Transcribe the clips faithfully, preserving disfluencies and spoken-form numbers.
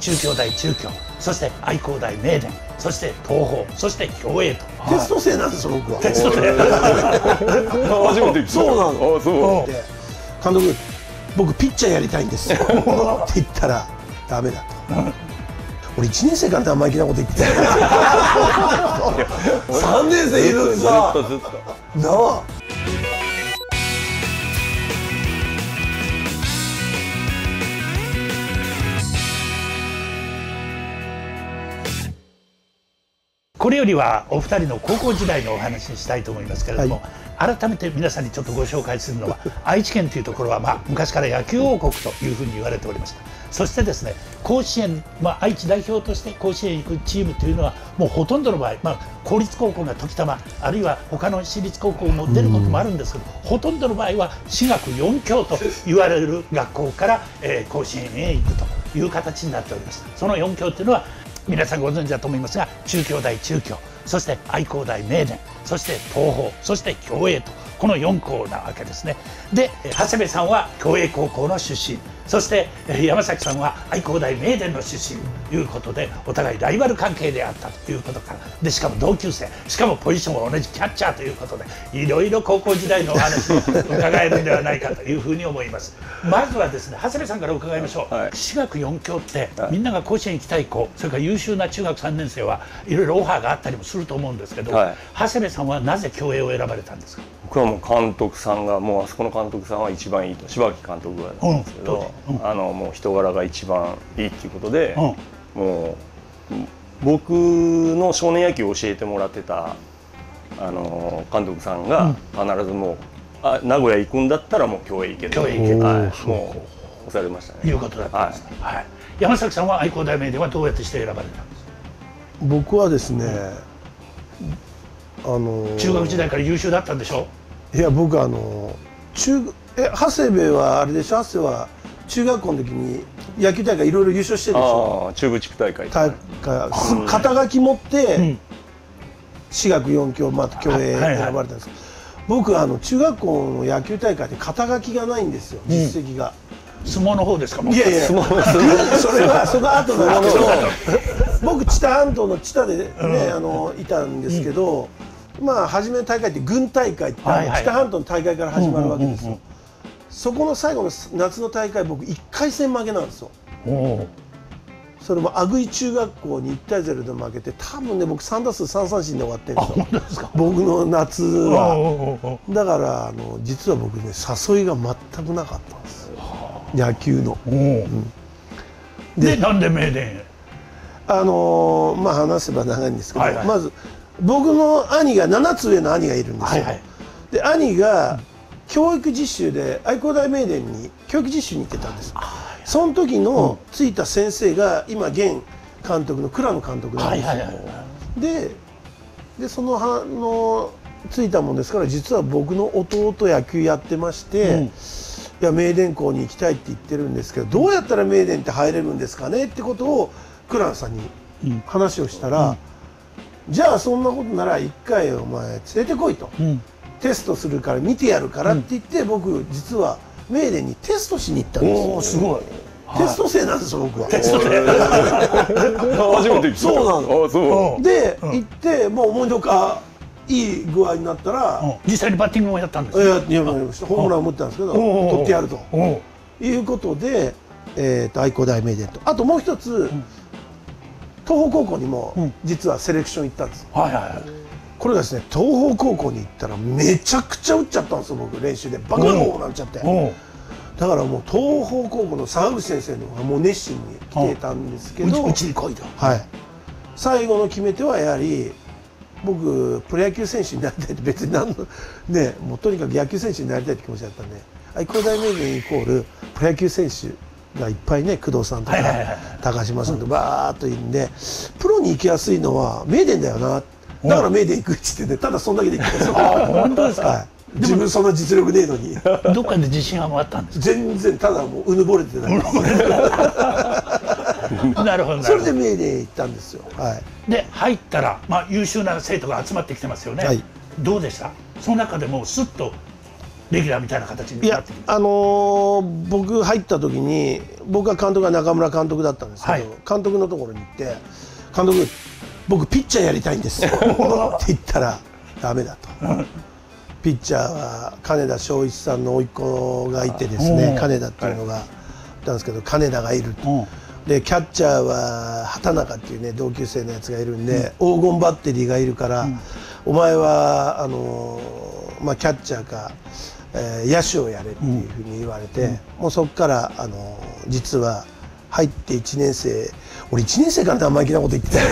中京大中京、そして愛工大名電、そして東邦、そして共栄と。 テスト生なんですよ僕は。 テスト生。 初めて聞いた。 そうなの。 あ、そう。 で監督、僕ピッチャーやりたいんですよって言ったらダメだと。俺いちねん生から生意気なこと言ってたよ。さんねん生いるんさ。 ずっとずっと。 なあ。 これよりはお二人の高校時代のお話にしたいと思いますけれども、はい、改めて皆さんにちょっとご紹介するのは愛知県というところは、まあ、昔から野球王国というふうに言われておりました。そしてですね、甲子園、まあ、愛知代表として甲子園行くチームというのはもうほとんどの場合、まあ、公立高校が時たま、あるいは他の私立高校も出ることもあるんですけど、ほとんどの場合は私学よん強と言われる学校から、えー、甲子園へ行くという形になっております。そのよん強というのは皆さんご存知だと思いますが、中京大中京、そして愛工大名電、そして東邦、そして共栄と、このよん校なわけですね。で、長谷部さんは共栄高校の出身、そして山崎さんは愛工大名電の出身ということで、お互いライバル関係であったということから、でしかも同級生、しかもポジションは同じキャッチャーということで、いろいろ高校時代のお話を伺えるんではないかというふうに思います。まずはですね、長谷部さんから伺いましょう。はい、私学よん強って、はい、みんなが甲子園行きたい子、それから優秀な中学さんねん生はいろいろオファーがあったりもすると思うんですけど、はい、長谷部さんはなぜ共栄を選ばれたんですか？ 僕はもう監督さんが、もうあそこの監督さんは一番いいと、柴木監督がなんですけど、うんうん、あのもう人柄が一番いいっていうことで、うん、もう僕の少年野球を教えてもらってたあの監督さんが必ずもう、あ、名古屋行くんだったらもう共栄行ける、 共栄行ける、 はい、もう押されましたね。 いうことだったんですね。はいはい、山崎さんは愛工大名電はどうやってして選ばれたんですか？ 僕はですね、うん、あの中学時代から優秀だったんでしょ？ いや、僕あの中え長谷部はあれでしょ、長谷は中学校の時に野球大会いろいろ優勝してるでしょ。 あ、中部地区大会大会、うん、肩書き持って、うん、私学よん強、また共栄選ばれたんですけど、僕あの中学校の野球大会で肩書きがないんですよ、実績が。 うん、相撲の方ですか？ いやいや、相撲それはその後なんですけど、僕知多半島の知多でね、うん、あのいたんですけど、うん、まあ初めの大会って軍大会って、はいはい、知多半島の大会から始まるわけですよ。そこの最後の夏の大会、僕いっかい戦負けなんですよ。それも阿久井中学校にいちたいゼロで負けて、多分ね、僕さん打数さん三振で終わってるんですよ、僕の夏は。だからあの実は僕ね、誘いが全くなかったんです、野球の。うん、 で、なんで名電へ？ あのー、まあ話せば長いんですけど、はいはい、まず僕の兄がななつ上の兄がいるんですよ。はいはい、で兄が教育実習で愛工大名電に教育実習に行ってたんです。その時のついた先生が今現監督の倉野監督なんですよ。で、でそのはのついたもんですから、実は僕の弟野球やってまして、うん、いや名電校に行きたいって言ってるんですけど、どうやったら名電って入れるんですかねってことを倉野さんに話をしたら、うん、じゃあそんなことなら一回お前連れてこいと。うん、テストするから見てやるからって言って、うん、僕実は名電にテストしに行ったんですよ。 おー、すごい。 テスト生なんですよ、僕は。 テスト生。 初めて聞いた。 そうなの。 あ、そう。 で、行ってもう思いのほかいい具合になったら、 実際にバッティングもやったんですか？いや、いや、ホームランを持ってたんですけど、取ってやるということで、えっと愛工大名電と、あともう一つ東邦高校にも実はセレクション行ったんです。はいはいはい。これがですね、東邦高校に行ったらめちゃくちゃ打っちゃったんですよ、僕練習でバカな方なんちゃって。だからもう東邦高校の沢口先生の方がもう熱心に来てたんですけど、 うちに来いと。 はい。最後の決め手はやはり僕プロ野球選手になりたいって、別に何のね、もうとにかく野球選手になりたいって気持ちだったんで、愛工大名電イコールプロ野球選手がいっぱいね、工藤さんとか高島さんとバーっといるんで、プロに行きやすいのは名電だよな、だから名電行くって言ってね、ただそんだけで行ったんですよ。 あ、本当ですか？はい、 自分そんな実力ねえのに。 どっかで自信はあったんですか？ 全然、ただもううぬぼれてない。 なるほど。 それで名電行ったんですよ。はい。 で入ったら、まあ優秀な生徒が集まってきてますよね。はい、どうでした？その中でもスッとレギュラーみたいな形にいや、あのー、僕入った時に僕は監督が中村監督だったんですけど、はい、監督のところに行って「監督僕ピッチャーやりたいんですよ」って言ったらダメだと。ピッチャーは金田正一さんの甥っ子がいてですね、金田っていうのがいたんですけど、金田がいると。でキャッチャーは畑中っていうね同級生のやつがいるんで、うん、黄金バッテリーがいるから、うん、お前はあのー、まあキャッチャーか、えー、野手をやれっていうふうに言われて、うん、もうそこからあのー、実は入っていちねん生、俺いちねん生から生意気なこと言ってたよ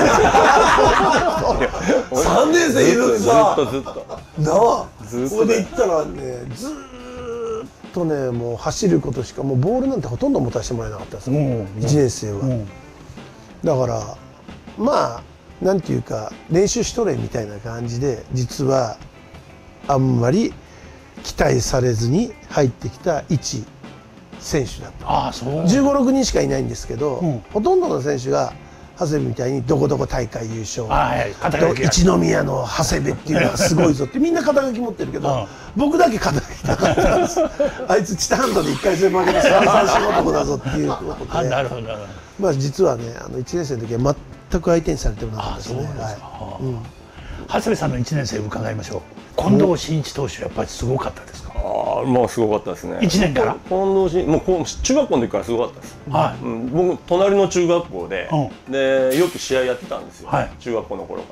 さんねん生いるんさずっとずっとなあそれで言ったらねずーとねもう走ることしかもうボールなんてほとんど持たせてもらえなかったですね、いちねん生は、うん、だからまあなんていうか練習しとれみたいな感じで実はあんまり期待されずに入ってきた一選手だった。ああそうじゅうご、ろくにんしかいないんですけど、うん、ほとんどの選手が長谷部みたいにどこどこ大会優勝、はい、一宮の長谷部っていうのはすごいぞってみんな肩書き持ってるけど、うん、僕だけ肩書きなかったんですあいつチタハンドでいっかい戦負けてさんさんし男だぞっていうことで、なるほどまあ実はねあのいちねん生の時は全く相手にされてもなかったですね。 長谷部さんのいちねん生伺いましょう。近藤真一投手やっぱりすごかったですか？ ああまあすごかったですね。 いちねんから近藤真もう中学校の時からすごかったです。はい、うん、僕隣の中学校で、うん、でよく試合やってたんですよ、はい、中学校の頃から。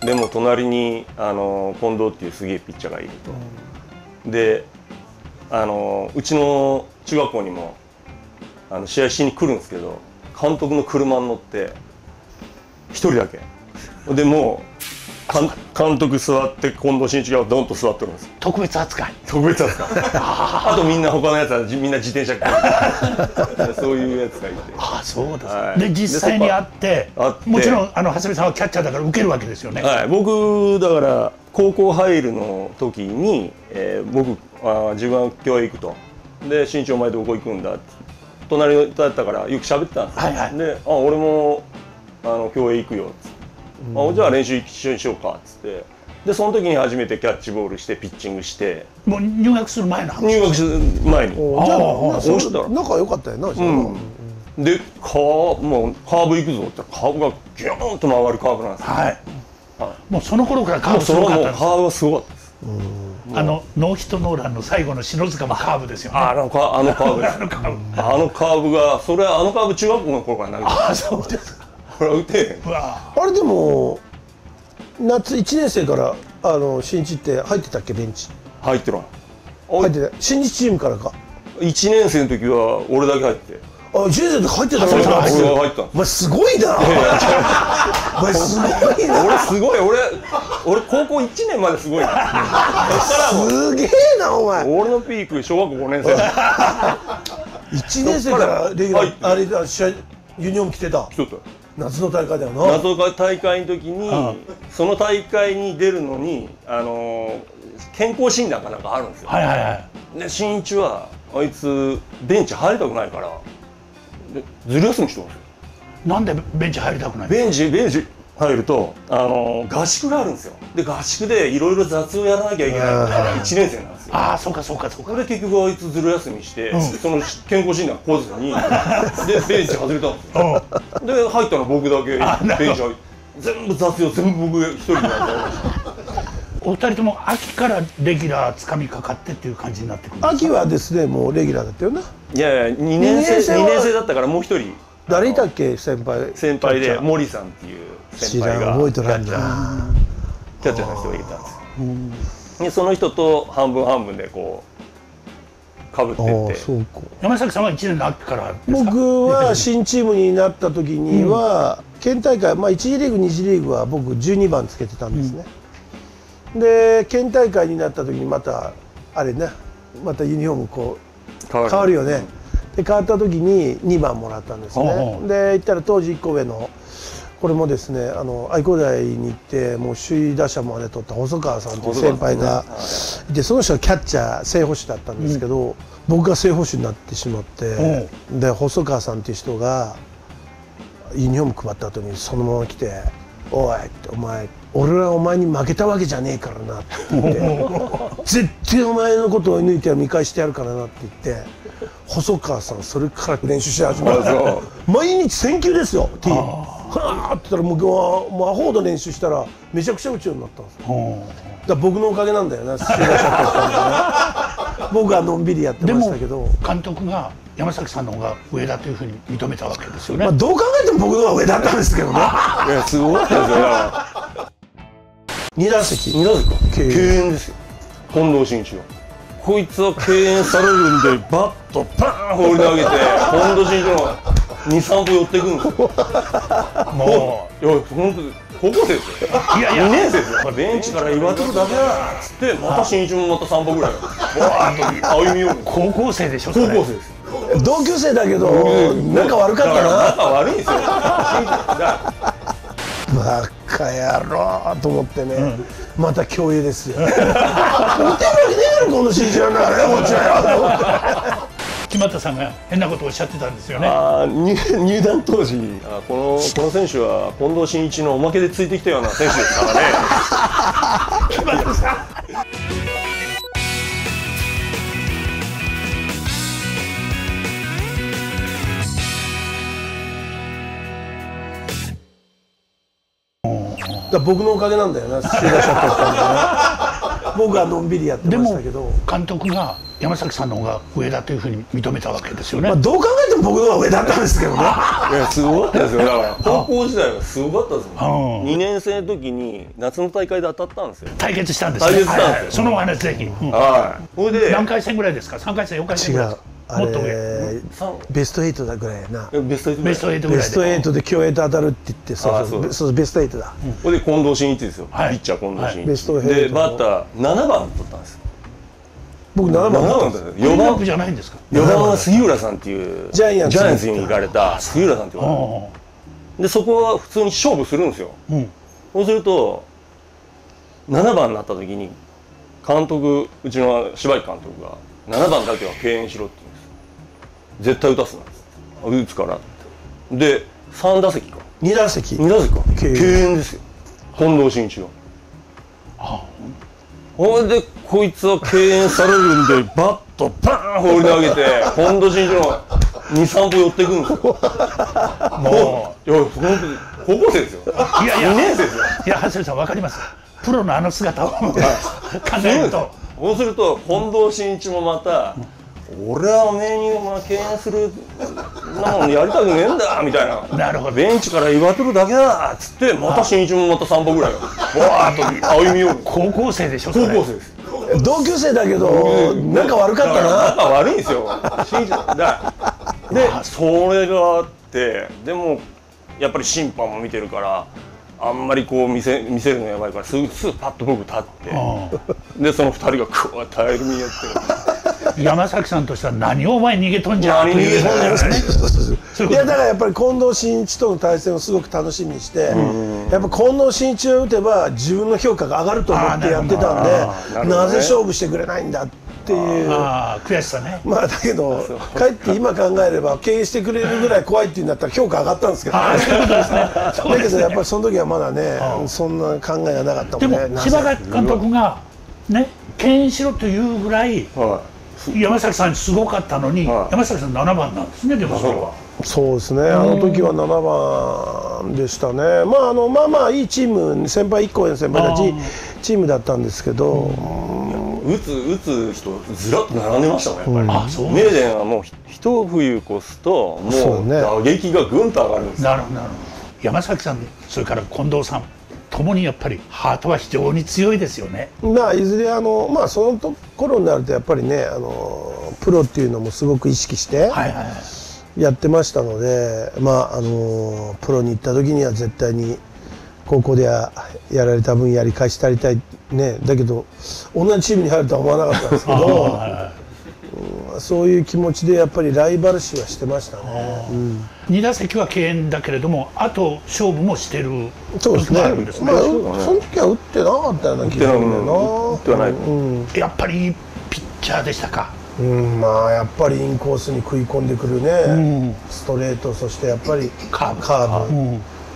でも隣にあの近藤っていうすげえピッチャーがいると、うん、であのうちの中学校にもあの試合しに来るんですけど監督の車に乗って一人だけでもう監督座って近藤真一がドンと座ってるんです。 特別扱い特別扱いあとみんな他のやつはみんな自転車そういうやつがいて、 ああそうです、はい、で実際に会ってもちろんあの長谷部さんはキャッチャーだから受けるわけですよね。 はい、僕だから高校入るの時に、えー、僕あ自分は競泳行くとで真一お前どこ行くんだって隣だったからよく喋ってたんですよ、はいはい、であ俺もあの競泳行くよってあじゃあ練習一緒にしようかっつってでその時に初めてキャッチボールしてピッチングしてもう入学する前の話。 入学する前にじゃあそう仲良かったよな、うんうん、でカーもうカーブ行くぞってカーブがギューンと曲がるカーブなんですよ。はい、 はい、もうその頃からカーブすごかったんです。 カーブはすごかったです。 あのノーヒットノーランの最後の篠塚もカーブですよね。 あのカあのカーブです。あのカーブあのカーブがそれはあのカーブ中学校の頃から投げてた。あそうですか。これは打てへん。 あれでも夏いちねん生からあの新日って入ってたっけベンチ？ 入ってるわ。 入ってた。新日チームからか。 いちねん生の時は俺だけ入って。 あいちねん生で入ってたの？ 俺が入った。 お前すごいな。お前すごいな。 俺すごい俺俺高校いちねんまですごいな。 すげえなお前。 俺のピーク小学校ごねん生。 いちねん生からレギュラーあれだ試合ユニフォーム着てた。 着とった。 夏の大会だよな。 夏の大会の時にその大会に出るのにあの健康診断かなんかあるんですよ。はいはいはい。で新一はあいつベンチ入りたくないからでずる休みしてますよ。 なんでベンチ入りたくない？ ベンチベンチ入るとあの合宿があるんですよ。で合宿でいろいろ雑をやらなきゃいけないからいちねん生なんですよ。 ああそうかそうかそうか。 で結局あいつずる休みして、うん、その健康診断来ずにでベンチ外れたんですよ。うん、で入ったの僕だけベンチ入って全部雑用全部僕一人でやってました。 お二人とも秋からレギュラーつかみかかってっていう感じになってくるんですか？ 秋はですねもうレギュラーだったよな。 いやいやにねん生にねん生だったからもう一人誰いたっけ先輩？ 先輩で森さんっていう先輩が覚えとらんなキャッチャーの人がいたんですよ。でその人と半分半分でこうかぶってって。 そうか。 山崎さんはいちねんの秋からですか？ 僕は新チームになった時には、うん、県大会まあいち次リーグに次リーグは僕じゅうにばんつけてたんですね。うん、で県大会になった時にまたあれねまたユニフォームこう変わるよね。で変わった時ににばんもらったんですね。で言ったら当時いっこ上のこれもですねあの愛工大に行ってもう首位打者まで取った細川さんという先輩がいてその人はキャッチャー正捕手だったんですけど、うん、僕が正捕手になってしまって、うん、で細川さんっていう人がユニフォーム配った後にそのまま来ておいお前俺はお前に負けたわけじゃねえからな」って言って「絶対お前のことを追い抜いては見返してやるからな」って言って、細川さんそれから練習し始めた。毎日せん球ですよ T。はあって言ったらもうもうアホほど練習したらめちゃくちゃ打つようになったんですよ。だから僕のおかげなんだよね。僕はのんびりやってましたけど、 監督が山崎さんの方が上だというふうに認めたわけですよね。 まあどう考えても僕の方が上だったんですけどね。 いやすごかったですよ。 に打席に打席か敬遠ですよ。近藤真一がこいつは敬遠されるんでバッとパーン放り投げて近藤真一のにさん歩寄っていくんですよ。もういや本当に高校生ですよ。いやいやにねん生ですよ。ベンチから岩取るだけだっつってまた新一もまたさん歩ぐらいバーッと歩み寄る。高校生でしょ。 高校生です。 同級生だけど仲悪かったな。 仲悪いんですよ。 バカ野郎と思ってね、うん、また競泳ですよ。見てるわけねえよこの新一なんだからねこっちはよ。 木俣さんが変なことをおっしゃってたんですよね。 あ入入団当時あこのこの選手は近藤真一のおまけでついてきたような選手ですからね。 木俣さん。 だ僕のおかげなんだよね。僕はのんびりやってましたけど、 監督が山崎さんの方が上だというふうに認めたわけですよね。 まあどう考えても僕の方が上だったんですけどね。いやすごかったですよ。だから高校時代はすごかったですもん。にねん生の時に夏の大会で当たったんですよ。 対決したんですね。 対決したんですよ。 そのお話ぜひ。 はい。それで何回戦ぐらいですか。さんかい戦よんかい戦ぐらいですか。もっと上。 ベストはちだぐらいやな。 ベストはちベストはちぐらいで。 ベストはちで競泳と当たるって言って、そうそうそうベストはちだ。 これで近藤真一ですよ。ピッチャー近藤真一。 ベストはちでバッターななばん取ったんです。 僕ななばんだったんですよ。 よばんじゃないんですか。 よばんは杉浦さんっていうジャイアンツに行かれた杉浦さんっていう方で、そこは普通に勝負するんですよ。そうするとななばんになった時に監督うちの柴木監督がななばんだけは敬遠しろって言うんです。絶対打たすな打つからって。でさん打席かに打席に打席か敬遠ですよ近藤真一が。ほいでこいつは敬遠されるんでバッとパーン放り投げて近藤真一のにさん歩寄っていくんですよ。もういや本当に高校生ですよ。 いやいやにねん生ですよ。 いや長谷さん分かります。プロのあの姿を考えると。 そうすると近藤真一もまた俺はおめえに敬遠するなもんやりたくねえんだみたいな。 なるほど。 ベンチから岩取るだけだっつってまた真一もまたさん歩ぐらいバーッと歩み寄る。 高校生でしょ。 高校生です。 同級生だけど仲悪かったな。 仲悪いんですよ。真一だ。でそれがあってでもやっぱり審判も見てるからあんまりこう見せ見せるのやばいからすぐすぐパッと僕立ってでそのふたりがこうやって歩み寄って。 山崎さんとしては何をお前逃げとんじゃんという。 いやだからやっぱり近藤真一との対戦をすごく楽しみにして、やっぱ近藤真一を打てば自分の評価が上がると思ってやってたんで、なぜ勝負してくれないんだっていう悔しさね。 まあだけどかえって今考えれば敬遠してくれるぐらい怖いっていうんだったら評価上がったんですけど、だけどやっぱりその時はまだねそんな考えがなかったもんね。 でも柴垣監督がね敬遠しろというぐらい山崎さんすごかったのに、はい、山崎さんななばんなんですね。でもそれはそうですね。あの時はななばんでしたね。まああのまあまあいいチーム、先輩いっこ上の先輩たちチームだったんですけど、 打つ打つ人ずらっと並んでましたもんやっぱり。名電はもう一冬越すともう打撃がぐんと上がるんです。 なるほどなるほど。山崎さんそれから近藤さんともにやっぱりハートは非常に強いですよね。 まあいずれあのまあそのところになるとやっぱりねあのプロっていうのもすごく意識してやってましたので、まああのプロに行った時には絶対に高校でややられた分やり返してやりたいね。だけど同じチームに入るとは思わなかったんですけど、うん、そういう気持ちでやっぱりライバル視はしてましたね。うん、 に打席は敬遠だけれどもあと勝負もしてる時もあるんですね。まあその時は打ってなかったような気がするんだよな。 打ってはない。 うん、やっぱりいいピッチャーでしたか。 うん、まあやっぱりインコースに食い込んでくるね、うん、ストレートそしてやっぱりカーブ、カーブ、うん、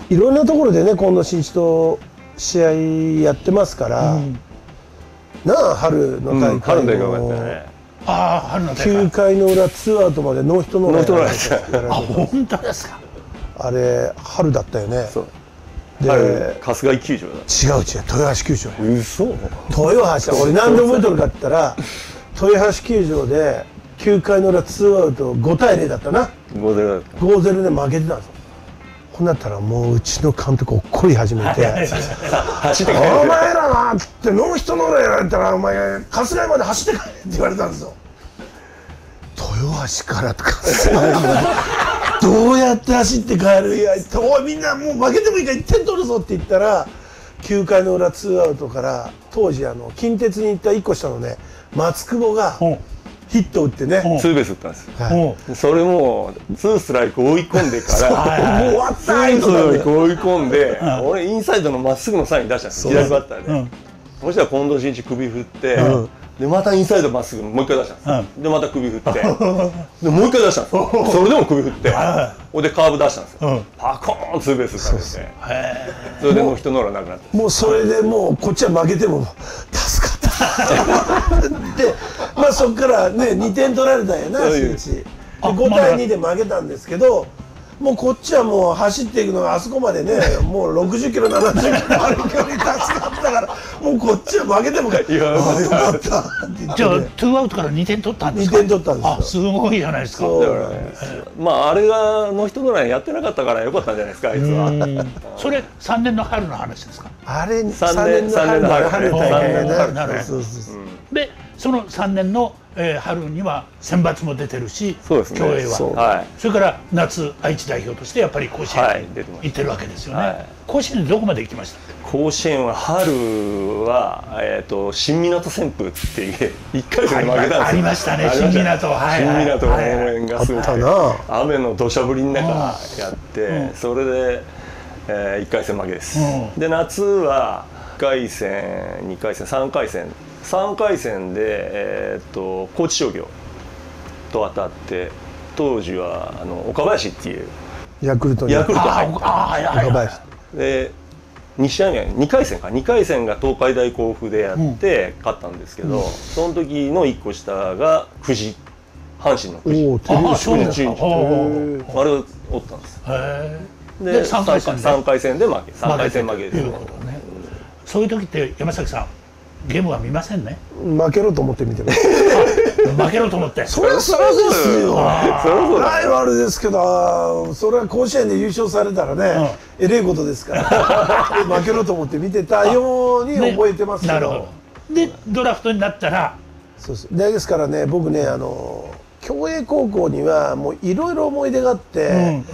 いろんなところでね近藤真一と試合やってますから、うん、なあ春の大会のきゅうかいの裏ツーアウトまでノーヒットノーランやったあ本当ですか。 あれ春だったよね。 そうで春日井球場だ。 違う違う豊橋球場。 嘘。 豊橋俺何で覚えてるかって言ったら豊橋球場できゅうかいの裏ツーアウトごたいゼロだったな。 ごたいゼロだった。 ごたいゼロで負けてたんですよ。ほんなったらもううちの監督怒り始めて「お前らな」っつって「ノーヒットノーランやられたらお前春日井まで走って帰れ」って言われたんですよ。豊橋から春日井までどうやって走って帰る。いやおいみんなもう負けてもいいからいってん取るぞって言ったらきゅうかいの裏ツーアウトから当時あの近鉄に行ったいっこ下のね松久保がヒット打ってねツーベース打ったんです、はい、それもツーストライク追い込んでからもう終わったツーストライク追い込んで俺インサイドのまっすぐのサイン出したんです左バッターで、うん、そしたら近藤真一首振って、うん、でまたインサイドまっすぐもう一回出したんです、うん、でまた首振ってでもう一回出したんですそれでも首振ってほんでカーブ出したんですよ、うん、パコーンツーベース打たれてそれでもうヒットノーランなくなってもうそれでもうこっちは負けても助かったでまあそこからねにてん取られたんやな真一ごたいにで負けたんですけどもうこっちはもう走っていくのがあそこまでねもうろくじゅっキロななじゅっキロある距離助かったからもうこっちは負けても「いやよかった」って言って、 じゃあツーアウトからにてん取ったんですか。 にてん取ったんですよ。 あすごいじゃないですか。 まああれがノーヒットノーランやってなかったからよかったんじゃないですかあいつは。 それさんねんの春の話ですか。 あれさんねんの春の春大会やな。 でそのさんねんのえー、春には選抜も出てるし、競泳は そ,、はい、それから夏愛知代表としてやっぱり甲子園に行ってるわけですよね、はい、甲子園でどこまで行きました。 甲子園は春は、えー、と新湊旋風っていういっかい戦で負けたんですよ。 ありましたね新湊。 新湊の応援がすごい雨の土砂降りの中やって、うん、それで、えー、いっかい戦負けです、うん、で夏はいっかい戦にかい戦さんかい戦さんかい戦で、えー、と高知商業と当たって当時はあの岡林っていうヤクルトにヤクルト入って岡林でに試合目にかい戦かにかい戦が東海大甲府でやって勝ったんですけど、うん、その時のいっこ下が久慈阪神の久慈あそうですかあれをおったんです。でさんかい戦でさんかい戦で負けさんかい戦負けですね。 そういう時って山崎さんゲームは見ませんね。 負けろと思って見てます。 負けろと思って。 そりゃそうですよ。ライバルですけど、それは甲子園で優勝されたらね、えれえことですから。負けろと思って見てたように覚えてますけど。なるほど。 でドラフトになったら。 そうです。ですからね、僕ね、あの共栄高校にはもういろいろ思い出があって。うん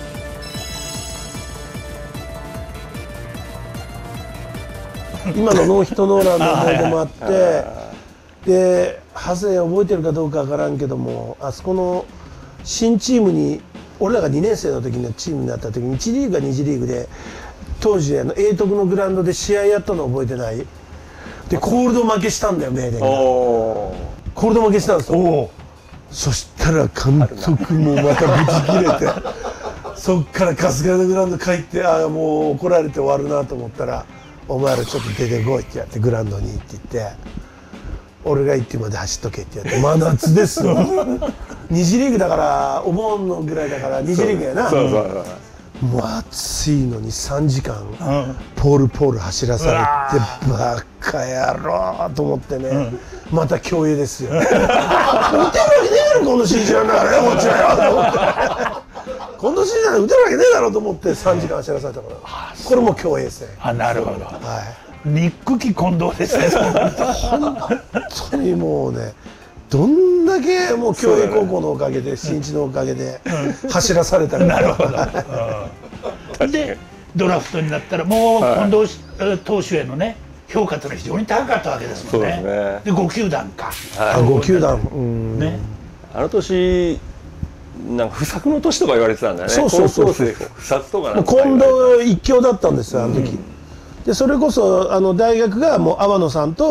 今のノーヒットノーランの思い出もあってで長谷覚えてるかどうかわからんけどもあそこの新チームに俺らがにねん生の時のチームになった時にいちリーグかに次リーグで当時あの英徳のグラウンドで試合やったの覚えてない？でコールド負けしたんだよ名電がコールド負けしたんですよ。そしたら監督もまたブチ切れてそっから春日井のグラウンド帰ってああもう怒られて終わるなと思ったらお前らちょっと出てこいってやってグラウンドにって言って俺が行ってまで走っとけってやって真夏ですよに次リーグだからお盆のぐらいだからに次リーグやな。そうそうそうもう暑いのにさんじかん、うん、ポールポール走らされてバカ野郎と思ってね、うん、また競泳ですよ打てるわけねえだろこの新人なんだからねこっちはよと思って今度新人なんか打てるわけねえだろうと思ってさんじかん走らされたから、うん、これも競泳戦。 あなるほど、はい、憎き近藤ですね本当にもうねどんだけもう共栄高校のおかげで新一のおかげで走らされたらなるほど。でドラフトになったらもう近藤投手へのね評価というのは非常に高かったわけですもんね。でご球団か。 あご球団。ね。 あの年なんか不作の年とか言われてたんだよね。そうそうそうそう。不作とかなんか。 近藤一強だったんですよあの時。でそれこそあの大学がもう阿波野さんと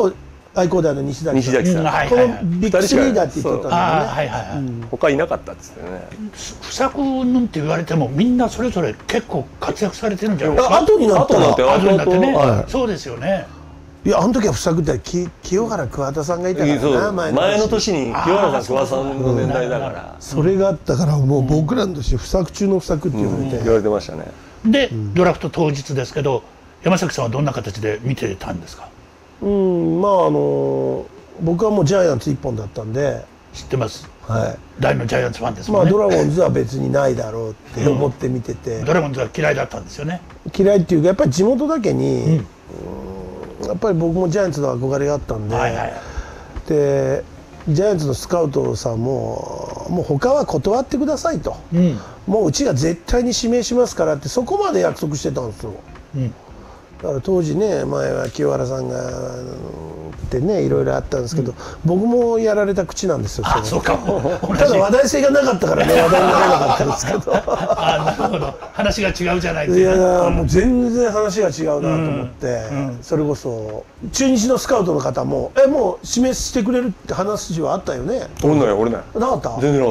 愛工大の西崎西崎さん、 このビッグスリーだって言ってたんだよね。 他いなかったっつってね。 不作nunって言われてもみんなそれぞれ結構活躍されてるんじゃないですか。 後になったら後になってね、そうですよね。 いや、あの時は不作って清原桑田さんがいたからな、 前の年に清原さん桑田さんの年代だから、 それがあったからもう僕らの年不作中の不作って言われて言われてましたね。 でドラフト当日ですけど、山崎さんはどんな形で見てたんですか。 うん、まああの僕はもうジャイアンツ一本だったんで。 知ってます、 はい、 大のジャイアンツファンですもんね。 まあドラゴンズは別にないだろうって思って見てて、 ドラゴンズは嫌いだったんですよね。 嫌いっていうかやっぱり地元だけに、やっぱり僕もジャイアンツの憧れがあったんで、でジャイアンツのスカウトさんももう他は断ってくださいと、うん、もううちが絶対に指名しますからってそこまで約束してたんですよ。うん、だから当時ね、前は清原さんがってねいろいろあったんですけど、うん、僕もやられた口なんですよ。 あ、そうか。 ただ話題性がなかったからね話題にならなかったんですけどあ、なるほど。話が違うじゃないといやいや、もう全然話が違うなと思って、うんうん、それこそ中日のスカウトの方も「えもう指名してくれる」って話はあったよね。 俺ない俺ないなかった。 全然なかった。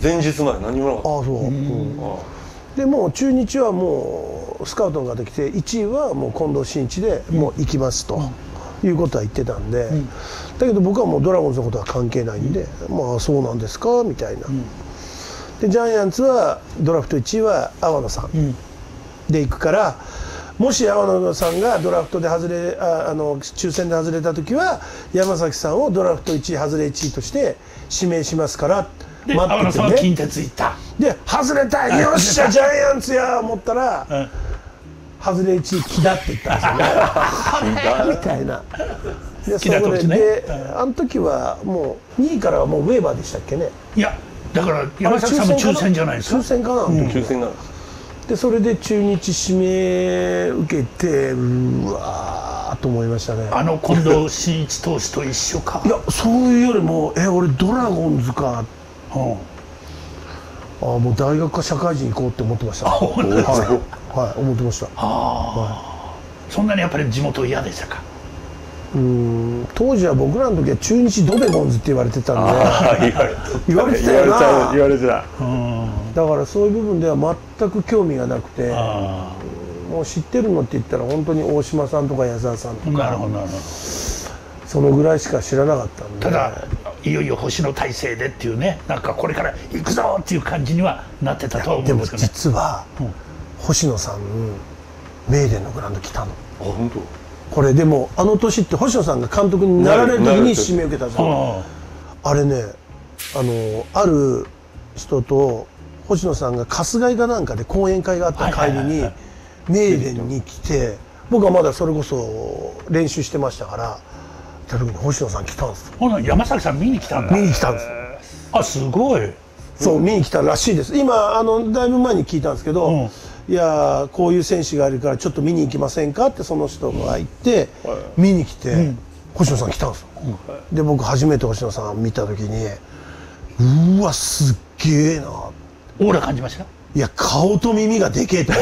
前日まで何もなかった。 ああそう、うん、でもう中日はもうスカウトの方来ていちいはもう近藤真一でもう行きますと、うん、いうことは言ってたんで、うん、だけど僕はもうドラゴンズのことは関係ないんで、うん、まあそうなんですかみたいな、うん、でジャイアンツはドラフトいちいは阿波野さんで行くから、もし阿波野さんがドラフトで外れああの抽選で外れた時は山崎さんをドラフトいちい外れいちいとして指名しますからで待っててね。近鉄行ったで外れたいよっしゃジャイアンツや思ったら、うん、外れいちい木田って言ったんですよねみたいな。でそこで、ね、で、うん、あの時はもうにいからはもうウェーバーでしたっけね。 いやだから山崎さんも抽選じゃないですか。 抽選かな、うん、 抽選なんでそれで中日指名受けてうわーと思いましたね。 あの近藤真一投手と一緒か。 いやそういうよりもえ俺ドラゴンズか、うん、あもう大学か社会人行こうって思ってました。あ本当ですか。はい、はい、思ってました。 はい、そんなにやっぱり地元嫌でしたか。 うん当時は僕らの時は中日ドベゴンズって言われてたんで言われてたよな。 言われてた。 だからそういう部分では全く興味がなくて、もう知ってるのって言ったら本当に大島さんとか矢沢さんとか、なるほどなるほど、そのぐらいしか知らなかったんで。 ただいよいよ星の体制でっていうね、なんかこれから行くぞっていう感じにはなってたとは思うんですけどね。 でも実は、うん、星野さんメーデンのグラウンド来たの。あ本当。 これでもあの年って星野さんが監督になられる時に指名を受けたじゃん。あれね、あのある人と星野さんが春日井かなんかで講演会があった帰りにメーデンに来て、僕はまだそれこそ練習してましたから、来た時に星野さん来たんですよ。 山崎さん見に来たんだ。 見に来たんですよ。 あすごい。 そう見に来たらしいです。今あのだいぶ前に聞いたんですけど、うん、いやこういう選手がいるからちょっと見に行きませんかってその人が言って見に来て、うん、星野さん来たんですよ。うん、で僕初めて星野さん見た時にうわすっげえな。 オーラ感じました。 いや顔と耳がでけえと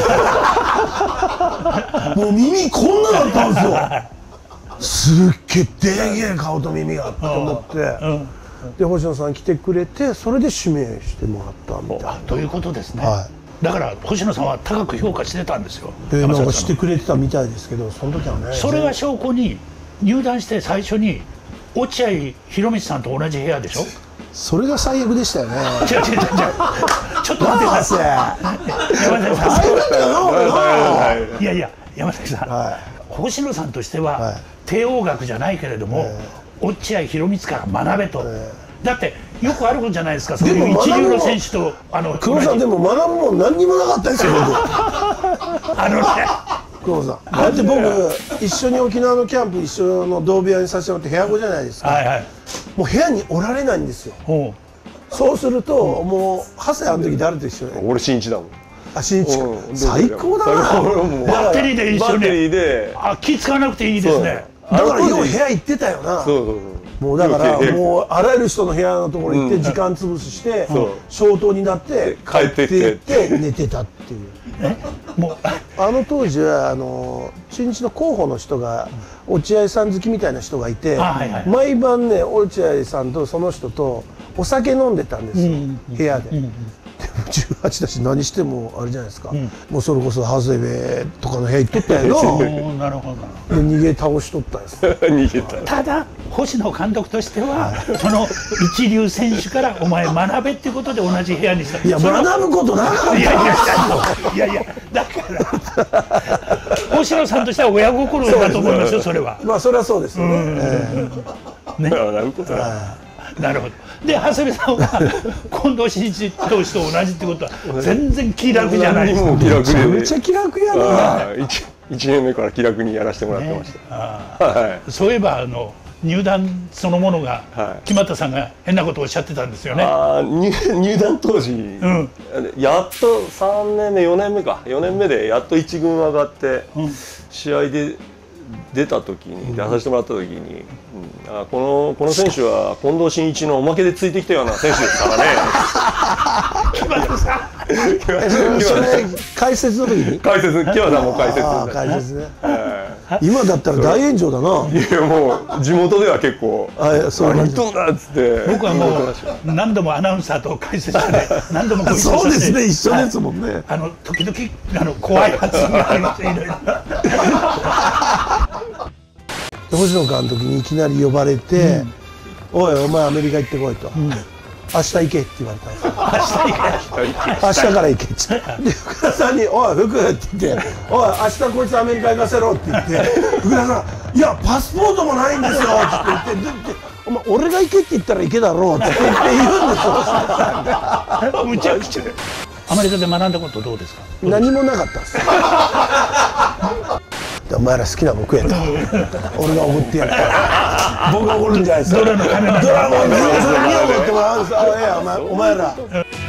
もう耳こんなだったんですよ。すっげえでけえ顔と耳がって思って、うん、で星野さん来てくれてそれで指名してもらったみたいな。 ということですね。 はい、 だから星野さんは高く評価してたんですよ。 えー、なんかしてくれてたみたいですけど、その時はね。 それが証拠に入団して最初に落合博満さんと同じ部屋でしょ。 それが最悪でしたよね。 違う違う違う。ちょっと待ってください。山崎さん。いやいや山崎さん、はい、星野さんとしては、はい、帝王学じゃないけれども、えー、落合博満から学べと。えー、だってよくあることじゃないですか。そういう一流の選手とあの黒さんでも学ぶもん何にもなかったですよ僕。 あのね。 黒さん。だって僕一緒に沖縄のキャンプ一緒の同部屋にさせてもらって部屋子じゃないですか。はいはい。もう部屋におられないんですよ。そうするともう長谷あの時誰と一緒で。 俺新一だもん。 あ新一。最高だな。 バッテリーで一緒に。あ気使わなくていいですね。 だからよう部屋行ってたよな。そうそうそう。もうだからもうあらゆる人の部屋のところ行って時間潰しして消灯になって帰ってって寝てたってっていう。 えもうあの当時はあの中日の候補の人が落合さん好きみたいな人がいて、はいはい、毎晩ね落合さんとその人とお酒飲んでたんですよ、うん、部屋で。うんうん、じゅうはちだし何してもあれじゃないですか、うん、もうそれこそ長谷部とかの部屋行っとったやろ。 なるほど。 で逃げ倒しとったんです逃げた。 ただ星野監督としてはその一流選手からお前学べっていうことで同じ部屋にした。 いや学ぶことなかった。 いやいやいやいやだから星野さんとしては親心だと思いますよそれは。 まあそれはそうですよね。 ね学ぶことは。 なるほど。で長谷部さんは近藤真一投手と同じってことは全然気楽じゃないですか。 めちゃめちゃ気楽やな。 いちねんめから気楽にやらせてもらってました、ね。 はい、そういえばあの入団そのものが、はい、木俣さんが変なことをおっしゃってたんですよね。 あ入, 入団当時、うん、やっとさんねんめよねんめかよねんめでやっといち軍上がって、うん、試合で出た時に出させてもらった時に、うん、あこのこの選手は近藤真一のおまけでついてきたような選手ですからね。 木俣さん。 それ解説の時に。 解説木俣さんも解説。 あ解説ね。今だったら大炎上だな。 いやもう地元では結構「何言っとんだ」っつって。 僕はもう何度もアナウンサーと解説して何度もご一緒して。 そうですね一緒ですもんね。 あの時々あの怖い発言がありますいろいろ。 星野監督にいきなり呼ばれて「おいお前アメリカ行ってこい」と。明日行けって言われたんですよ。明日行け。明日から行けって。で福田さんに「おい福」って言って「おい明日こいつアメリカ行かせろ」って言って福田さん「いやパスポートもないんですよ」って言って「お前俺が行けって言ったら行けだろう」って言うんですよ。 むちゃくちゃ。アメリカで学んだことどうですか。 何もなかったです。お前ら好きなもん食えと俺がおごってやるから僕がおごるんじゃないですか。ドラの金のドラもそれにおごってもらうんですよ。お前お前ら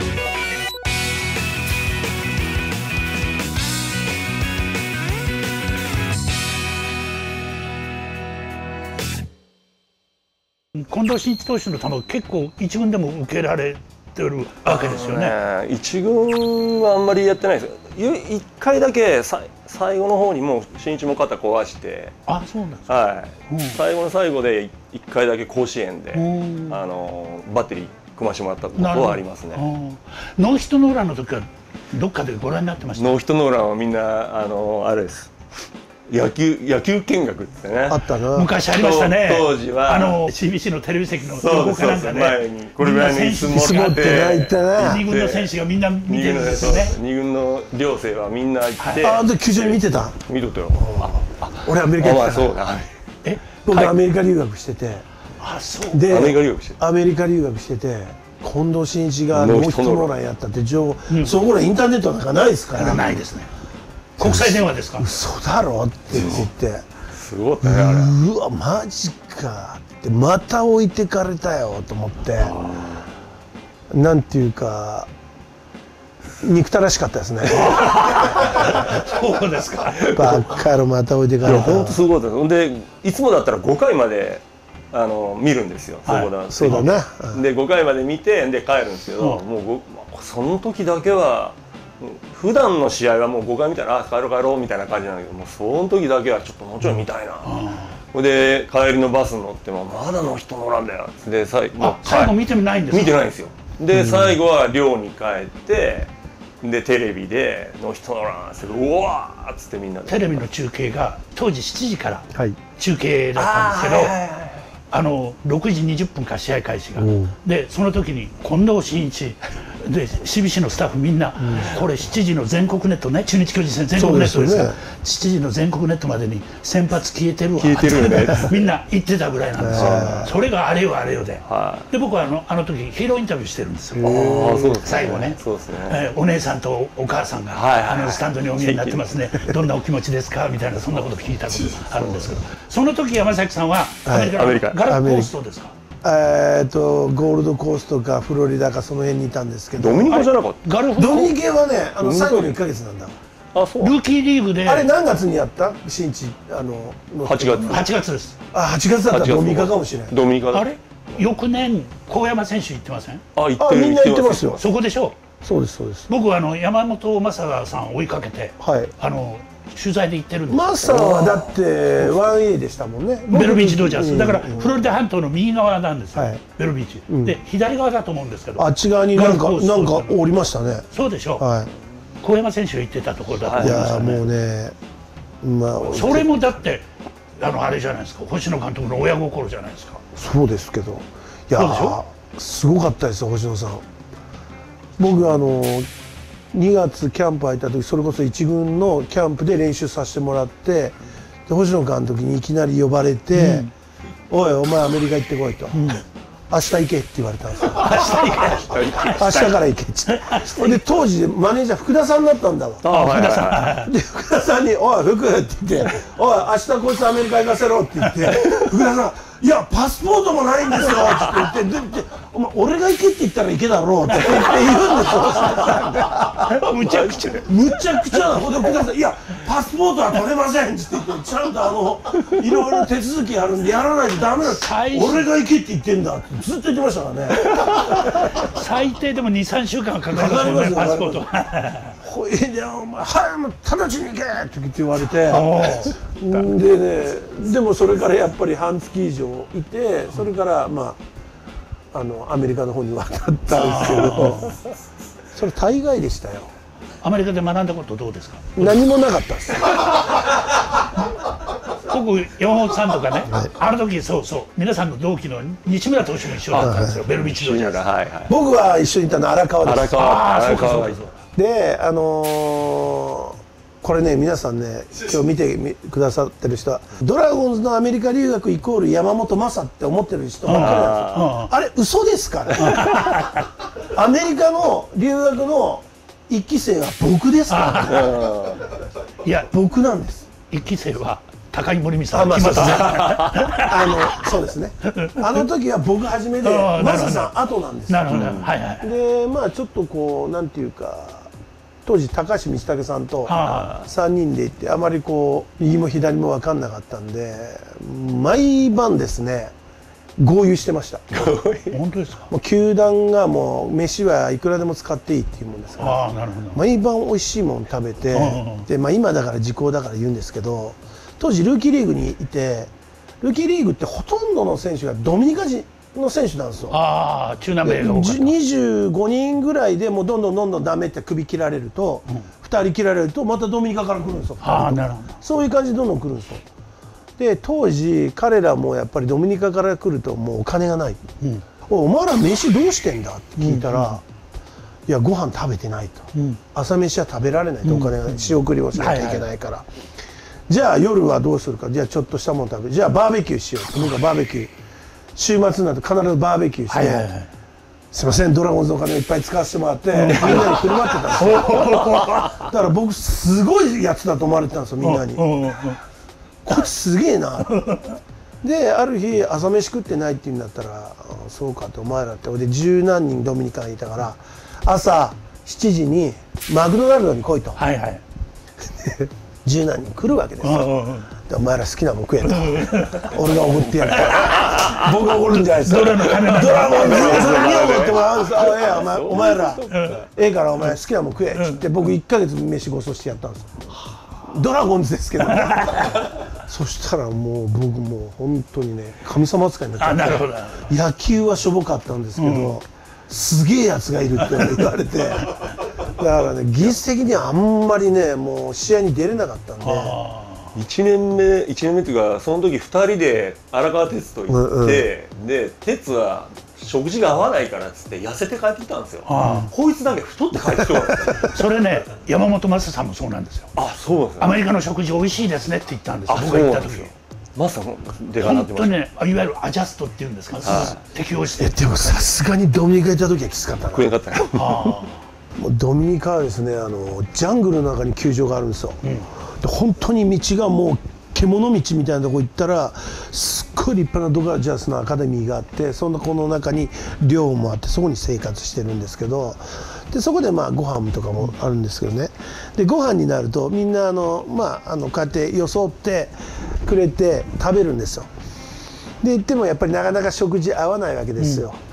近藤真一投手の球結構一軍でも受けられてるわけですよね。 一軍はあんまりやってないです。一回だけさ最後の方にもう新一も肩壊して、 あ、そうなんですか。 はい。うん、最後の最後で一回だけ甲子園であのバッテリー組ましてもらったことはありますね。 ノーヒットノーランの時はどっかでご覧になってました。 ノーヒットノーランはみんなあのあれです。野球野球見学ってね。 あったな。 昔ありましたね。 当時はあの シービーシー のテレビ席の横かなんかで前にこれぐらいの椅子持って二軍の選手がみんな見てるんですよね。 二軍の寮生はみんな行って。 あで球場見てた。 見とったよ。 俺アメリカ行ってた。 そうだ。 え僕アメリカ留学してて。 あそう。 でアメリカ留学して。 アメリカ留学してて近藤真一がノーヒットノーランやったって情報。そこらインターネットなんかないですから。 ないですね。国際電話ですか。 嘘だろって言ってすごかったねあれ。 うわマジかってまた置いてかれたよと思ってなんていうか憎たらしかったですね。 そうですか。 ばっかりまた置いてかれた。 本当すごかったです。でいつもだったらごかいまであの見るんですよ。 そうだね。 でごかいまで見てで帰るんですけど、もうその時だけは。普段の試合はもうごかい見たら「あ帰ろう帰ろう」みたいな感じなんだけどもうその時だけはちょっともうちょい見たいな。うん、で帰りのバス乗っても「まだの人乗らんだよ」で最後最後見てないんですか。 見てないんですよ。で最後は寮に帰ってでテレビで「の人乗らん」って「うわー」っつってみんなでテレビの中継が当時しちじから中継だったんですけど、あのろくじにじゅっぷんか試合開始が、でその時に近藤真一で シービーシー のスタッフみんな、うん、これしちじの全国ネットね中日巨人戦全国ネットですから、ね、しちじの全国ネットまでに先発消えてるわ消えてるよねみんな言ってたぐらいなんですよ。それがあれよあれよで、で僕はあのあの時ヒーローインタビューしてるんですよ。最後ね、えー、お姉さんとお母さんがあのスタンドにお見えになってますねどんなお気持ちですかみたいなそんなこと聞いたことあるんですけど、その時山崎さんはアメリカのガラフコーストですか。 えーとゴールドコーストかフロリダかその辺にいたんですけど、 ドミニカじゃなかった。 ドミニカはねあの最後のいっかげつなんだ。 あそう。ルーキーリーグであれ何月にやった新地あのはちがつ。 はちがつです。 あはちがつだったらドミニカかもしれない。 ドミニカあれ翌年高山選手行ってません。 あ行ってる。 みんな行ってますよ。 そこでしょそうですそうです。 僕はあの山本昌さんを追いかけて、はい、あの取材で行ってるんですよ。 マサはだって ワンエー でしたもんね。 ベルビーチドジャースだからフロリダ半島の右側なんですよ、はい、ベルビーチ、うん、で左側だと思うんですけど、 あっち側になんかなんかおりましたね。 そうでしょう、はい、小山選手が行ってたところだと思いますよね。いやもうね、 まあ、 それもだってあのあれじゃないですか、星野監督の親心じゃないですか。 そうですけど、いやすごかったですよ星野さん。僕あのにがつキャンプ入った時、それこそ一軍のキャンプで練習させてもらって、で星野監督にいきなり呼ばれて「うん、おいお前アメリカ行ってこい」と。うん、明日行けって言われたんですよ。明日行け。明日から行けって。で当時マネージャー福田さんだったんだわ。福田さん。で福田さんに「おい福」って言って「おい明日こいつアメリカ行かせろ」って言って福田さん「いやパスポートもないんですよ」って言って「でお前俺が行けって言ったら行けだろう」って言うんですよ。むちゃくちゃむちゃくちゃなほど福田さん「いやパスポートは取れません」って言ってちゃんとあのいろいろ手続きあるんでやらないとダメだって俺が行けって言ってんだってずっと言ってましたからね。 最低でもにさんしゅうかんかかりますよね、パスポート。 ほいでお前はいもう直ちに行けって言われてでね、でもそれからやっぱり半月以上いて、それからまああのアメリカの方に渡ったんですけど、それ大概でしたよ。 アメリカで学んだことどうですか？ 何もなかったです。 僕山本さんとかね、はい、あの時そうそう皆さんの同期の西村投手も一緒だったんですよ、はい、ベルビーチドジャース、はいはい、 僕は一緒にいたの荒川です。 荒川、荒川であのー、これね皆さんね今日見てくださってる人はドラゴンズのアメリカ留学イコール山本昌って思ってる人ばっかりなんですよ。あれ嘘ですからアメリカの留学の一期生は僕ですからいや僕なんです。 一期生は高井森美さん、 あ、まあ、あのそうですね。あの時は僕初めでマサさん後なんですよ。 なるほど。はいはい。 でまあちょっとこうなんていうか当時高橋道武さんとさんにんで行ってあまりこう右も左も分かんなかったんで毎晩ですね豪遊してました。 本当ですか？ もう球団がもう飯はいくらでも使っていいっていうもんですから。 あ、なるほど。 毎晩美味しいもの食べて、でまあ今だから時効だから言うんですけど。当時ルーキーリーグにいて、ルーキーリーグってほとんどの選手がドミニカ人の選手なんですよ。 ああ、中南米が多かった。 にじゅうごにんぐらいでもうどんどんどんどんダメって首切られると、うん、ふたり切られるとまたドミニカから来るんですよ。 ああ、なるほど。 そういう感じでどんどん来るんですよ。で当時彼らもやっぱりドミニカから来るともうお金がない、うん、お前ら飯どうしてんだって聞いたら、うんうん、いやご飯食べてないと、うん、朝飯は食べられないと、お金が仕送りをしなきゃいけないから、じゃあ夜はどうするか、じゃあちょっとしたもの食べる、じゃあバーベキューしようと、僕はバーベキュー週末になると必ずバーベキューして、はいはいはい、すいませんドラゴンズのお金をいっぱい使わせてもらってみんなに振る舞ってたんですよ。だから僕すごいやつだと思われてたんですよみんなに。こいつすげえな。である日朝飯食ってないって言うんだったら「そうか」ってお前らってで十何人ドミニカにいたから朝しちじにマクドナルドに来いと。はいはい十何人来るわけですよ。でお前ら好きなもん食えと俺がおごってやるから僕がおごるんじゃないですか。ドラゴンズにおごってもらうんですよ。ええお前お前らええからお前好きなもん食えっつって僕いっかげつ飯ごちそうしてやったんですよ。ドラゴンズですけどそしたらもう僕もう本当にね神様扱いになっちゃって野球はしょぼかったんですけど、すげえやつがいるって言われてだからね技術的にはあんまりねもう試合に出れなかったんでいちねんめいちねんめっていうかその時ふたりで荒川哲と行って、うんうん、で哲は食事が合わないからっつって痩せて帰ってきたんですよ。こいつだけ太って帰ってきたんですよ。 それね山本昌さんもそうなんですよ。 あ、そうなんですね。 アメリカの食事美味しいですねって言ったんですよ、僕が行った時。 まさかでかなってました。本当にね、いわゆるアジャストっていうんですか、適応して。 でもさすがにドミニカ行った時はきつかったな。 食えなかったね。 もうドミニカはですね、あのジャングルの中に球場があるんですよ。うん、で本当に道がもう獣道みたいなとこ行ったらすっごい立派なドジャースのアカデミーがあって、そのこの中に寮もあってそこに生活してるんですけど、でそこでまあご飯とかもあるんですけどね。でご飯になるとみんなあのまああのこうやって装ってくれて食べるんですよ。で言ってもやっぱりなかなか食事合わないわけですよ。うん、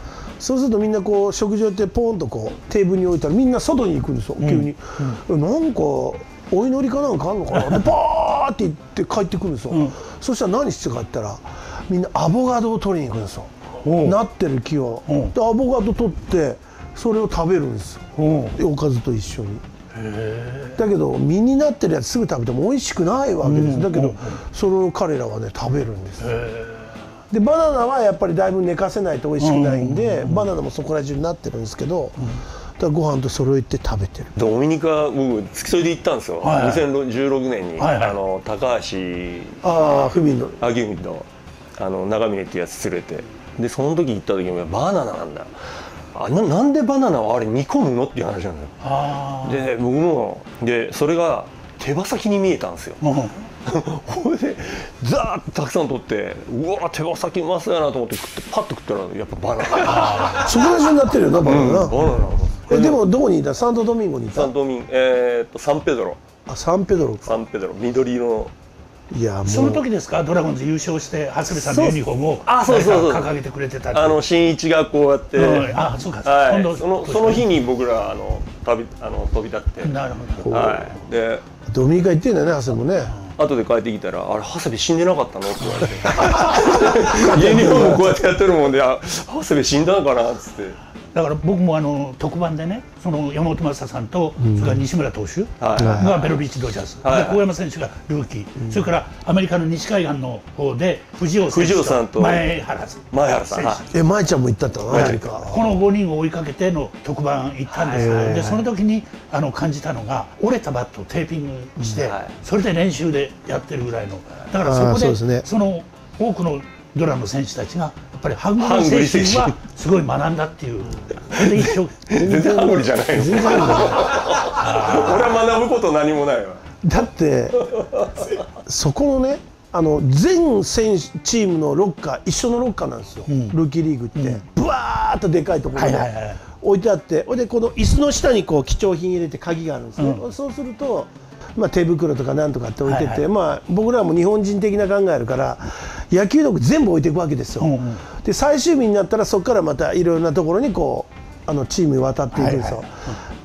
そうするとみんなこう食事をってポンとこうテーブルに置いたらみんな外に行くんですよ、急に、うん、なんかお祈りかなんかあんのかなでバーって行って帰ってくるんですよ、うん、そしたら何してかって言ったらみんなアボカドを取りに行くんですよ、なってる木を、でアボカド取ってそれを食べるんですよ、おかずと一緒に。だけど実になってるやつすぐ食べても美味しくないわけです、だけどそれを彼らはね食べるんです。でバナナはやっぱりだいぶ寝かせないと美味しくないんで、バナナもそこら中になってるんですけど、だからご飯と揃えて食べてる。 ドミニカ僕付き添いで行ったんですよ、はいはい、にせんじゅうろくねんに、はいはい、あの高橋あフミのあギュミのあの長峰っていうやつ連れて、でその時行った時もバナナなんだ、あ な, なんでバナナはあれ煮込むのっていう話なんだよ。で僕もでそれが手羽先に見えたんですよ。これでザーッとたくさん取ってうわ手羽先うまそうやなと思って食ってパッと食ったらやっぱバナナそこら中になってるよなバナナ、うん、バナナえでもどこにいた？サントドミンゴにいた？ サントドミンゴえー、っとサンペドロ。 あサンペドロか。 サンペドロ緑色の。 いやもうその時ですか、ドラゴンズ優勝して長谷部さんのユニフォームを掲げてくれてた。 あの新一がこうやって、うん、 あそうか、 はい、そのその日に僕らあの旅あの飛び立って。なるほど。はい。でドミニカ行ってんだよね長谷部もね。 後で帰ってきたら「あれ長谷部死んでなかったの?」って言われてユニフォームこうやってやってるもんで「あ長谷部死んだのかな?」っつって。 だから僕もあの特番でね、その山本昌さんと、うん、それから西村投手がベロビーチドジャース、はい、で高山選手がルーキー、うん、それからアメリカの西海岸の方で藤尾選手と前原選手、 前原さん、はい、 え前ちゃんも行ったったの、アメリカ。 このごにんを追いかけての特番行ったんですよ。でその時にあの感じたのが折れたバットをテーピングして、うんはい、それで練習でやってるぐらいの、だからそこでそ、ね、その多くのドラの選手たちがやっぱりハングリー精神はすごい学んだっていう。 全然ハングリーじゃないの。俺は学ぶこと何もないわ。 だってそこのねあの全選手チームのロッカー一緒のロッカーなんですよ、うん、ルーキーリーグって、うん、ブワーッとでかいところに置いてあって、ほいでこの椅子の下にこう貴重品入れて鍵があるんですね、うん、そうするとまあ、手袋とかなんとかって置いてて、はいはい、まあ、僕らも日本人的な考えあるから野球道具全部置いていくわけですよ、うんうん、で最終日になったらそこからまたいろいろなところにこうあのチームに渡っていくんですよ、はいはい、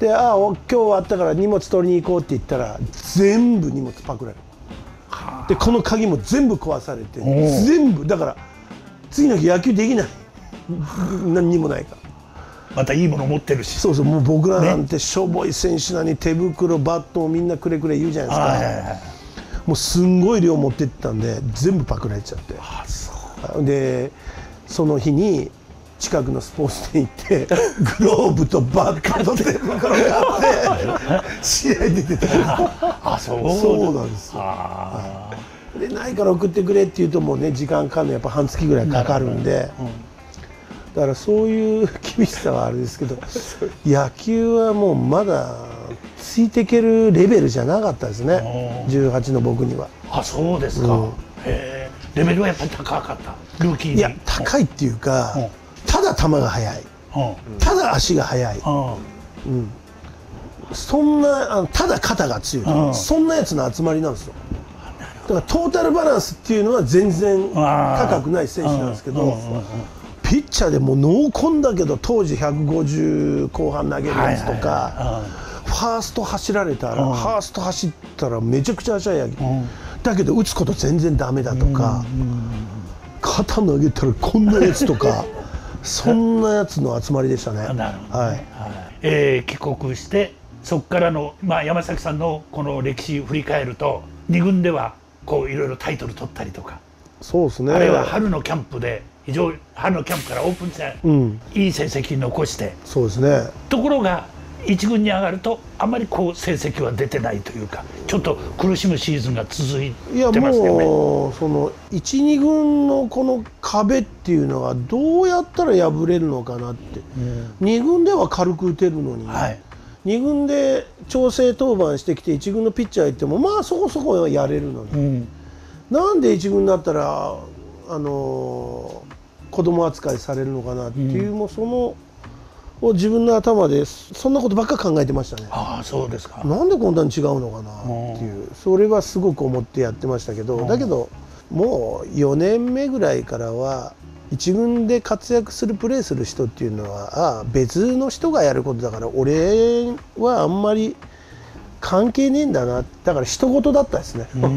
でああ今日終わったから荷物取りに行こうって言ったら全部荷物パクられる、はあ、でこの鍵も全部壊されて全部だから次の日野球できない何にもないから。 またいいもの持ってるし、 そうそう、もう僕らなんてしょぼい選手なのに手袋バットもみんなくれくれ言うじゃないですか、はいはいはい、もうすんごい量持ってってたんで全部パクられちゃって、あそうでその日に近くのスポーツ店行ってグローブとバットと手袋買って試合出てたあそうそうなんですよ。あでないから送ってくれって言うともうね時間かかるのやっぱ半月ぐらいかかるんで、だからそういう厳しさはあれですけど野球はもうまだついていけるレベルじゃなかったですね、じゅうはちの僕には。 あそうですか、うん、へレベルはやっぱり高かったルーキーに。 いや高いっていうか、うん、ただ球が速い、うん、ただ足が速い、うん、そんなあのただ肩が強い、うん、そんなやつの集まりなんですよ。だからトータルバランスっていうのは全然高くない選手なんですけど、ピッチャーでもノーコンだけど当時ひゃくごじゅうこう半投げるやつとか、ファースト走られたら、ファースト走ったらめちゃくちゃ速いやけ、うん、だけど打つこと全然ダメだとか、うん、肩投げたらこんなやつとかそんなやつの集まりでしたね。なるほどね、はい、 えー、帰国してそこからの、まあ、山崎さんのこの歴史を振り返るとに軍ではこういろいろタイトル取ったりとか、 そうですね、 あるいは春のキャンプで非常に春のキャンプからオープン戦、うん、いい成績残して、 そうですね、 ところが一軍に上がるとあまりこう成績は出てないというか、ちょっと苦しむシーズンが続いてますよね。いやもうそのいち、に軍のこの壁っていうのはどうやったら破れるのかなって、うん、に軍では軽く打てるのに、はい、に軍で調整登板してきていち軍のピッチャー行ってもまあそこそこやれるのに、うん、なんでいち軍になったらあのー、子供扱いされるのかなっていう、うん、もうそのを自分の頭でそんなことばっか考えてましたね。 ああそうですか。 なんでこんなに違うのかなっていう、それはすごく思ってやってましたけど、だけどもうよねんめぐらいからは一軍で活躍するプレーする人っていうのはあ別の人がやることだから俺はあんまり関係ねえんだな、だから一言だったですね。うん、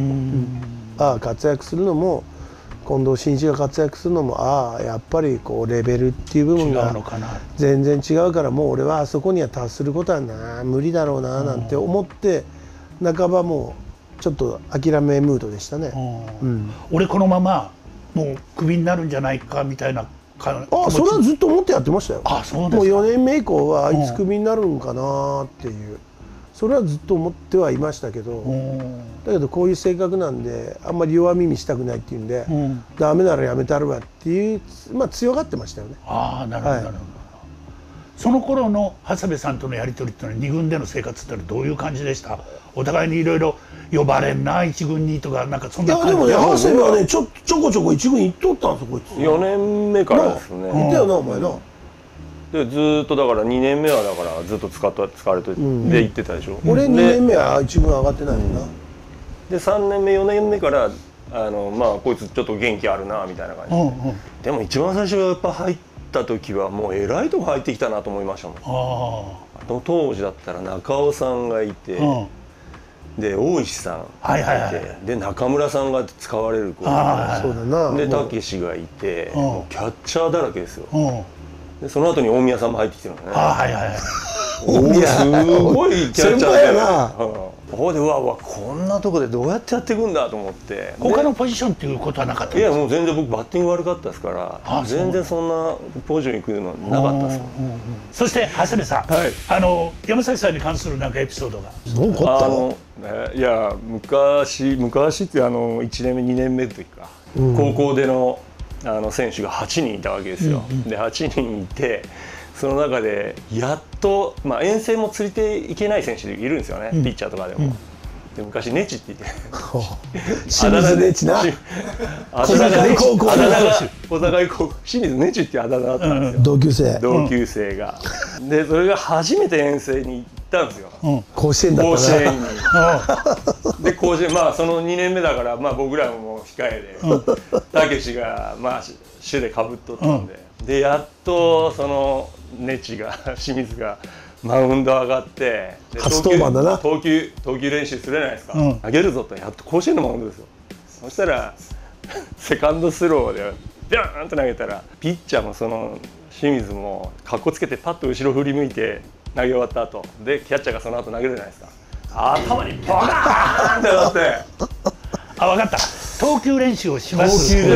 ああ活躍するのも近藤真一が活躍するのもああやっぱりこうレベルっていう部分が全然違うからもう俺はあそこには達することはな無理だろうななんて思って半ばもうちょっと諦めムードでしたね。 うん、俺このままもうクビになるんじゃないかみたいなああそれはずっと思ってやってましたよ。 あそうですか。 もうよねんめ以降はあいつクビになるんかなっていうそれはずっと思ってはいましたけど、だけどこういう性格なんであんまり弱みにしたくないっていうんで、うん、ダメならやめたるわっていう、まあ、強がってましたよね。 ああなるほど、はい、なるほど。その頃の長谷部さんとのやり取りっていうのはに軍での生活ってのはどういう感じでした？お互いにいろいろ呼ばれんな一軍にとかなんかそんな感じ。 いやでもね長谷部はねちょちょこちょこ一軍行っとったんですよこいつ。 よねんめからですね。 行ったよなお前な。 でずっとだからにねんめはだからずっと使った使われてで行ってたでしょ。 俺にねんめは一軍上がってないもんな。 でさんねんめよねんめからあのまあこいつちょっと元気あるなみたいな感じで、うんうん、でも一番最初やっぱ入った時はもうえらいとこ入ってきたなと思いましたもん。あの当時だったら中尾さんがいて、うん、で大石さんがいて、はいはいはい、で中村さんが使われる子がいて、でたけしがいて、うん、もうキャッチャーだらけですよ。うん、でその後に大宮さんも入ってきてるのね。 あはいはいはい。 大宮すごいキャッチャーで。ほいでうわうわこんなとこでどうやってやっていくんだと思って。 他のポジションっていうことはなかったんですか？ いやもう全然僕バッティング悪かったですから全然そんなポジション行くのなかったですよ。 そして長谷部さん、はい、あの山崎さんに関するなんかエピソードが何かあったの？ いや昔昔ってあのいちねんめにねんめの時か、うん、高校でのあの選手がはちにんいたわけですよ。うんうん、ではちにんいてその中でやっと、まあ、遠征もついていけない選手いるんですよね、うん、ピッチャーとかでも。うん、で昔ネチって言って清水ネチな小坂高校の小坂高校清水ネチっていうあだ名だったんですよ。 同級生同級生が、うん、でそれが初めて遠征に行ったんですよ、うん、 甲子園だったな。 甲子園にで甲子園まあそのにねんめだから、まあ、僕らももう控えでたけしがまあ主でかぶっとったんで、うん、でやっとそのネチが清水がマウンド上がって初登板だな。 投球投球練習するじゃないですか、うん、投げるぞってやっと甲子園のマウンドですよ。そしたらセカンドスローでビャーンと投げたらピッチャーもその清水もかっこつけてパッと後ろ振り向いて投げ終わった後でキャッチャーがその後投げるじゃないですか。頭にバーンってなってあ分かった、投球練習をします。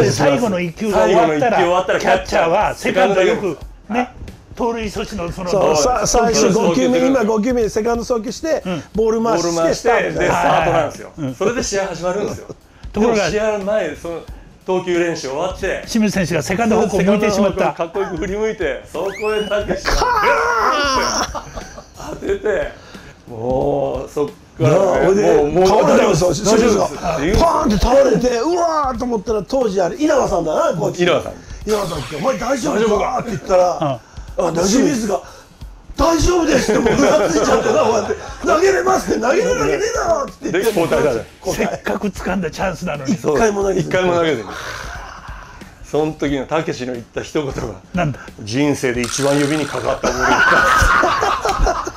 最後のいっきゅうが終わったらキャッチャーはセカンドよくね盗塁阻止のそのそうさ最初ごきゅうめ今ごきゅうめセカンド送球して、うん、ボール回してスタートでスタートなんですよ、うん、それで試合始まるんですよ。ところが試合前その投球練習終わって清水選手がセカンド方向向いてしまった。 かっこよく振り向いてそこへたけしが当ててもうそっからねもうもう倒れたんですよ。清水がパーンって倒れてうわーと思ったら当時あれ稲葉さんだなコーチ。 稲葉さん稲葉さんって「お前大丈夫か?」って言ったら清水が「大丈夫です」ってもううなついちゃってなこうやって「投げれます」って「投げるわけねえだろ」って言って交代だね。 せっかく掴んだチャンスなのに一回も投げず一回も投げずにその時のたけしの言った一言がなんだ人生で一番指にかかったボールだ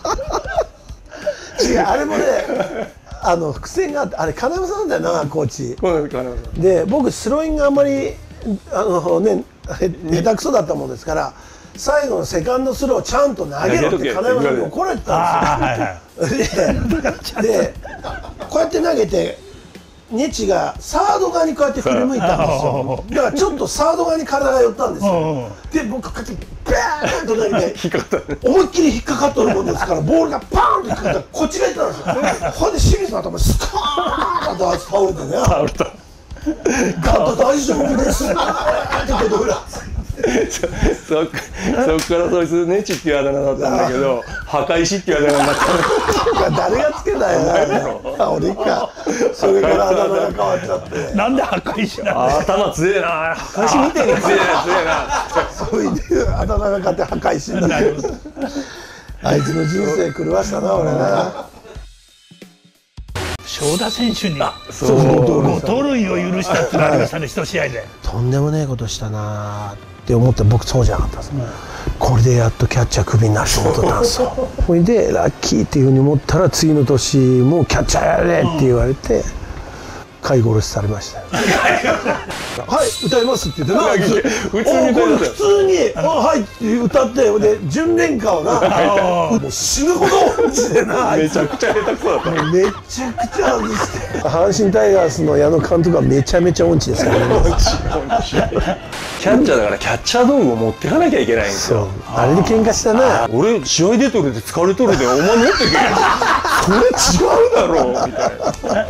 違うあれもねあの伏線があってあれ金山さんだよなコーチで僕スローインがあんまりあのね下手くそだったもんですから最後のセカンドスローちゃんと投げろって金山さんに怒られてたんですよ。ででこうやって投げてネチがサード側にこうやって振り向いたんですよ。だからちょっとサード側に体が寄ったんですよ。で僕こうやってバーンと投げて思いっきり引っかかっとるもんですからボールがパーンと引っかかったらこっちがいったんですよ。ほんで清水の頭スカーンとあいつ倒れてね倒れたガッと大丈夫ですって言ってどうやそ, そ, そっからそいつネチっていうあだ名だったんだけど墓石っていうあだ名になったの誰がつけたよな俺かそれからあだ名が変わっちゃってなんで墓石なんだ頭強えな墓石みたいに強えな強えなそういうあだ名が変わって墓石になってあいつの人生狂わしたな俺な。 昭正田選手にご盗塁を許したってなりましたね、一試合で。 とんでもねえことしたなって思って僕そうじゃなかったです、うん、これでやっとキャッチャークビになると思ってたんですよ。ほいでラッキーっていうふうに思ったら次の年もうキャッチャーやれって言われて、うん、飼い殺しされましたよ。はい歌いますって言ってな普通に普通に「あはい」って歌ってで純恋歌をなもう死ぬほど音痴でなめちゃくちゃ下手くそだった。 めちゃくちゃ外して阪神タイガースの矢野監督はめちゃめちゃ音痴ですからね。 キャッチャーだからキャッチャー道具を持っていかなきゃいけないんですよ。 あれで喧嘩したな。 俺試合出とるで疲れとるでお前持ってけそれ違うだろうみたいな。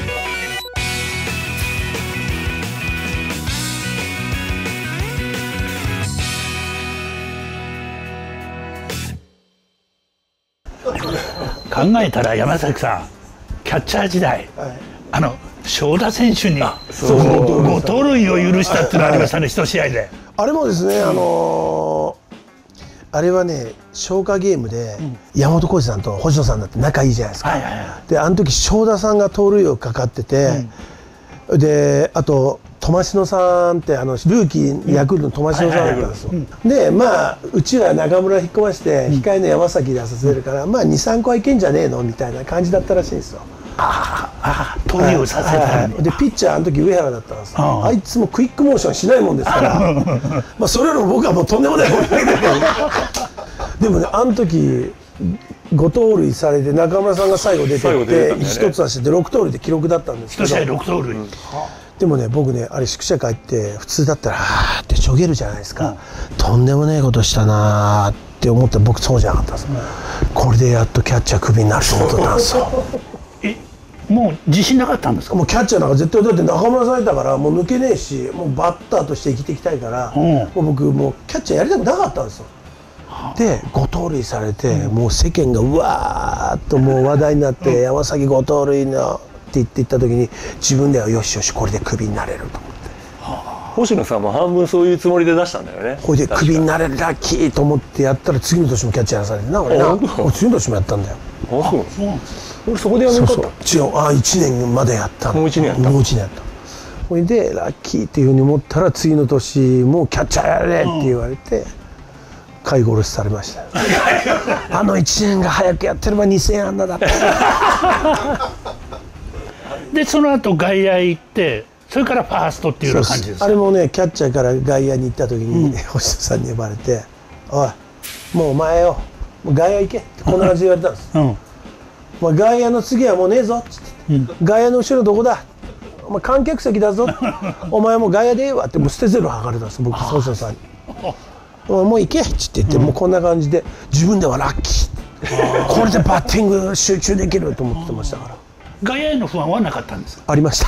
考えたら山崎さんキャッチャー時代、はい、あの正田選手にご盗塁を許したってのありましたね、一試合で。 あれもですね、あのー、あれはね消化ゲームで、うん、山本浩二さんと星野さんだって仲いいじゃないですか。であの時正田さんが盗塁をかかってて、うん、であと苫篠さんってあのルーキーヤクルトの苫篠さんだったんですよ。でまあうちは中村引っ込まして控えの山崎でさせるから、うん、まあにさんこはいけんじゃねえのみたいな感じだったらしいんですよ。 ああ盗塁をさせたのに。 でピッチャーあの時上原だったんです。あ, あいつもクイックモーションしないもんですからまあそれよりも僕はもうとんでもないことだけどでもねあの時ご盗塁されて中村さんが最後出てって一つ走ってろく盗塁で記録だったんですけど、 一試合ろく盗塁、うん、 でもね僕ねあれ宿舎帰って普通だったらはーってちょげるじゃないですか、うん、とんでもねえことしたなーって思って僕そうじゃなかったんです、うん、これでやっとキャッチャークビになると思ってたんですよ。 えもう自信なかったんですか？ もうキャッチャーなんか絶対だって中村さんいたからもう抜けねえしもうバッターとして生きていきたいから、うん、もう僕もうキャッチャーやりたくなかったんですよ。でご盗塁されて、うん、もう世間がうわーっともう話題になって、うん、山崎ご盗塁のって言って言った時に自分ではよしよしこれでクビになれると思って、 はあ、星野さんも半分そういうつもりで出したんだよね。 これでクビになれるラッキーと思ってやったら次の年もキャッチャーやらされてな俺な次の年もやったんだよ。 あそうそうなんです。俺そこでやめなかった。 そうそう違うあいちねんまでやったの。 もういちねんやったもういちねんやった。これでラッキーっていうふうに思ったら次の年もキャッチャーやれって言われて、うん飼い殺しされましたよあのいちねんが早くやってればにせん安打だったでその後外野行ってそれからファーストっていうような感じですか？ あれもねキャッチャーから外野に行った時に、うん、星野さんに呼ばれて「おいもうお前よもう外野行け」ってこんな感じで言われたんです、うんまあ、外野の次はもうねえぞっつって、うん、外野の後ろどこだお前観客席だぞお前もう外野でええわってもう捨てゼロ測れたんです僕星野さんに。もう行けっつって言って、うん、もうこんな感じで自分ではラッキーこれでバッティング集中できると思ってましたから。 外野への不安はなかったんですか？ ありました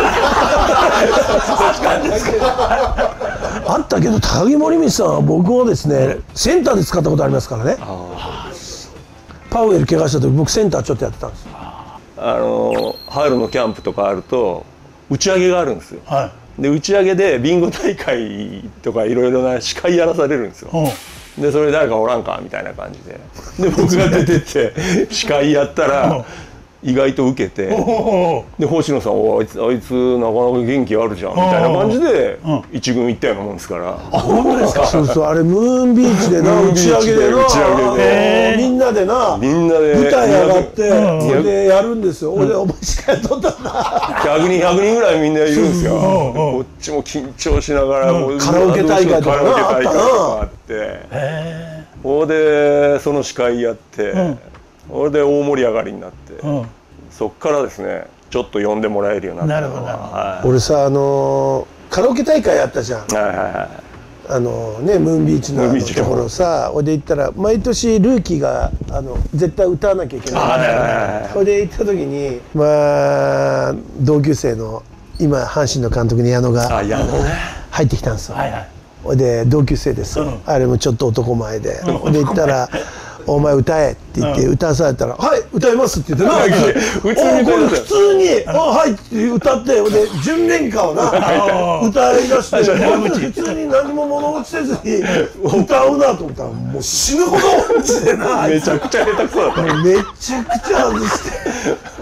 あったけど高木森光さんは僕をですねセンターで使ったことありますからね。パウエル怪我した時僕センターちょっとやってたんです。 あの春のキャンプとかあると打ち上げがあるんですよ、はい、で打ち上げでビンゴ大会とかいろいろな司会やらされるんですよ、うん、でそれ誰かおらんかみたいな感じでで僕が出てって司会やったら意外と受けてで星野さん「あいつあいつなかなか元気あるじゃん」みたいな感じで一軍行ったようなもんですから。 あ本当ですか？そうそうあれムーンビーチでな打ち上げでな打ち上げでみんなでなみんなで舞台上がってそれでやるんですよ。俺お前しかやっとったんだひゃくにんひゃくにんぐらいみんないるんですよ。こっちも緊張しながらもうカラオケ大会とかあってそれでその司会やってそれで大盛り上がりになって、うん、そっからですねちょっと呼んでもらえるようになったのは、 はい、俺さあのー、カラオケ大会やったじゃん、はいはいはい、あのー、ねムーンビーチのあのところさ俺で行ったら毎年ルーキーがあの絶対歌わなきゃいけないそれで行った時にまあ同級生の今阪神の監督に矢野が入ってきたんですよ。ほいで同級生です、うん、あれもちょっと男前でほいで行ったらお前歌えって言って歌わされたら「はい歌います」って言ってな普通に普通に「あはい」って歌ってで純恋歌をな歌いだして普通に何も物落ちせずに歌うなと思ったらもう死ぬほど落ちてなめちゃくちゃ下手くそだっためちゃくちゃ外して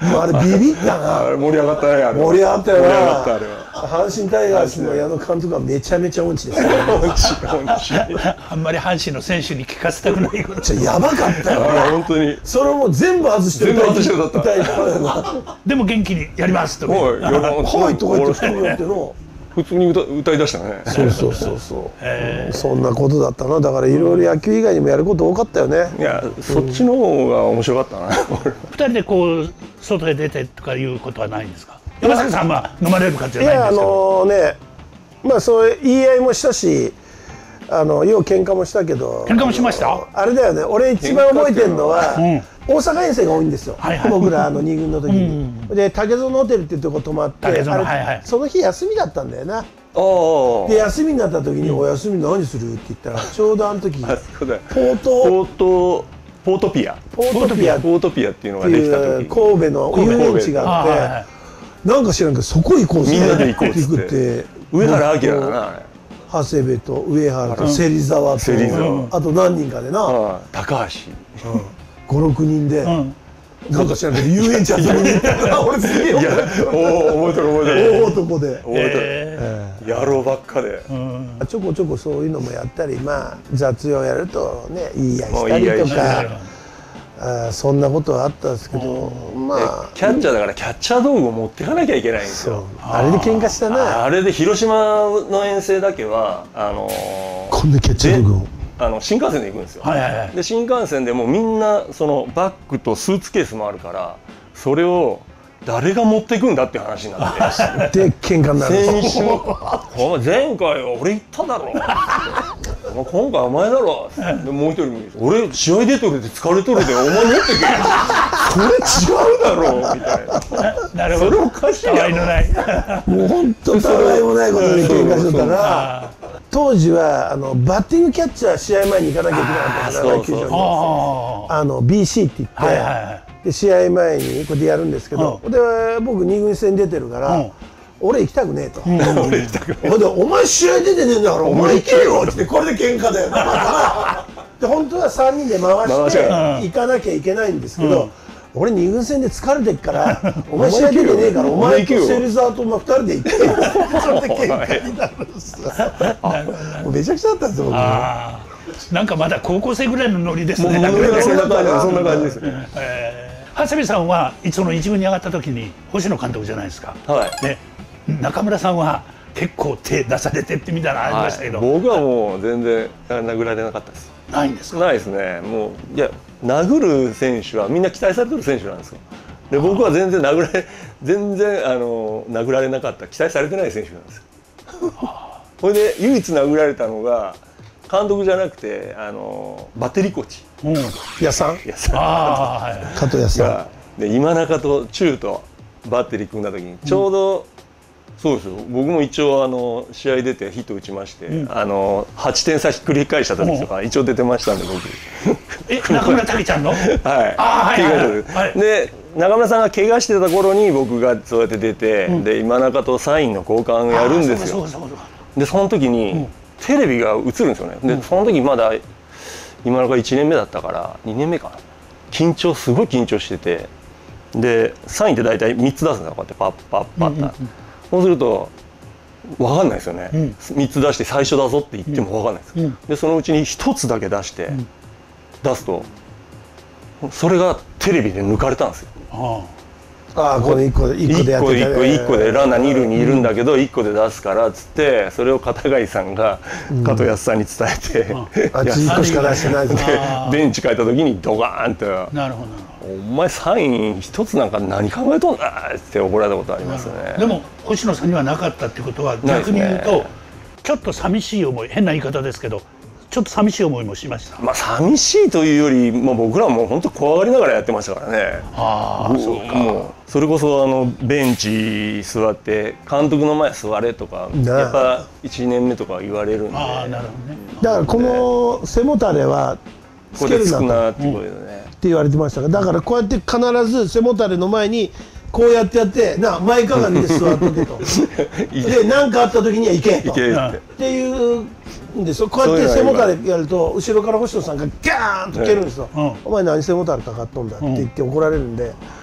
あれビビったな。 盛り上がったね、あれ。 盛り上がったよな。 盛り上がったあれは。 阪神タイガースの矢野監督はめちゃめちゃ音痴ですよ。 あんまり阪神の選手に聞かせたくないこと。 やばかったよ。 本当に。 それも全部外して全部外してだった。 でも元気にやりますとか。 はいとか言って言っての。 普通に歌歌い出したね。 そうそうそうそう。そんなことだったな。だからいろいろ野球以外にもやること多かったよね。 いや、そっちの方が面白かったな。 二人でこう外へ出てとかいうことはないんですか。山崎さんは飲まれる感じじゃないんですけど。 いや、あのね、まあそういう言い合いもしたし、あのよう喧嘩もしたけど。 喧嘩もしました。 あれだよね。俺一番覚えてるのは。大阪遠征が多いんですよ、僕らあのに軍の時に。で竹園ホテルっていうとこ泊まって、その日休みだったんだよな。で休みになった時に「お休み何する?」って言ったらちょうどあの時ポートポートポートピアポートピアポートピアっていうのができた時、 神戸の遊園地があって、なんか知らんけどそこ行こうみんなで行こうって。上原明だな。 長谷部と上原と芹沢とあと何人かでな、 高橋ごろくにんで、なんか知らんけど遊園地遊びに行ったら俺すげえ覚えてる覚えてる大男で覚えてる野郎ばっかでちょこちょこそういうのもやったり、まあ雑用やるとね言い合いしたりとか、そんなことはあったんですけど、まあキャッチャーだからキャッチャー道具を持っていかなきゃいけないんですよ。 あれで喧嘩したな。 あれで広島の遠征だけはあのこんなキャッチャー道具をあの新幹線で行くんですよ。で新幹線でもみんなそのバッグとスーツケースもあるからそれを誰が持っていくんだっていう話になってで喧嘩になる。 先週お前前回は俺言っただろ今回はお前だろでもう一人も俺試合出とるで疲れとるでお前持ってけそれ違うだろみたいな。 なるほど。 それおかしいやろ。 もう本当たわいもないことで喧嘩しとったら。当時はあのバッティングキャッチャー試合前に行かなきゃいけなかったから球場にあの ビーシー って言ってで試合前にこれでやるんですけど、で僕に軍戦出てるから俺行きたくねえと。 俺行きたくねえ。 でお前試合出てねえんだからお前行けよってこれで喧嘩だよ。で本当はさんにんで回して行かなきゃいけないんですけど。俺に軍戦で疲れてっからお前試合出てねえからお前と芹沢とふたりで行ってそれで喧嘩になるんですよ。もうめちゃくちゃだったんですよ僕。 なんかまだ高校生ぐらいのノリですね。 そんな感じですね。 長谷部さんはいつの一軍に上がった時に星野監督じゃないですか。ね、中村さんは結構手出されてってみたいなのありましたけど、 僕はもう全然殴られなかったです。 ないんですか。 ないですね。もういや殴る選手はみんな期待されてる選手なんですよ。で僕は全然殴られ全然あの殴られなかった期待されてない選手なんですよ。これで唯一殴られたのが監督じゃなくてあのバッテリーコーチ。 矢さん。 矢さん。 加藤矢さん。で今中と中とバッテリー組んだ時にちょうど、うん、そうですよ。僕も一応あの試合出てヒット打ちまして、うん、あのはちてん差ひっくり返した時とか一応出てましたんで僕。 え中村武ちゃんの？はい。 ああはい。で中村さんが怪我してた頃に僕がそうやって出て、うん、で今中とサインの交換をやるんですよ。でその時に、うん、テレビが映るんですよね。で、うん、その時まだ今中いちねんめだったからにねんめかな。緊張すごい緊張してて、でサインって大体みっつ出すんですよ。こうやってパッパッパッと。そうすると分かんないですよね、うん、みっつ出して最初だぞって言っても分かんないです、うん、でそのうちにひとつだけ出して、うん、出すとそれがテレビで抜かれたんですよ。 ああこれいっこでいっこでやってたね。 いっこでランナーに塁にいるんだけどいっこで出すからっつってそれを片貝さんが加藤康さんに伝えて、 あっちいっこしか出してないでベンチ帰った時にドガーンと 「なるほどお前サイン一つなんか何考えとんだ」って怒られたことありますね。 でも星野さんにはなかったってことは逆に言うとちょっと寂しい思い、変な言い方ですけどちょっと寂しい思いもしました。 まあ寂しいというより、まあ、僕らはもう本当怖がりながらやってましたからね。 ああそうか。 もうそれこそあのベンチ座って監督の前座れとかやっぱいちねんめとか言われるんで。 ああなるほどね。 だからこの背もたれはつけるなとって言われてましたが、だからこうやって必ず背もたれの前にこうやってやってな前かがみで座っとけとで何かあった時には行けとっていうでそこうやって背もたれやると後ろから星野さんがギャーンと蹴るんですよ。お前何背もたれかかっとんだって言って怒られるんで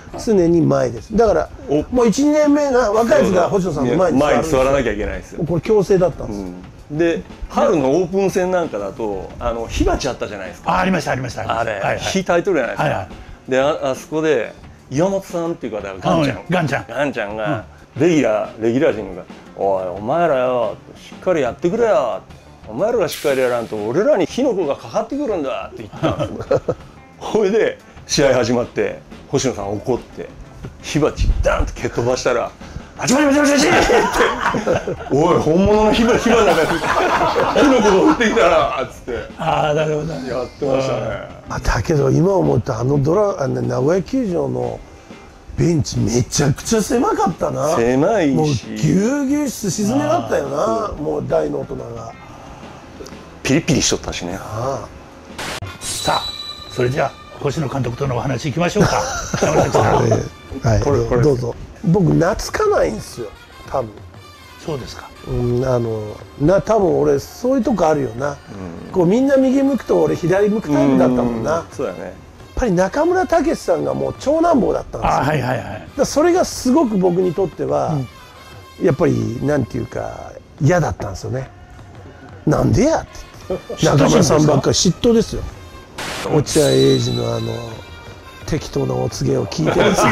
常に前です。だからもういちにねんめが若いやつが星野さんの前に前に座らなきゃいけないですよ。 これ強制だったんです、 うん、で春のオープン戦なんかだとあの火鉢あったじゃないですか。 あありましたありましたあれ、はいはい、火焚いとるじゃないですか、はいはい、で あ, あそこで岩本さんっていう方がガンちゃんガンちゃんガンちゃんが、うん、レギュラーレギュラー陣が「おいお前らよしっかりやってくれよ」お前らがしっかりやらんと俺らに火の粉がかかってくるんだって言ったんですよ。それで試合始まって星野さん怒って火鉢ダンと蹴っ飛ばしたら「バチバチバチバチバチ!」って「おい本物の火鉢火鉢なんか火の粉が降ってきたら」っつってああなるほどやってましたね。 あだけど今思うとあのドラあの名古屋球場のベンチめちゃくちゃ狭かったな。 狭いしもうぎゅうぎゅうす沈めだったよな。もう大の大人がピリピリしとったしね。 ああさあそれじゃあ星野監督とのお話いきましょうか。山崎さん、 はい、これこれどうぞ。僕懐かないんですよ多分。 そうですか。 うんあのな多分俺そういうとこあるよな、うん、こうみんな右向くと俺左向くタイプだったもんな。 うんそうだね。 やっぱり中村武さんがもう長男坊だったんですよ。 あはいはいはい。 だそれがすごく僕にとっては、うん、やっぱりなんていうか嫌だったんですよね。なんでやって中村さんばっかり嫉妬ですよ。落合英二のあの適当なお告げを聞いてるんですよ。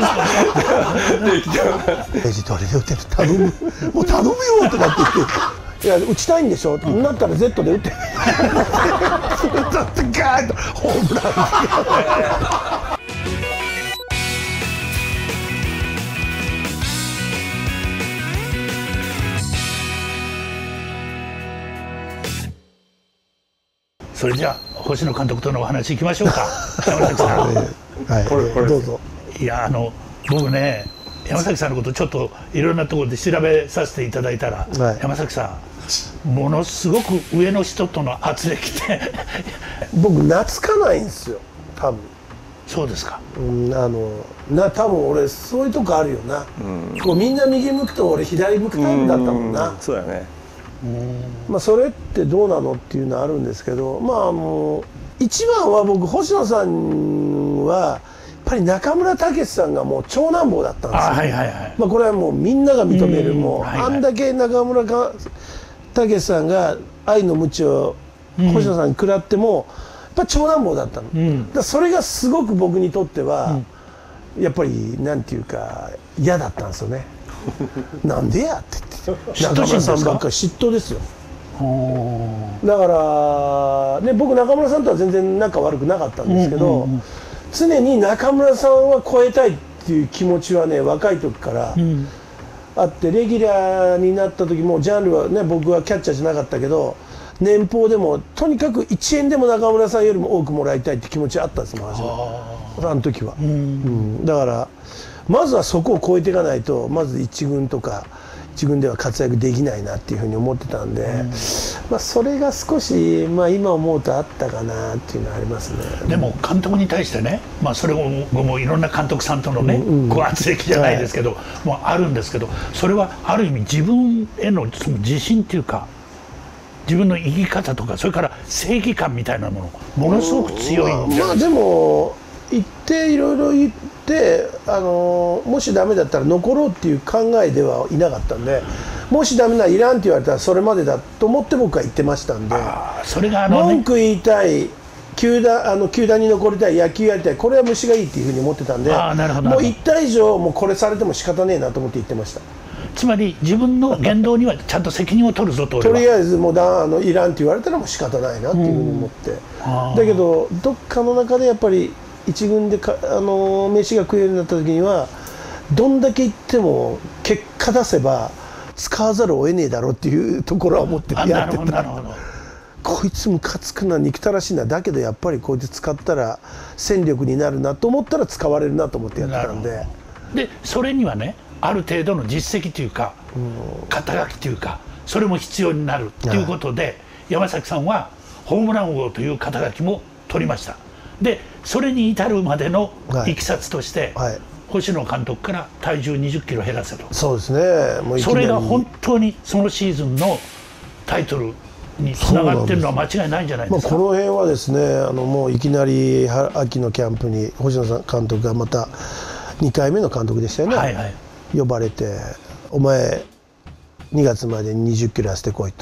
英二どれで打てる頼むもう頼むよとかって言って「いや打ちたいんでしょ」ってなったら ゼット で打ってだってガーッとホームラン。 それじゃあ星野監督とのお話いきましょうか。山崎さん、 はい、これこれどうぞ。 いやあの僕ね山崎さんのことちょっといろんなところで調べさせていただいたら、はい、山崎さんものすごく上の人との圧力で僕懐かないんですよ多分。 そうですか。 うんあのな多分俺そういうとこあるよな、うん、こうみんな右向くと俺左向くタイプだったもんな。 うんそうやね。 まあそれってどうなのっていうのはあるんですけど、まあもう一番は僕星野さんはやっぱり中村武さんがもう長男坊だったんですよ。 はいはいはい。 まあこれはもうみんなが認めるもう、はいはい、あんだけ中村武さんが愛の鞭を星野さんに食らってもやっぱ長男坊だったの。うん、だそれがすごく僕にとっては、うん、やっぱりなんていうか嫌だったんですよね。なんでやって言って中村さんばっかり嫉妬ですよ。だからね僕中村さんとは全然仲悪くなかったんですけど、うんうんうん、常に中村さんは超えたいっていう気持ちはね若い時からあって、レギュラーになった時もジャンルはね僕はキャッチャーじゃなかったけど年俸でもとにかくいちえんでも中村さんよりも多くもらいたいって気持ちあったんですもん初めあの時は、うんうん、だからまずはそこを超えていかないとまず一軍とか一軍では活躍できないなっていうふうに思ってたんで、うん、まあそれが少し、まあ、今思うとあったかなっていうのはありますね。 でも監督に対してね、まあ、それももういろんな監督さんとのね、うんうん、こう圧力じゃないですけど、はい、もうあるんですけどそれはある意味自分へのその自信っていうか自分の生き方とかそれから正義感みたいなものものすごく強いんじゃないですか。 まあでも言っていろいろ言ってあのもしダメだったら残ろうっていう考えではいなかったんで、もしダメならいらんって言われたらそれまでだと思って僕は言ってましたんで、 あそれがあの、ね、 文句言いたい球団あの球団に残りたい野球やりたいこれは虫がいいっていうふうに思ってたんで、 あなるほどもう言った以上もうこれされても仕方ねえなと思って言ってました。 つまり自分の言動にはちゃんと責任を取るぞととりあえずもうだあのいらんって言われたらもう仕方ないなっていうふうに思って、だけどどっかの中でやっぱり一軍でかあの飯が食えるようになった時にはどんだけ言っても結果出せば使わざるを得ねえだろうっていうところは思ってやってた。こいつムカつくな憎たらしいなだけどやっぱりこいつ使ったら戦力になるなと思ったら使われるなと思ってやってたんで、 でそれにはねある程度の実績というか、うん、肩書きというかそれも必要になるということで、はい、山崎さんはホームラン王という肩書きも取りました。でそれに至るまでのいきさつとして、はいはい、星野監督から体重にじゅっキロ減らせと。 そうですね。 もうそれが本当にそのシーズンのタイトルにつながってるのは間違いないんじゃないですか。 まあ、この辺はですねあのもういきなり秋のキャンプに星野さん監督がまたにかいめの監督でしたよね、はいはい、呼ばれて「お前にがつまでににじゅっキロ痩せてこい」と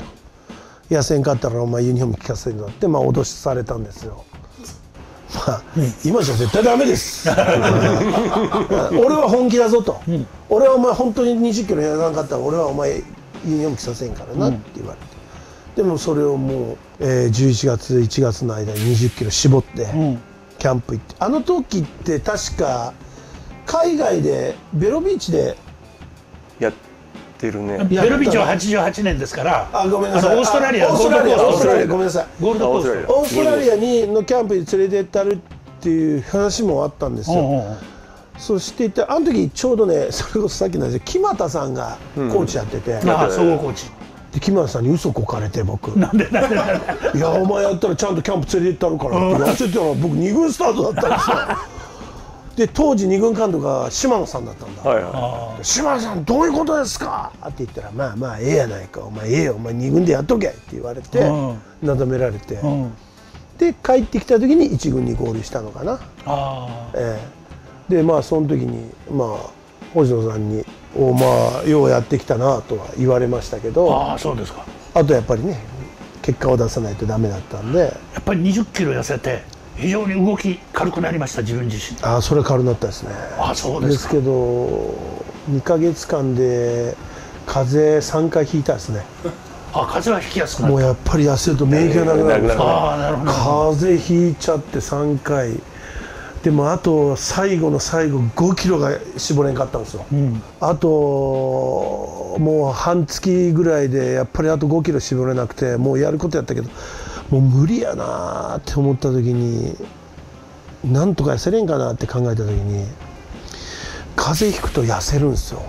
「痩せんかったらお前ユニフォーム着かせるの」ってまあ脅しされたんですよ。まあ、うん、今じゃ絶対ダメです俺は本気だぞと、うん、俺はお前本当ににじゅっキロ痩せなかったら俺はお前ユニフォーム着させんからなって言われて、うん、でもそれをもう、えー、じゅういちがついちがつの間ににじゅっキロ絞って、うん、キャンプ行って、あの時って確か海外でベロビーチでやってるね。 ベロビーチははちじゅうはちねんですから、 あ、ごめんなさい、 オーストラリア、 オーストラリア、オーストラリア、ごめんなさい、 ゴールドコースト、 オーストラリアにのキャンプに連れてったるっていう話もあったんですよ。うんうん、そしてあの時ちょうどね、それこそさっきの話で木俣さんがコーチやってて、うん、 ああ、総合コーチで木俣さんに嘘こかれて、僕なんでなんでなんでいや、お前やったらちゃんとキャンプ連れて行ったるからって言わせてたら、僕に軍スタートだったんですよで当時に軍監督が島野さんだったんだ、はいはい、島野さんどういうことですかって言ったら、まあまあええやないか、お前ええよ、お前に軍でやっとけって言われて、なだめられて、うん、で帰ってきた時にいち軍に合流したのかな。あ、ええ、でまあその時にまあ星野さんに「おまあようやってきたな」とは言われましたけど、 ああ、そうですか。 あとやっぱりね、結果を出さないとダメだったんで、やっぱりにじゅっキロ痩せて非常に動き軽くなりました、自分自身。 ああ、それは軽くなったですね。 ああ、そうですか。 ですけどにかげつかんで風邪さんかいひいたですね。 あ、風邪はひきやすくなった。 もうやっぱり痩せると免疫がなくなるんですよ。 ああ、なるほど。 風邪ひいちゃってさんかいでも、あと最後の最後ごキロが絞れんかったんですよ、うん、あともう半月ぐらいでやっぱりあとごキロ絞れなくて、もうやることやったけどもう無理やなって思った時に、なんとか痩せれんかなって考えた時に、風邪ひくと痩せるんですよ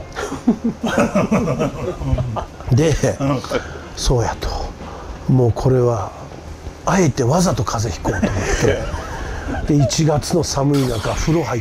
で、そうやと、もうこれはあえてわざと風邪ひこうと思ってでいちがつの寒い中風呂入って、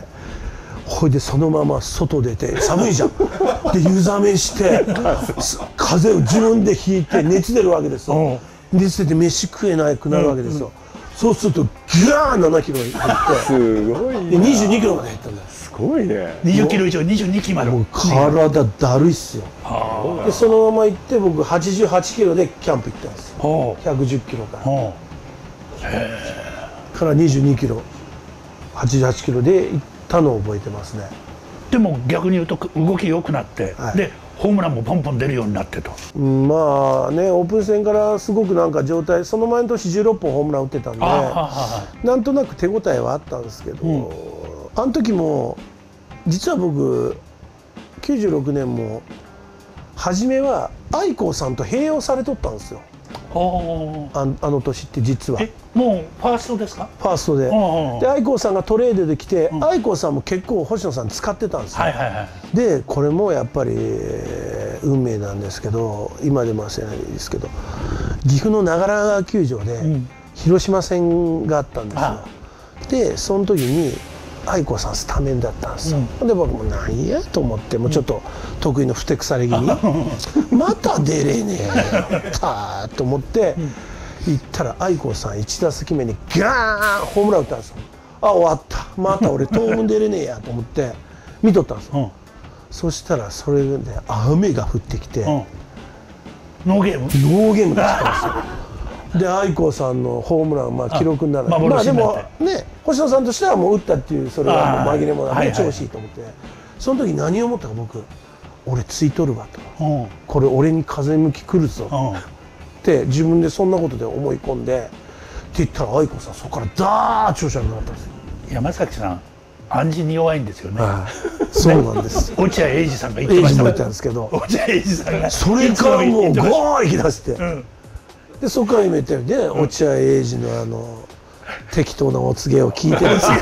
ほいでそのまま外出て、寒いじゃんで湯冷めして風邪を自分でひいて熱出るわけですよ。熱出て飯食えなくなるわけですよ、うんうん、そうするとギャーななキロ減ってすごいな。 でにじゅうにキロまで減ったんだよ。 すごいね。 にじゅっキロ以上にじゅうにキロまで。もう体だるいっすよ。でそのまま行って僕はちじゅうはちキロでキャンプ行ったんですよ。ひゃくじゅっキロからへえからにじゅうにキロはちじゅうはちキロで行ったのを覚えてますね。 でも逆に言うと動き良くなって、はい、でホームランもポンポン出るようになってと、 うん、まあね、オープン戦からすごくなんか状態、その前の年じゅうろっぽんホームラン打ってたんで、なんとなく手応えはあったんですけど、うん、あの時も実は僕きゅうじゅうろくねんも初めは愛子さんと併用されとったんですよ。あ, あの年って実はえもうファーストですか？ ファーストでで愛子さんがトレードで来て、うん、愛子さんも結構星野さん使ってたんですよ、はいはいはい、でこれもやっぱり運命なんですけど、今でも忘れないですけど岐阜の長良川球場で広島戦があったんですよ、うん、でその時に愛子さんスタメンだったんですよ、うん、で僕もなんやと思って、もうちょっと得意のふてくされ気味また出れねえかと思って行ったら愛子さんいち打席目にガーンホームラン打ったんですよ。あ、終わった、また俺当分出れねえやと思って見とったんですよ、うん、そしたらそれで雨が降ってきて、うん、 ノーゲームノーゲームだったんですよで愛子さんのホームラン、まあ、記録にならない、まあでもね、星野さんとしてはもう打ったっていう、それはもう紛れもなく調子いいと思って、その時何を思ったか、僕俺ついとるわと、うん、これ俺に風向き来るぞ、うん、って自分でそんなことで思い込んでって言ったら愛子さんそこからダーッ調子悪くなったんですよ。 山崎さん暗示に弱いんですよね。 はい、そうなんです。 落合英二さんが言ってました。 英二も言ったんですけど、 落合英二さんがそれからもうゴーン行き出して、うん、でそこから今言ったようにね、うん、落合英二のあの適当なお告げを聞いてですね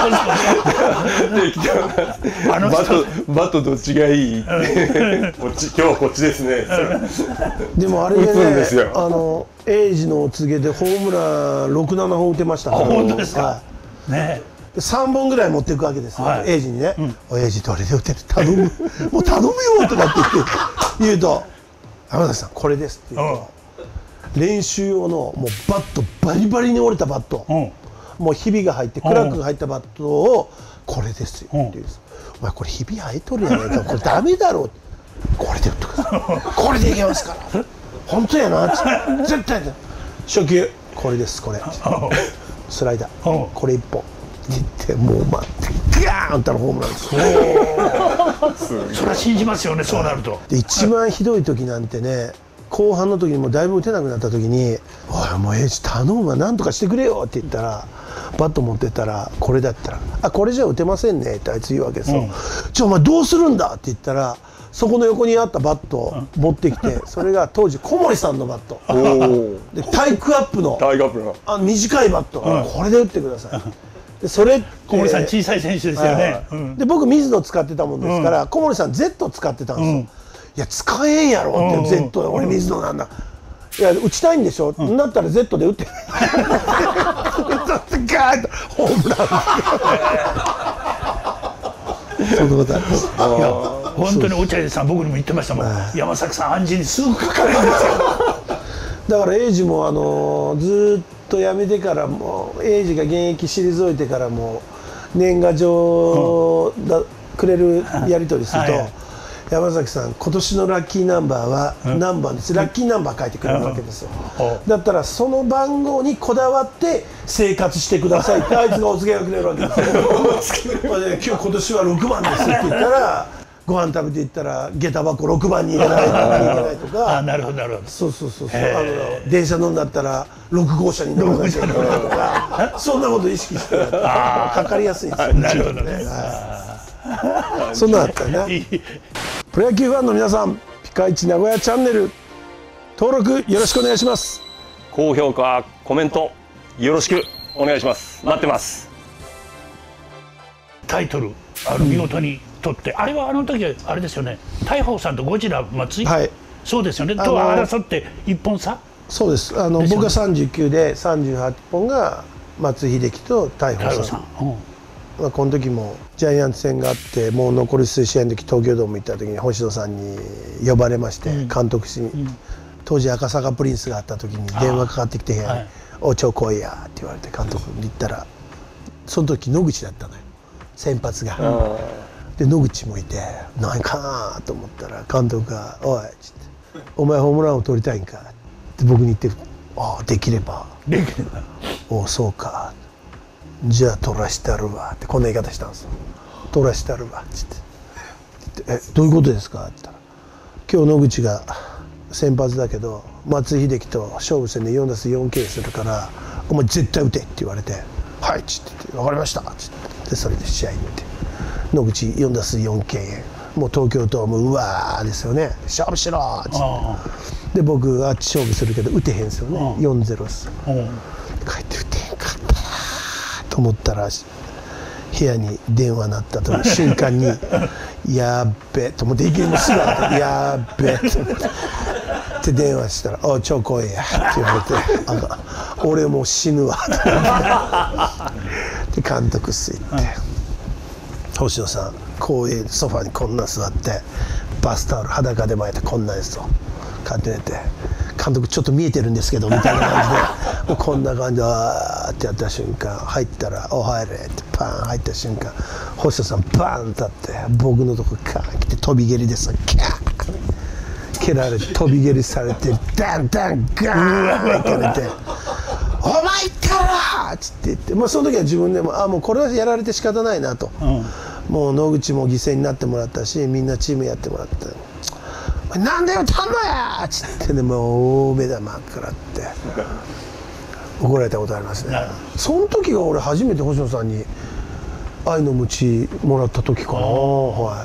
あのバットバットどっちがいいこっち今日はこっちですねでもあれでね、あの英二のお告げでホームランろくななほん打てましたから。 本当ですか、はい、 ねさんぼんぐらい持っていくわけですよ、はい、英二にね、うん、お英二どれで打てる頼むもう頼むよとかって言って言うと山崎さんこれですって言うと、うん、練習用のもうバットバリバリに折れたバット、うん、もうひびが入ってクラックが入ったバットをこれですよ」って言うんです。お前これひび生えとるやないか、これダメだろう、これで打ってください、これでいけますから本当やなっつって絶対だ、初球これです、これスライダーこれ一本って言って、もう待ってガーンってホームランですよ。 それは信じますよね、そうなると。 で一番ひどい時なんてね、後半の時にもうだいぶ打てなくなった時に「おいもうエイジ頼むわ、なんとかしてくれよ」って言ったら、バット持ってったらこれだったら「あこれじゃ打てませんね」ってあいつ言うわけですよ。うん、じゃあお前どうするんだって言ったら、そこの横にあったバットを持ってきて、それが当時小森さんのバットでタイクアップのあ短いバット、これで打ってください。でそれ小森さん小さい選手ですよね。 で僕水野使ってたもんですから、小森さん Z 使ってたんですよ。いや使えんやろって Z で、俺水野なんだ、いや打ちたいんでしょ、だったら Z で打ってガーッとホームランそんなことあります。 いや本当に落合さん僕にも言ってましたもん、山崎さん暗示にすぐかかるんですよ。 だからエイジもあのずっと辞めてからも、エイジが現役退いてからも年賀状だくれるやり取りすると、山崎さん今年のラッキーナンバーは何番です、ラッキーナンバー書いてくれるわけですよ。だったらその番号にこだわって生活してくださいってあいつがお告げがくれるわけですよ。今日今年はろくばんですって言ったら、ご飯食べていったら下駄箱ろくばんに入れないといけないとか。 あ、なるほどなるほど。 そうそうそうそう、あの電車乗んだったらろく号車に乗らなきゃいけないとか、そんなこと意識してかかりやすいんですよ。 なるほどね。 そんなあったな。プロ野球ファンの皆さん、ピカイチ名古屋チャンネル登録よろしくお願いします。 高評価、コメントよろしくお願いします。待ってます。 タイトルあの見事に取って、うん、あれはあの時はあれですよね、大鵬さんとゴジラ松井、はい、そうですよね、と争っていっぽん差。 そうです、あの、ね、僕がさんじゅうきゅうでさんじゅうはっぽんが松井秀喜と大鵬さん。まあこの時もジャイアンツ戦があって、もう残り数試合の時東京ドーム行った時に星野さんに呼ばれまして、うん、監督しに、うん、当時赤坂プリンスがあった時に電話かかってきて「はい、おちょ来いや」って言われて監督に言ったら、その時野口だったのよ先発が。で野口もいて何かなと思ったら監督が「おい」っつって「お前ホームランを取りたいんか」って僕に言って「ああできれば」「できれば」「おおそうか」じゃあ取らしてやるわってこんな言い方したんですよ。取らしてやるわっつって「えどういうことですか?」って言ったら「今日野口が先発だけど松井秀喜と勝負戦でよん打数よんケーするからお前絶対打て」って言われて「はい」っつって「分かりました」っつってでそれで試合に行って野口よん打数よんケー、もう東京ドームうわーですよね、勝負しろっつってで僕あっち勝負するけど打てへんすよね、よんゼロっす。帰って打てへんかったと思ったら部屋に電話鳴ったと瞬間に「やっべ」と思っていきなりすぐ「やっべ」と思ってで電話したら「おい超来いや」って言われて「あ俺もう死ぬわ」で監督室行って星野さんこういうソファにこんな座ってバスタオル裸で巻いてこんなやつを買って寝て「監督ちょっと見えてるんですけど」みたいな感じでもうこんな感じでわーってやった瞬間入ったら「お入れ」ってパーン入った瞬間星野さんバーン立って僕のとこカーン来て飛び蹴りでさキャー蹴られて飛び蹴りされてダンダンガーンいかれて「お前行ったら!」っつって言って、まあ、その時は自分でもあもうこれはやられて仕方ないなと、うん、もう野口も犠牲になってもらったしみんなチームやってもらった「なんだよたんのや!」っつってねもう大目玉食らって怒られたことありますね。その時が俺初めて星野さんに愛の鞭もらった時かな。はい、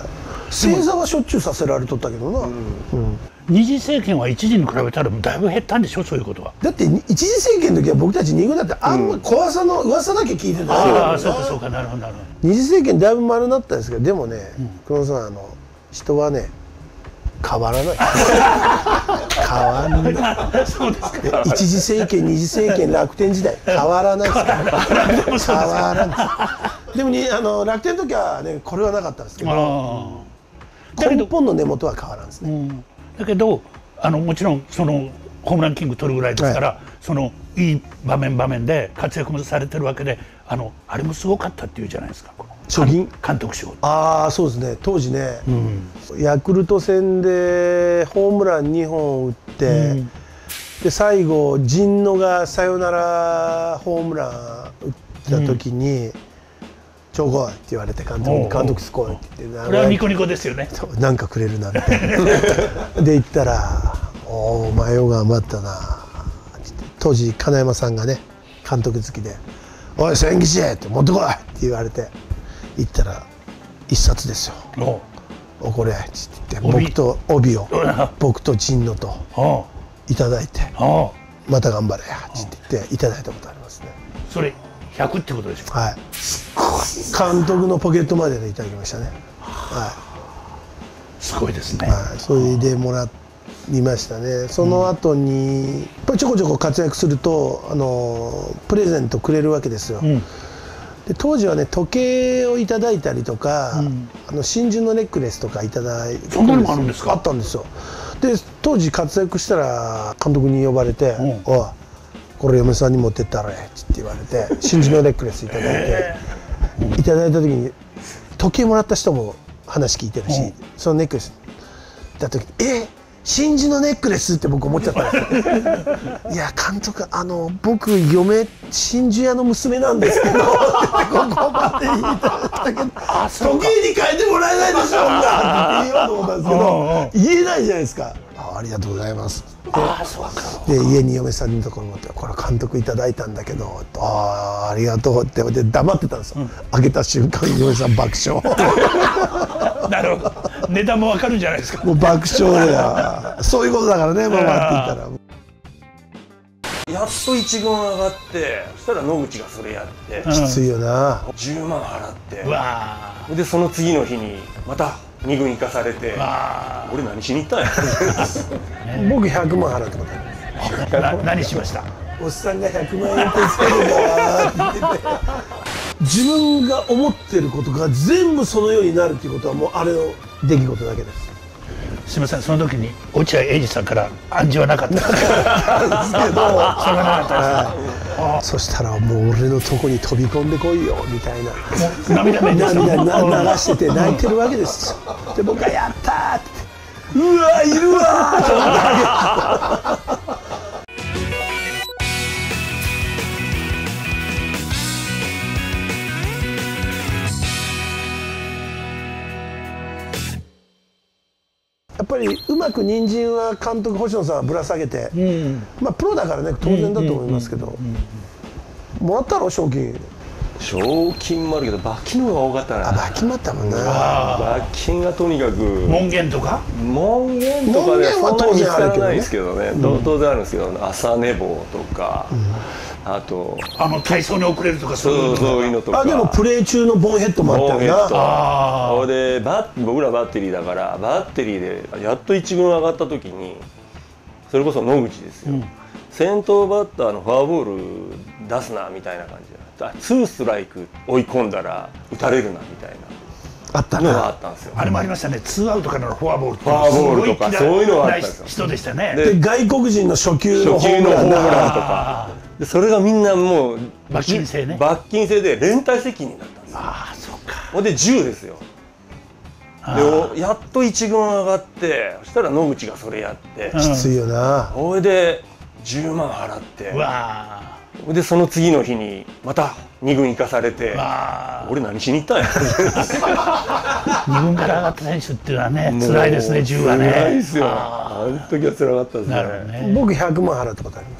正座はしょっちゅうさせられとったけどな。うん、 二次政権は一次に比べたらだいぶ減ったんでしょ、そういうことは。 だって一次政権の時は僕たち二軍だってあんま怖さの噂だけ聞いてた、 うん、ああそうかそうか、なるほどなるほど。 二次政権だいぶ丸なったんですけど、でもね、久野さんあの人はね変わらない変わらないそうですか。一次政権二次政権楽天時代変わらないですから変わらないでもにあの楽天の時はねこれはなかったんですけど根本の根元は変わらんですね、うん、 だけどあのもちろんそのホームランキング取るぐらいですから、はい、そのいい場面場面で活躍もされてるわけで、あのあれもすごかったっていうじゃないですか。 初銀監督賞。 ああそうですね、当時ね、うん、ヤクルト戦でホームランにほん打って、うん、で最後神野がサヨナラホームラン打った時に、うん、ちょこいって言われて監督に監督すこいって言って、 これはニコニコですよね。 なんかくれるなみたいなで言ったら「おお前よ頑張ったな」当時金山さんがね監督好きで「おい千吉って持ってこい!」って言われて行ったら一冊ですよ。おこれって言って僕と帯を僕と陣野といただいてまた頑張れやって言っていただいたことありますね。 それひゃくってことでしょ。 はい。監督のポケットまででいただきましたね。はい。 すごいですね。 はい。それでもらいましたね。その後にやっぱりちょこちょこ活躍するとあのプレゼントくれるわけですよ。うん、で当時はね時計をいただいたりとか、うん、あの真珠のネックレスとかいただいてそんなのもあるんですか。 あったんですよ。で当時活躍したら監督に呼ばれて「おいこれ嫁さんに持ってったらえ」って言われて真珠のネックレスいただいていただいた時に時計もらった人も話聞いてるし、そのネックレスだった時「え真珠のネックレス?」って僕思っちゃったんですよ。いや監督あの僕嫁真珠屋の娘なんですけどここまで言いたかったけど時計に変えてもらえないでしょうかって言おうと思ったんですけど言えないじゃないですか。あ, ありがとうございますあそうかで家に嫁さんのところ持って「これ監督いただいたんだけど」ああありがとう」ってで黙ってたんですよ、うん、開けた瞬間嫁さん爆笑なるほどネタもわかるんじゃないですか。 もう爆笑でそういうことだからねママって言ったら。 やっと一軍上がってそしたら野口がそれやって、 うん、きついよな。 じゅうまん払ってうわでその次の日にまたに軍行かされて俺何しに行ったんや僕ひゃくまん払ってことあります。何しました。 おっさんがひゃくまん円手つけるからって言ってて自分が思ってることが全部そのようになるっていうことはもうあれの出来事だけです。 すみませんその時に落合英二さんから暗示はなかったですけどそれはなかったです。 そしたらもう俺のとこに飛び込んでこいよみたいな涙目で涙流してて泣いてるわけですよ。で僕がやったーってうわいるわーって思ったわけ。やっぱりうまく人参は監督星野さんはぶら下げて、うん、まあプロだからね当然だと思いますけど、もらったろ賞金。 賞金もあるけど罰金の方が多かったな。 あ罰金もあったもんな。 罰金がとにかく門限とか門限とかではそんなに見つからないですけどね、当然あるんですけど朝寝坊とか、あとあの体操に遅れるとかそういうのとか。 あでもプレー中のボンヘッドもあったよな。 あでバ僕らバッテリーだからバッテリーでやっと一軍上がった時にそれこそ野口ですよ、うん、先頭バッターのフォアボール出すなみたいな感じでツーストライク追い込んだら打たれるなみたいなあったのがあったんですよ。 あれもありましたね。ツーアウトからのフォアボールフォアボールとかそういうのがあったんですよ。 人でしたね。 で外国人の初球のホームランとかでそれがみんなもう罰金制ね。 罰金制で連帯責任だったんですよ。 ああそうか。 ほんでじゅうですよ。でやっと一軍上がってそしたら野口がそれやってきついよな。 それでじゅうまん払ってうわでその次の日にまたに軍行かされて俺何しに行ったんやに軍から上がった選手っていうのはね辛いですね。じゅうはね辛いですよ。あの時は辛かったですね。 なるほどね。 僕ひゃくまん払ったことあります。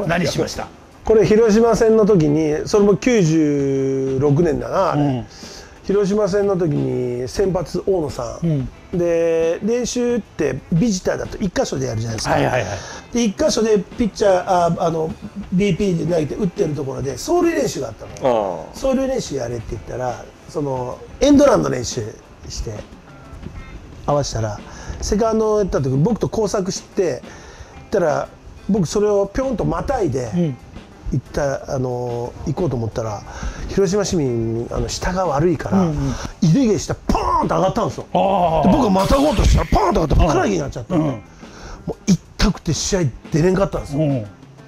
何しました。 これ広島戦の時にそれもきゅうじゅうろくねんだなあれ、うん、広島戦の時に先発大野さん、うん、で練習ってビジターだといっかしょでやるじゃないですか。はいはいはい、でいっかしょでピッチャーああの ビーピー で投げて打ってるところで走塁練習があったの。走塁練習やれって言ったらそのエンドランの練習して合わせたらセカンドやった時僕と交錯して言ったら僕それをピョンとまたいで行ったあの行こうと思ったら広島市民あの下が悪いから入れ毛下ポーンと上がったんですよ。で僕がまたごうとしたらポーンと上がってふくらはぎになっちゃったんで、もう痛くて試合出れんかったんですよ。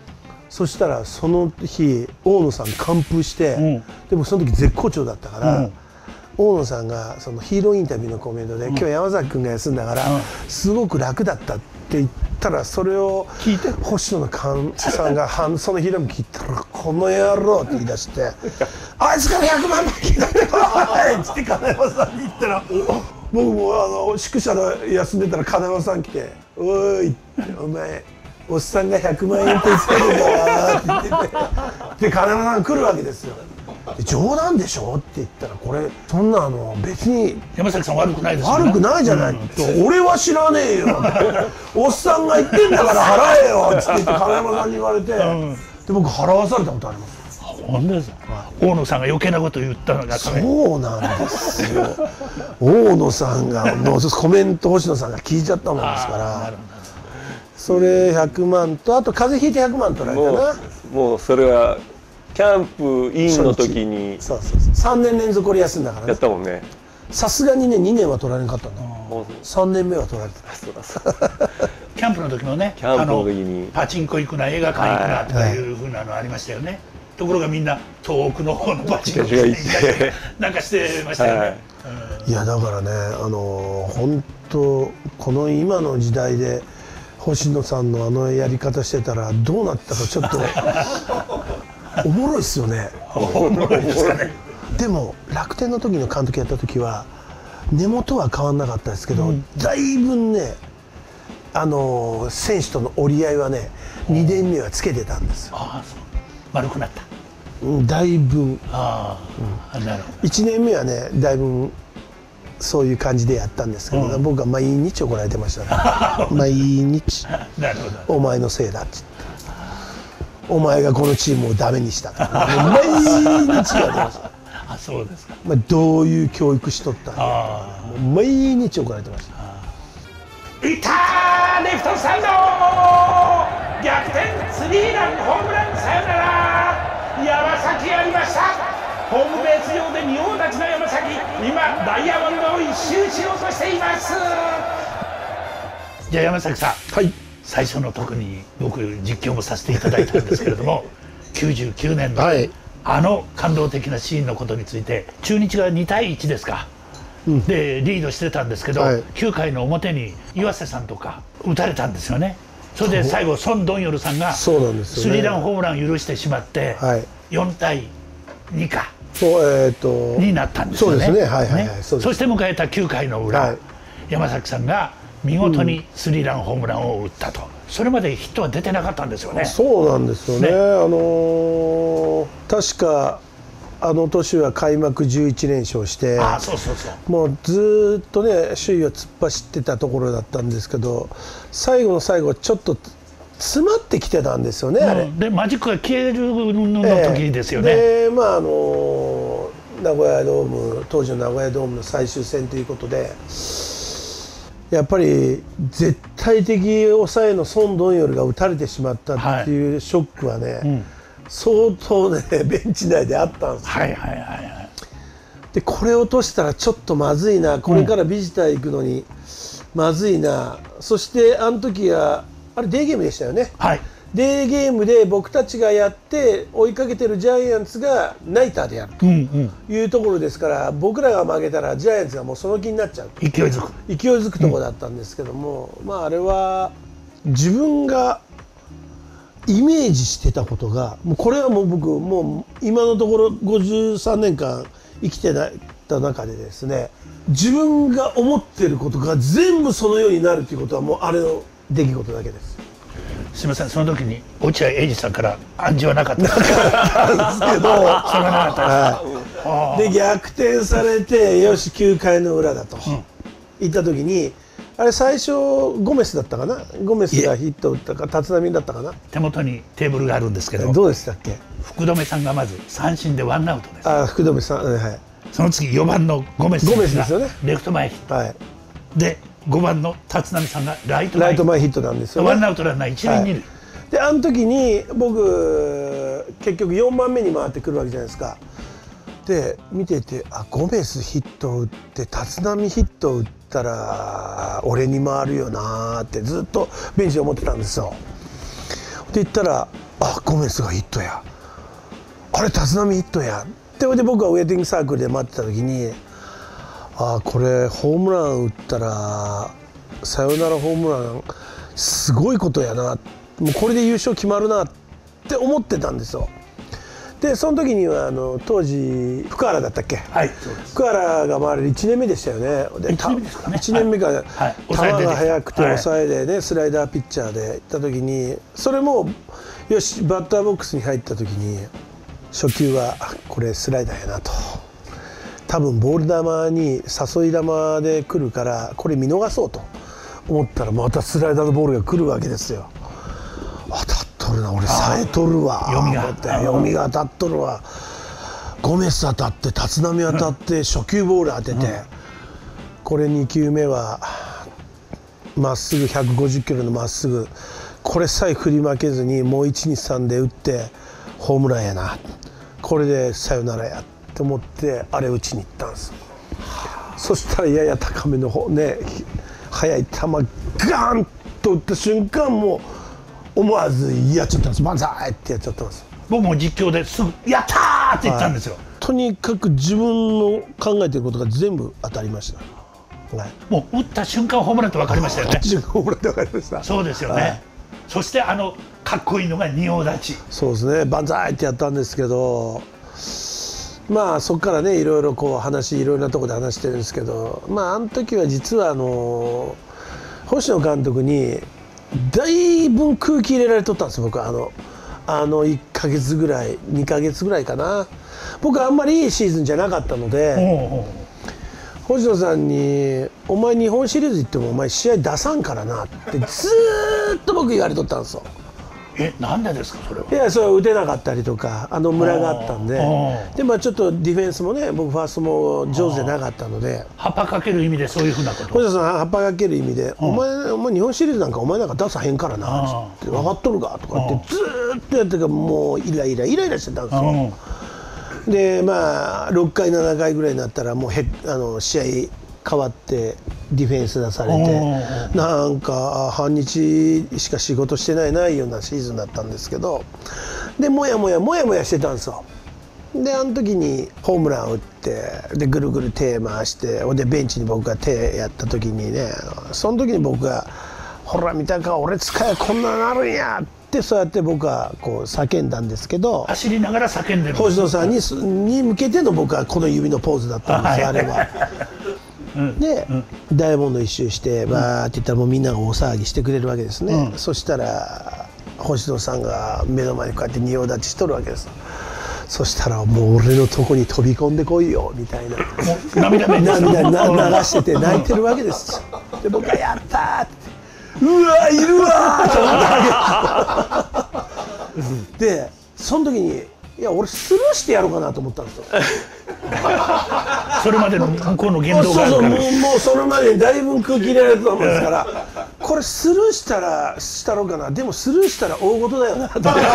そしたらその日大野さん完封して、うん、でもその時絶好調だったから、うん、大野さんがそのヒーローインタビューのコメントで、うん、今日山崎君が休んだから、うん、すごく楽だったって言ったら、それを聞いて星野の監督さんがその日でも聞いたら「この野郎」って言い出して「あいつからひゃくまん聞いたってこい!」って金山さんに言ったら、僕もあの宿舎で休んでたら金山さん来て「おいお前おっさんがひゃくまん円ってつけるんだな」って言ってて、で金山さん来るわけですよ。冗談でしょって言ったら、これそんなあの別に山崎さん悪くないですよね。 悪くないじゃない、うん、俺は知らねえよおっさんが言ってんだから払えよって言って金山さんに言われて、うん、で僕払わされたことあります。 本当ですか。大野さんが余計なこと言ったのがそうなんですよ大野さんがのコメント星野さんが聞いちゃったもんですから、それひゃくまんと、あと風邪ひいてひゃくまん取られたな。 もう、もうそれはキャンプインの時にそうそうそうさんねん連続これ休んだからね。 やったもんね。 さすがにねにねんは取られなかったんだ。さんねんめは取られてた。 キャンプの時もね、 キャンプの時にパチンコ行くな映画館行くなとかいうふうなのありましたよね、はい、ところがみんな遠くの方のパチンコ行ってなんかしてましたよね、はい、 うん、いやだからね、あの本当この今の時代で星野さんのあのやり方してたらどうなったかちょっとおもろいっすよね。 おもろいですかね。 でも楽天の時の監督やった時は根元は変わんなかったですけど、うん、だいぶね、あの選手との折り合いはねにねんめはつけてたんですよ。 ああ、そう。丸くなった。 だいぶ。 ああ、うん、なるほど。 いちねんめはねだいぶそういう感じでやったんですけど、うん、僕は毎日怒られてましたね毎日なるほど。 お前のせいだって言って、お前がこのチームをダメにした毎日言われてました。 あ、そうですか。 まあ、どういう教育しとったんやと、毎日怒られてました。 いったー、レフトスタンド逆転スリーランホームラン、サヨナラ、山崎やりました。ホームベース上で仁王立ちの山崎、今ダイヤモンドを一周しようとしています。じゃあ山崎さん、はい、最初の特に僕実況もさせていただいたんですけれどもきゅうじゅうきゅうねんの、はい、あの感動的なシーンのことについて、中日がにたいいちですか、うん、でリードしてたんですけど、はい、きゅうかいの表に岩瀬さんとか打たれたんですよね。それで最後ソン・ドンヨルさんがスリーランホームランを許してしまって、はい、よんたいにかそう、えー、とになったんですよね。そして迎えたきゅうかいの裏、はい、山崎さんが見事にスリーランホームランを打ったと、うん、それまでヒットは出てなかったんですよね。 そうなんですよね。ね、あのー、確かあの年は開幕じゅういちれんしょうして、 あ、そうそうそう、 もうずっとね首位を突っ走ってたところだったんですけど、最後の最後ちょっと詰まってきてたんですよね、うん、あれでマジックが消えるの時ですよね、 えー、でまああのー、名古屋ドーム当時の名古屋ドームの最終戦ということで、やっぱり絶対的抑えのソン・ドンヨルが打たれてしまったっていうショックはね、はい、うん、相当ねベンチ内であったんですよ。 はいはいはいはい。 でこれ落としたらちょっとまずいな、これからビジター行くのにまずいな、うん、そしてあの時はあれデーゲームでしたよね、はい、デーゲームで僕たちがやって追いかけてるジャイアンツがナイターでやるというところですから、うんうん、僕らが負けたらジャイアンツがもうその気になっちゃうと、勢いづく勢いづくところだったんですけども、うん、まああれは自分がイメージしてたことが、もうこれはもう僕もう今のところごじゅうさんねんかん生きてた中でですね、自分が思ってることが全部そのようになるということはもうあれの出来事だけです。 すみません、その時に落合英二さんから暗示はなかったんですけど、それはなかったです。 で逆転されてよしきゅうかいの裏だと、うん、言った時に、あれ最初ゴメスだったかな、ゴメスがヒット打ったか立浪だったかな。 手元にテーブルがあるんですけど、 どうでしたっけ。 福留さんがまず三振でワンアウトです。 あ、福留さん、はい。 その次よばんのゴメスゴメスですよね、 レフト前ヒット、 はい、 でごばんの立浪さんがライト前ヒットなんですよね。 ワンアウトランナー一塁二塁、はい、 であの時に僕結局よんばんめに回ってくるわけじゃないですか。で見てて、あ、ゴメスヒット打って立浪ヒット打ったら俺に回るよなってずっとベンチで思ってたんですよ。で言ったらあゴメスがヒットや、あれ立浪ヒットやってほいで僕はウェイティングサークルで待ってた時に、あこれホームラン打ったらサヨナラホームランすごいことやな、もうこれで優勝決まるなって思ってたんですよ。でその時にはあの当時福原だったっけ、 はい、そうです。 福原が回れるいちねんめでしたよね。でいちねんめですかね。 いちねんめが、 はいはい、 球が速くて抑えでね、スライダーピッチャーで行った時に、それもよしバッターボックスに入った時に初球はこれスライダーやなと、多分ボール球に誘い球で来るからこれ見逃そうと思ったら、またスライダーのボールが来るわけですよ。当たっとるな、俺さえとるわ、 読みが読みが当たっとるわ、ゴメス当たって立浪当たって初球ボール当てて、うん、これに球目はまっすぐひゃくごじゅっキロのまっすぐ、これさえ振り負けずにもういちにさんで打ってホームランやな、これでサヨナラやって思ってあれ打ちに行ったんです。そしたらやや高めの方ね、速い球ガーンと打った瞬間、もう思わずやっちゃったんです。バンザーってやっちゃったんです。 僕も実況ですぐ「やったー!」って言ったんですよ、はい、 とにかく自分の考えてることが全部当たりました、 はい、もう打った瞬間ホームランって分かりましたよね。 瞬間ホームランって分かりました。 そうですよね、はい、そしてあのかっこいいのが仁王立ち。 そうですね、バンザーってやったんですけど、まあそこからねいろいろこう話いろいろなところで話してるんですけど、まああの時は実はあの星野監督にだいぶ空気入れられとったんですよ、僕は。あのあのいっかげつぐらいにかげつぐらいかな、僕はあんまりいいシーズンじゃなかったので、おうおう星野さんに「お前日本シリーズ行ってもお前試合出さんからな」ってずーっと僕言われとったんですよ。 え、なんでですかそれは。 いや、それは打てなかったりとか、あのムラがあったんで、でまあちょっとディフェンスもね、僕ファーストも上手でなかったので、 葉っぱかける意味でそういうふうなこと。 星野さん葉っぱかける意味で「お前お前日本シリーズなんかお前なんか出さへんからな」って「分かっとるか」とかってずーっとやってから、もうイライライライラしてたんですよ。でまあろっかいななかいぐらいになったらもうへあの試合変わってディフェンス出されて、なんか半日しか仕事してないないようなシーズンだったんですけど、でもやもやもやもやしてたんですよ。であの時にホームラン打ってでぐるぐる手回してでベンチに僕が手やった時にね、その時に僕が「ほら見たか俺使えこんななるんや」ってそうやって僕はこう叫んだんですけど、 走りながら叫んでる星野さんにに向けての僕はこの指のポーズだったんですよ、あれは。で、うん、ダイヤモンド一周してバーって言ったらもうみんなが大騒ぎしてくれるわけですね、うん、そしたら星野さんが目の前にこうやって仁王立ちしとるわけです。そしたらもう俺のとこに飛び込んでこいよみたいな涙目涙流してて泣いてるわけです。で僕がやったーってうわいるわーと思ったわけで、その時にいや俺スルーしてやろうかなと思ったんですよ。 それまでの向こうの言動があるから。 そうそう、もう、もうそれまでにだいぶ空気入れられたと思うんですからこれスルーしたらしたろうかな、でもスルーしたら大事だよなと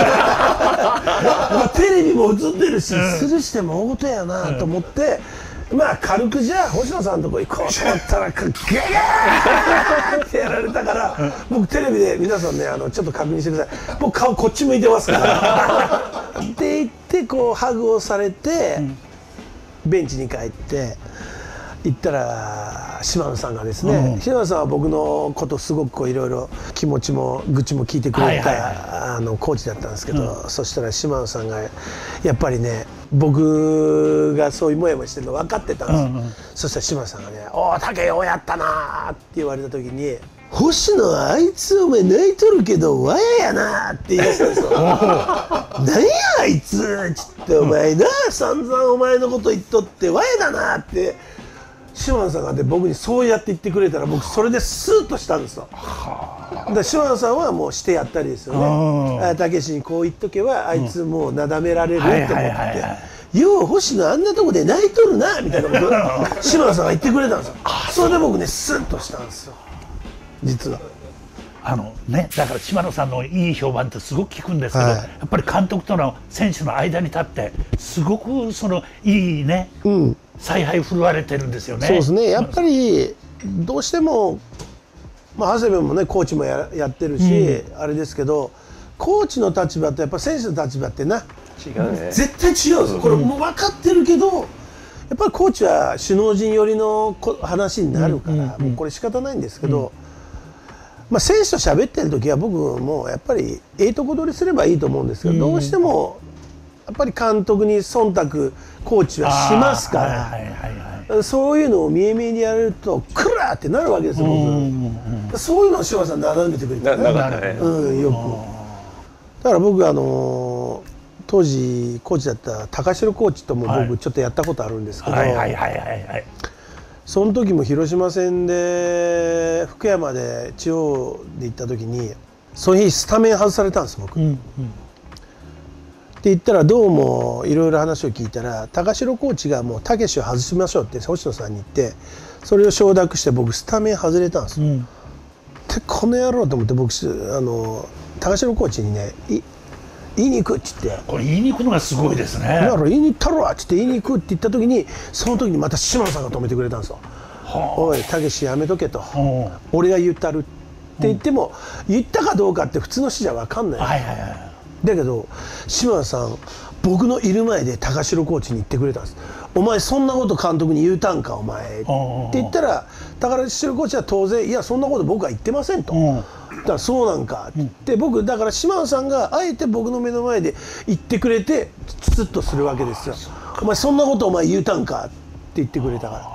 テレビも映ってるし、うん、スルーしても大事やなと思って、うん、まあ軽くじゃあ星野さんのとこ行こうと思ったらガガーってやられたから、うん、僕テレビで皆さんねあのちょっと確認してください、僕顔こっち向いてますからって言ってこうハグをされて、うん、ベンチに帰って行ったら島野さんがですね、うん、島野さんは僕のことすごくいろいろ気持ちも愚痴も聞いてくれたあのコーチだったんですけど、うん、そしたら島野さんがやっぱりね僕がそういうモヤモヤしてるの分かってたんです、うんうん、そしたら島野さんがね「おお竹ようやったな」って言われた時に「星野あいつお前泣いとるけどわややな」って言い出したんですよ。なんやあいつちょっとお前な散々お前のこと言っとってわやだなって島野さんが、ね、僕にそうやって言ってくれたら僕それでスーッとしたんですよ。だ島野さんはもうしてやったりですよね。たけしにこう言っとけばあいつもうなだめられるって思って「よう星野あんなとこで泣いとるな」みたいなこと島野さんが言ってくれたんですよ。それで僕ねスッとしたんですよ実は。 あのね、だから島野さんのいい評判ってすごく聞くんですけど、はい、やっぱり監督との選手の間に立ってすごくそのいいね、うん、采配振るわれてるんですよね。 そうですね、やっぱりどうしても、まあ、長谷部もねコーチも や, やってるし、うん、あれですけどコーチの立場とやっぱ選手の立場ってな違うね、 絶対違うんですよ。これもう分かってるけど、やっぱりコーチは首脳陣寄りの話になるから、もうこれ仕方ないんですけど、まあ選手と喋ってる時は僕もやっぱりええとこ取りすればいいと思うんですけど、どうしてもやっぱり監督に忖度コーチはしますから、そういうのを見え見えにやるとクラーってなるわけですよ、僕。そういうのを島さん眺めてくれてね、うん、よく。だから僕あの当時コーチだった高城コーチとも僕ちょっとやったことあるんですけど、その時も広島戦で福山で地方で行った時にその日スタメン外されたんです僕。うんうん、って言ったらどうもいろいろ話を聞いたら高城コーチがもうたけしを外しましょうって星野さんに言ってそれを承諾して僕スタメン外れたんですよ。うん、でこの野郎と思って僕あの高城コーチにね言いに行くって言って、 これ言いに行くのがすごいですね。 だから言いに行ったろって言って言いに行くって言った時にその時にまた島野さんが止めてくれたんですよ。おいたけしやめとけと、俺が言ったるって言っても言ったかどうかって普通の人じゃ分かんない。だけど島野さん僕のいる前で高城コーチに言ってくれたんです。お前そんなこと監督に言うたんかお前って言ったら高城コーチは当然いやそんなこと僕は言ってませんと。だからそうなんかって僕だから島野さんがあえて僕の目の前で言ってくれてツツッとするわけですよ。お前そんなことお前言うたんかって言ってくれたから。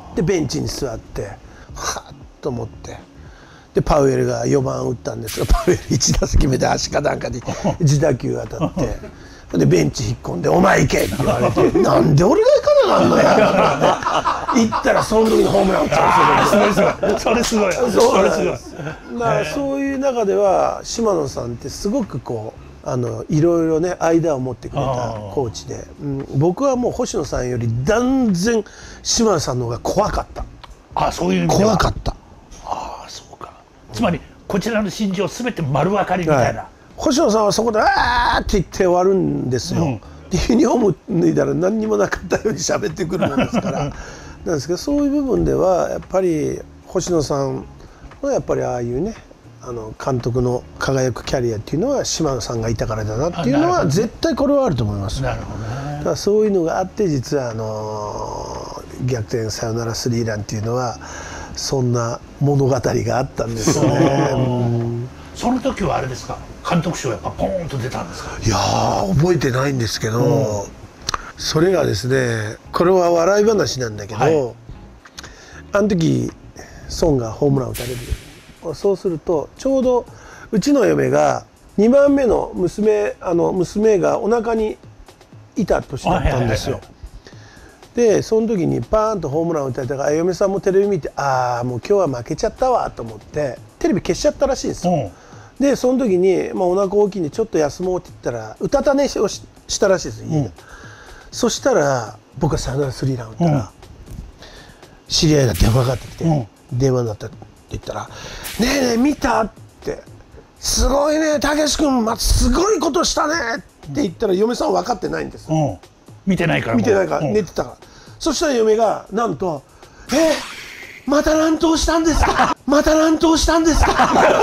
でベンチに座ってはっと思ってでパウエルがよばん打ったんですがパウエルいち打席目で足かなんかで自打球当たってでベンチ引っ込んで「お前行け!」って言われて「なんで俺が行かなあかんのや」って行ったらその時にホームラン打ったんですよ。 それすごいそれすごい。 だからそういう中では島野さんってすごくこうあのいろいろね間を持ってくれたコーチで、うん、僕はもう星野さんより断然島野さんの方が怖かった。 あ、そういう意味では怖かった。 ああそうか。つまりこちらの心情すべて丸分かりみたいな、はい、 星野さんはそこで「あー」って言って終わるんですよ。うん、でユニフォーム脱いだら何にもなかったように喋ってくるもんですからなんですけどそういう部分ではやっぱり星野さんのやっぱりああいうねあの監督の輝くキャリアっていうのは島野さんがいたからだなっていうのは絶対これはあると思います。なるほどね。だからそういうのがあって実はあの逆転サヨナラスリーランっていうのはそんな物語があったんですよね。うんその時はあれですか監督賞やっぱポーンと出たんですか。 いやー覚えてないんですけど、うん、それがですねこれは笑い話なんだけど、はい、あの時孫がホームラン打たれる。そうするとちょうどうちの嫁がにばんめの娘あの娘がお腹にいた年だったんですよ。でその時にパーンとホームラン打たれたから嫁さんもテレビ見てああもう今日は負けちゃったわと思ってテレビ消しちゃったらしいんですよ。うんでその時に、まあ、お腹大きいんでちょっと休もうって言ったらうたた寝を し, したらしいですよ、うん、そしたら僕がサヨナラスリーラン打ったら、うん、知り合いが電話かかってきて、うん、電話になったって言ったら「ねえねえ見た?」って「すごいねたけし君、ま、すごいことしたね」って言ったら嫁さんは分かってないんです、うん、 見てないから見てないから、寝てたからそしたら嫁がなんと「えっまた乱闘したんですかまた乱闘したんですか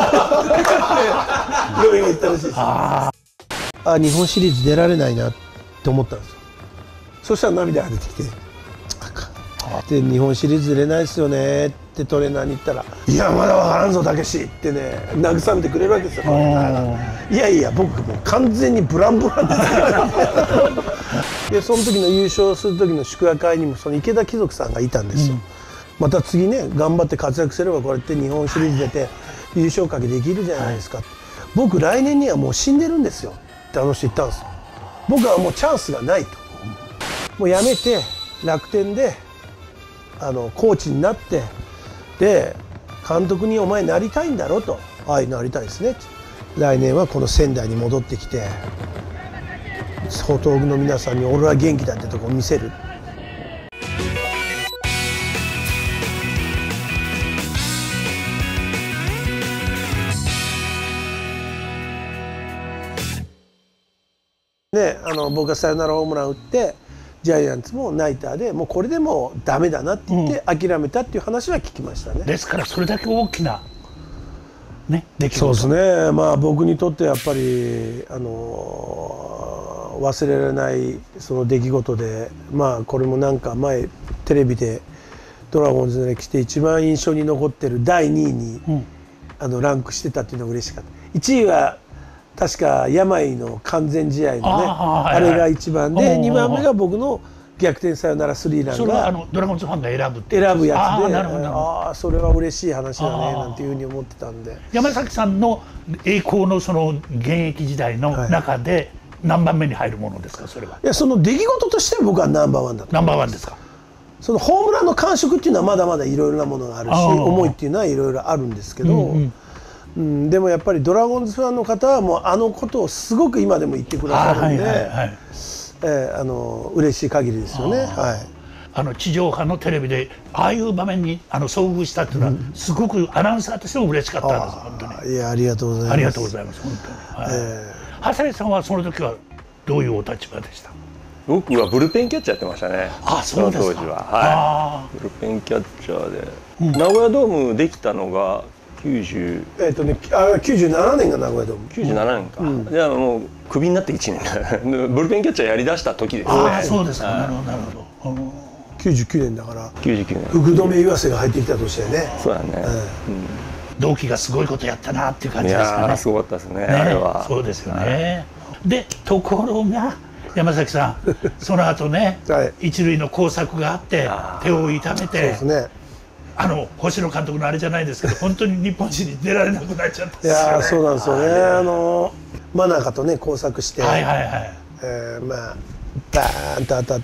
嫁が言ったらしいです。ああ日本シリーズ出られないなって思ったんですよ。そしたら涙が出てきてで日本シリーズ出れないですよねってトレーナーに言ったら「いやまだ分からんぞたけし」ってね慰めてくれるわけですよ。いやいや僕もう完全にブランブランですからでその時の優勝する時の祝賀会にもその池田貴族さんがいたんですよ。うんまた次ね頑張って活躍すればこうやって日本シリーズ出て優勝かけできるじゃないですか、はい、僕来年にはもう死んでるんですよってあの人言ったんですよ。僕はもうチャンスがないともうやめて楽天であのコーチになってで監督にお前なりたいんだろとはいなりたいですね来年はこの仙台に戻ってきて東北の皆さんに俺は元気だってとこを見せる。ね、あの僕がサヨナラホームラン打ってジャイアンツもナイターでもうこれでもうダメだなって言って諦めたっていう話は聞きましたね。 ですからそれだけ大きなね、出来事。 そうですね、まあ、僕にとってやっぱり、あのー、忘れられないその出来事で、まあ、これもなんか前テレビでドラゴンズで来て一番印象に残ってるだいにいに、うん、あのランクしてたっていうのが嬉しかった。いちいは確か病の完全試合のね あ, あれがいちばんで、にばんめが僕の逆転サヨナラスリーランがそれはあのドラゴンズファンが選ぶって選ぶやつで、 あああそれは嬉しい話だねなんていうふうに思ってたんで、 山崎さんの栄光のその現役時代の中で何番目に入るものですか、それは。 いや、その出来事として僕はナンバーワンだと。 ナンバーワンですか。 そのホームランの感触っていうのはまだまだいろいろなものがあるし、思いっていうのはいろいろあるんですけど、うんうんうん、でもやっぱりドラゴンズファンの方はもうあのことをすごく今でも言ってくださるんで、えー、あの嬉しい限りですよね。はい、 あの地上波のテレビでああいう場面にあの遭遇したっていうのは、うん、すごくアナウンサーとしても嬉しかったんです。本当に。 いや、ありがとうございます。 ありがとうございます。本当に。はい、えー、長谷さんはその時はどういうお立場でした？ 僕はブルペンキャッチャーやってましたね。 あ、そうですか。 その当時は、はい、ブルペンキャッチャーで、うん、名古屋ドームできたのがきゅうじゅう、 えっとね、あ、きゅうじゅうななねんが名古屋ドーム。 きゅうじゅうななねんか。うん、じゃあもうクビになっていちねんブルペンキャッチャーやりだした時ですね。 ああ、そうですか。なるほど、なるほど。 きゅうじゅうきゅうねんだから。 きゅうじゅうきゅうねん。 福留岩瀬が入ってきた年だよね。 そうだね。 うん、同期がすごいことやったなっていう感じですかね。 いや、すごかったですね。あれは。 そうですよね。で、ところが。山崎さん、その後ね、はい、一塁の交錯があって手を痛めて、そうですね、あの星野監督のあれじゃないですけど、本当に日本シリーズ出られなくなっちゃったんですよね。 いや、そうなんですよね。あの真中とね交錯して、はいはいはい、えー、まあバーンと当たって、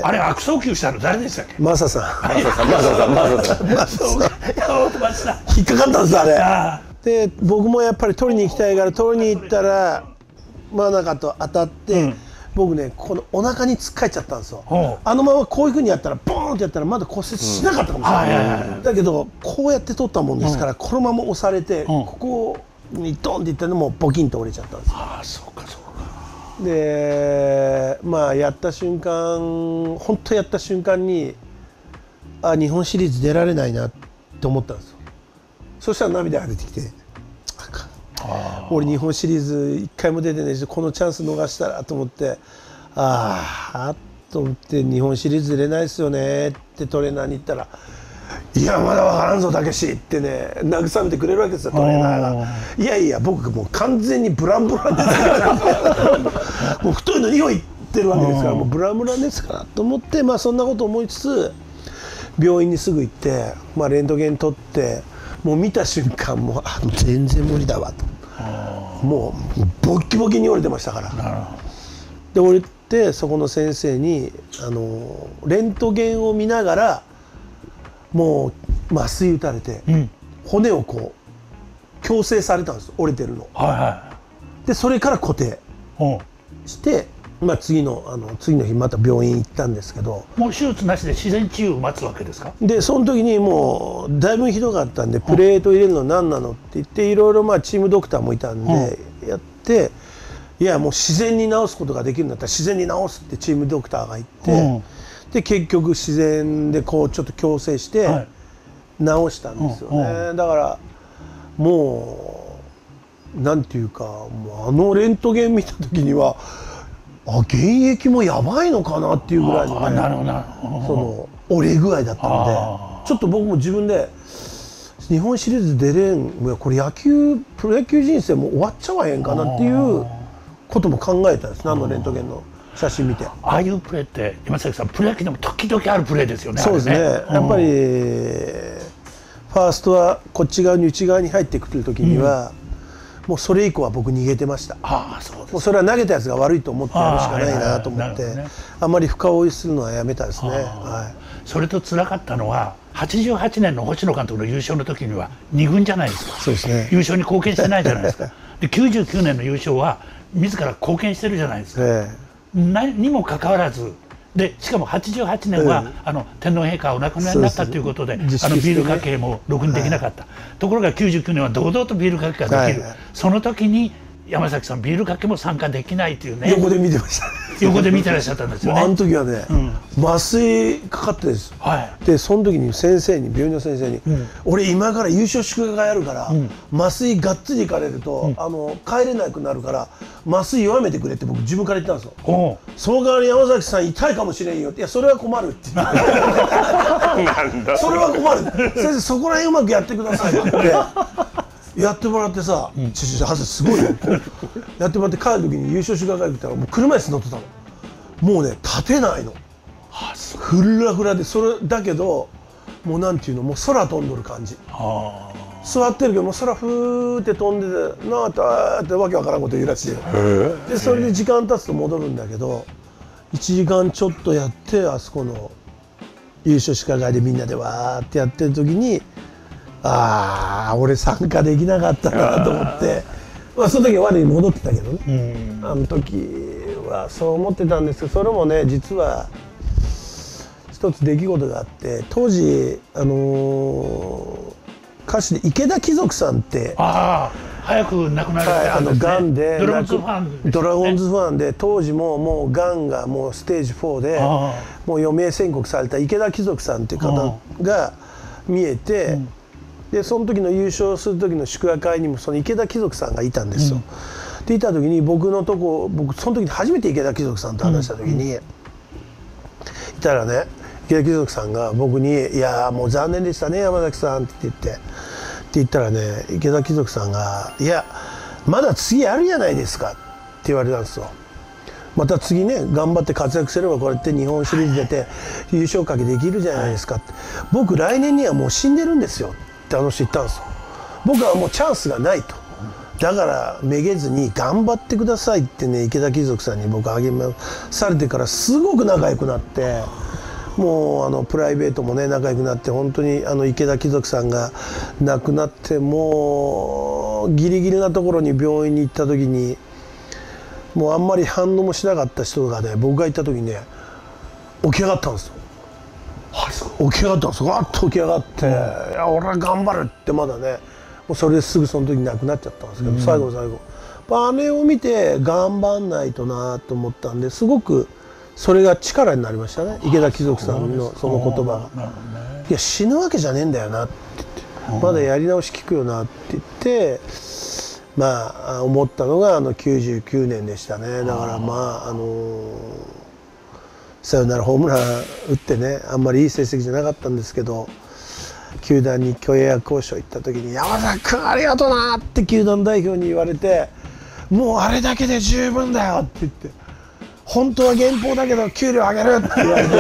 あれ悪送球したの誰でしたっけ？ マサさん。 マサさん、マサさん、マサさん、マサさん。引っかかったんですあれ。で、僕もやっぱり取りに行きたいから取りに行ったら真中と当たって。うん、僕ね、このお腹につっかえちゃったんですよ。あのままこういうふうにやったらボーンってやったらまだ骨折しなかったかもしれない、うん、だけどこうやって取ったもんですから、うん、このまま押されて、うん、ここにドンっていったのもボキンと折れちゃったんですよ。 ああ、そうかそうか。で、まあやった瞬間、本当やった瞬間にあ、日本シリーズ出られないなって思ったんですよ。そしたら涙が出てきて、俺日本シリーズいっかいも出てないし、このチャンス逃したらと思って、ああと思って日本シリーズ出れないですよねってトレーナーに言ったら、いやまだ分からんぞたけしってね慰めてくれるわけですよ、トレーナーが。いやいや僕もう完全にブランブランですからもう太いのにほんいってるわけですから、もうブランブランですからと思って、まあそんなこと思いつつ病院にすぐ行って、まあ、レントゲン取って、もう見た瞬間もうあ全然無理だわと。もうボッキボキに折れてましたから。で折れて、そこの先生にあのレントゲンを見ながらもう麻酔打たれて、うん、骨をこう矯正されたんです、折れてるの。はいはい、でそれから固定して、まあ、次のあの次の日また病院行ったんですけど、 もう手術なしで自然治癒を待つわけですか？ でその時にもうだいぶひどかったんで、プレート入れるの何なのって言って、いろいろまあチームドクターもいたんでやって、いやもう自然に治すことができるんだったら自然に治すってチームドクターが言って、で結局自然でこうちょっと矯正して治したんですよね。だからもうなんていうか、もうあのレントゲン見た時にはあ、現役もやばいのかなっていうぐらいのね、その折れ具合だったんで、ちょっと僕も自分で日本シリーズ出れん、これ野球プロ野球人生もう終わっちゃわへんかなっていうことも考えたんですね、あのレントゲンの写真見て。 ああいうプレーって山崎さん、プロ野球でも時々あるプレーですよね。 そうですね、やっぱりファーストはこっち側に内側に入ってくる時には、うん、もうそれ以降は僕逃げてました。 ああ、そうです。 もうそれは投げたやつが悪いと思ってやるしかないなと思って、あんまり深追いするのはやめたですね。はい、 それと辛かったのははちじゅうはちねんの星野監督の優勝の時にはに軍じゃないですか。 そうですね、 優勝に貢献してないじゃないですか。できゅうじゅうきゅうねんの優勝は自ら貢献してるじゃないですか。ええ、何にもかかわらずで、しかもはちじゅうはちねんは、ええ、あの天皇陛下お亡くなりになったということで、で、ね、あのビールかけもろくにできなかった、はい、ところがきゅうじゅうきゅうねんは堂々とビールかけができる、はい、その時に山崎さんビールかけも参加できないというね。 横で見てました。 横で見てらっしゃったんですよね。 あの時はね、うん、麻酔かかってです、はい、でその時に先生に病院の先生に、うん、俺今から優勝祝賀会やるから、うん、麻酔がっつりいかれると、うん、あの帰れなくなるから麻酔弱めてくれって僕自分から言ったんですよ。その代わり山崎さん痛いかもしれんよって。いやそれは困るって言ってなんだそれは困る先生そこら辺うまくやってくださいってやってもらってさ、うん、ちょちょすごいよやってもらって帰る時に優勝祝賀会行ったらもう車椅子乗ってたの。もうね立てないの。ふらふらでそれだけどもうなんていうのもう空飛んどる感じ。座ってるけどもう空ふーって飛んでてなあたってわけわからんこと言うらしいよ。でそれで時間経つと戻るんだけどいちじかんちょっとやってあそこの優勝祝賀会でみんなでわーってやってる時にああ俺参加できなかったなと思ってまあその時は我に戻ってたけどね。あの時はそう思ってたんですけどそれもね実は一つ出来事があって当時あのー、歌手で池田貴族さんってああ早く亡くなられたんですね。 がんでドラゴンズファンですね。 ドラゴンズファンで当時ももうがんがもうステージフォーでもう余命宣告された池田貴族さんっていう方が見えて、うん、でその時の優勝する時の祝賀会にもその池田貴族さんがいたんですよ。うん、でいた時に僕のとこ僕その時に初めて池田貴族さんと話した時に、うん、いたらね池田貴族さんが僕に「いやもう残念でしたね山崎さん」って言って。って言ったらね池田貴族さんが「いやまだ次あるじゃないですか」って言われたんですよ。また次ね頑張って活躍すればこうやって日本シリーズ出て優勝かけできるじゃないですかって。僕来年にはもう死んでるんですよってあの人言ったんですよ。僕はもうチャンスがないと。だからめげずに頑張ってくださいってね池田貴族さんに僕励まされてからすごく仲良くなって。もうあのプライベートもね仲良くなって本当にあの池田貴族さんが亡くなってもうギリギリなところに病院に行った時にもうあんまり反応もしなかった人がね僕が行った時にね起き上がったんですよ。起き上がったんですよ。わっと起き上がって「いや俺は頑張る」ってまだねもうそれですぐその時に亡くなっちゃったんですけど、うん、最後の最後あれを見て頑張んないとなと思ったんですごく。それが力になりましたね池田貴族さんのその言葉が。いや死ぬわけじゃねえんだよなって言ってまだやり直し聞くよなって言ってまあ思ったのがあのきゅうじゅうきゅうねんでしたね。だからまああのサヨナラホームラン打ってねあんまりいい成績じゃなかったんですけど球団に契約交渉行った時に「山崎君ありがとうな」って球団代表に言われて「もうあれだけで十分だよ」って言って。本当は原稿だけど給料上げるって言われて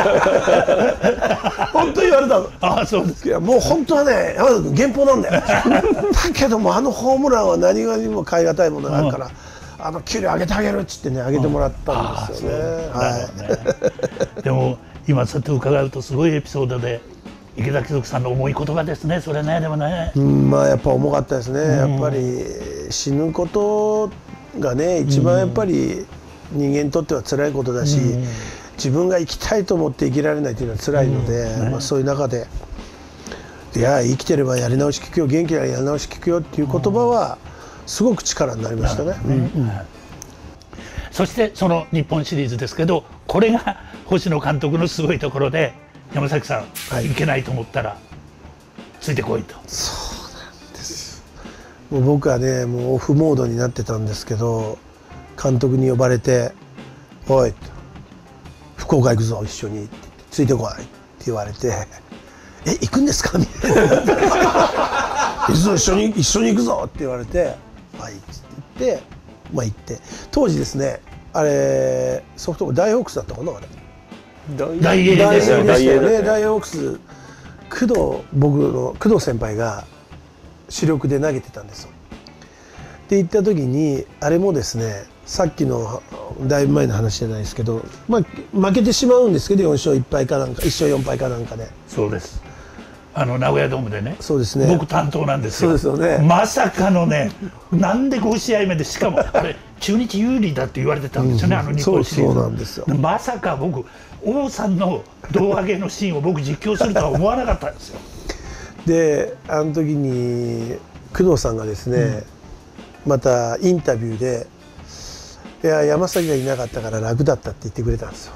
本当に言われたの。 ああそうですか。 いやもう本当はね山田君原稿なんだよだけどもあのホームランは何がにも代え難いものがあるから、うん、あの給料上げてあげるっつってね上げてもらったんですよね。 はい、でも今そうやって伺うとすごいエピソードで池田貴族さんの重い言葉ですねそれね。でもね、 うん、まあやっぱ重かったですね。やっぱり死ぬことがね一番やっぱり、うん人間にとっては辛いことだし、うん、自分が生きたいと思って生きられないというのは辛いので、うんねまあ、そういう中で「いや生きてればやり直し聞くよ元気ならやり直し聞くよ」っていう言葉はすごく力になりましたね。うんうん、 そしてその日本シリーズですけどこれが星野監督のすごいところで山崎さん、はい、いけないと思ったらついてこいと。 そうなんですもう僕はねもうオフモードになってたんですけど監督に呼ばれて「おい福岡行くぞ一緒に」って言って「ついてこい」って言われて「え行くんですか?」みたいな「行くぞ一緒に一緒に行くぞ」って言われて「はい」って言ってまあ行って当時ですねあれソフトボールダイホークスだったかなあれ大英ですよね。 ダイエーダイホークス工藤僕の工藤先輩が主力で投げてたんですよ。って言った時にあれもですねさっきのだいぶ前の話じゃないですけど、まあ、負けてしまうんですけどよん勝いっ敗かなんかいっ勝よん敗かなんかで、ね、 そうですあの名古屋ドームでねそうですね僕担当なんですよ。 そうですよねまさかのねなんでご試合目でしかもあれ中日有利だって言われてたんですよね、うん、あの日本シリーズ。 そうなんですよ。 まさか僕王さんの胴上げのシーンを僕実況するとは思わなかったんですよ。 であの時に工藤さんがですね、うんまたインタビューで「いや山崎がいなかったから楽だった」って言ってくれたんですよ、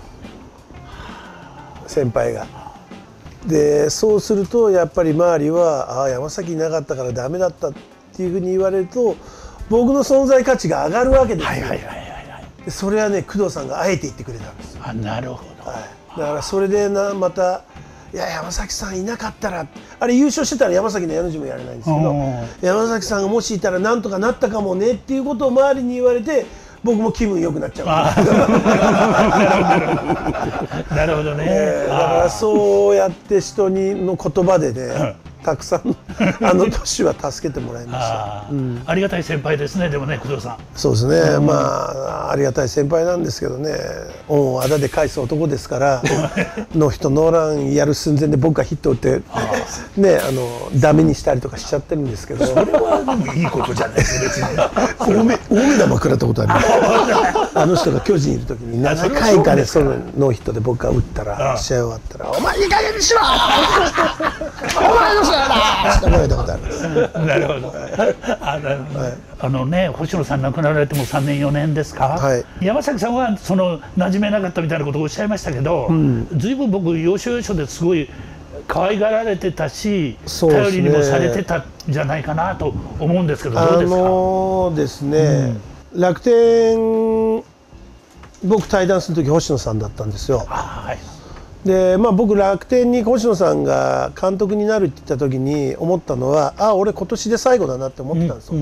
先輩が。でそうするとやっぱり周りは「ああ山崎いなかったからダメだった」っていうふうに言われると僕の存在価値が上がるわけですよ。それはね工藤さんがあえて言ってくれたんです。 あ、なるほど、 はい、だからそれでなまた「いや山崎さんいなかったら」あれ優勝してたら山崎の矢の字もやれないんですけど山崎さんがもしいたらなんとかなったかもねっていうことを周りに言われて僕も気分良くなっちゃう。 なるほどね、 えー、だからそうやって人にの言葉でねたくさんあの年は助けてもらいました。 あ、うん、ありがたい先輩ですね。でもね工藤さん、 そうですね、うん、まあありがたい先輩なんですけどね、恩をあだで返す男ですからノーヒットノーランやる寸前で僕がヒット打ってね、あのダメにしたりとかしちゃってるんですけど、それはでもいいことじゃないです別に。大目大目玉食らったことあります。あの人が巨人いる時にななかいかでそのノーヒットで僕が打ったら試合終わったら「お前いい加減にしろお前の試合だ!」って言われたことあります。 なるほど。あの、はい、あのね星野さん亡くなられてもさんねんよねんですか、はい、山崎さんはその馴染めなかったみたいなことをおっしゃいましたけど、うん、ずいぶん僕要所要所ですごい可愛がられてたし、頼りにもされてたんじゃないかなと思うんですけど、どうですか？あのですね、うん、楽天僕対談する時星野さんだったんですよ。はい、でまあ、僕楽天に星野さんが監督になるって言った時に思ったのは、あ俺今年で最後だなって思ってたんですよ。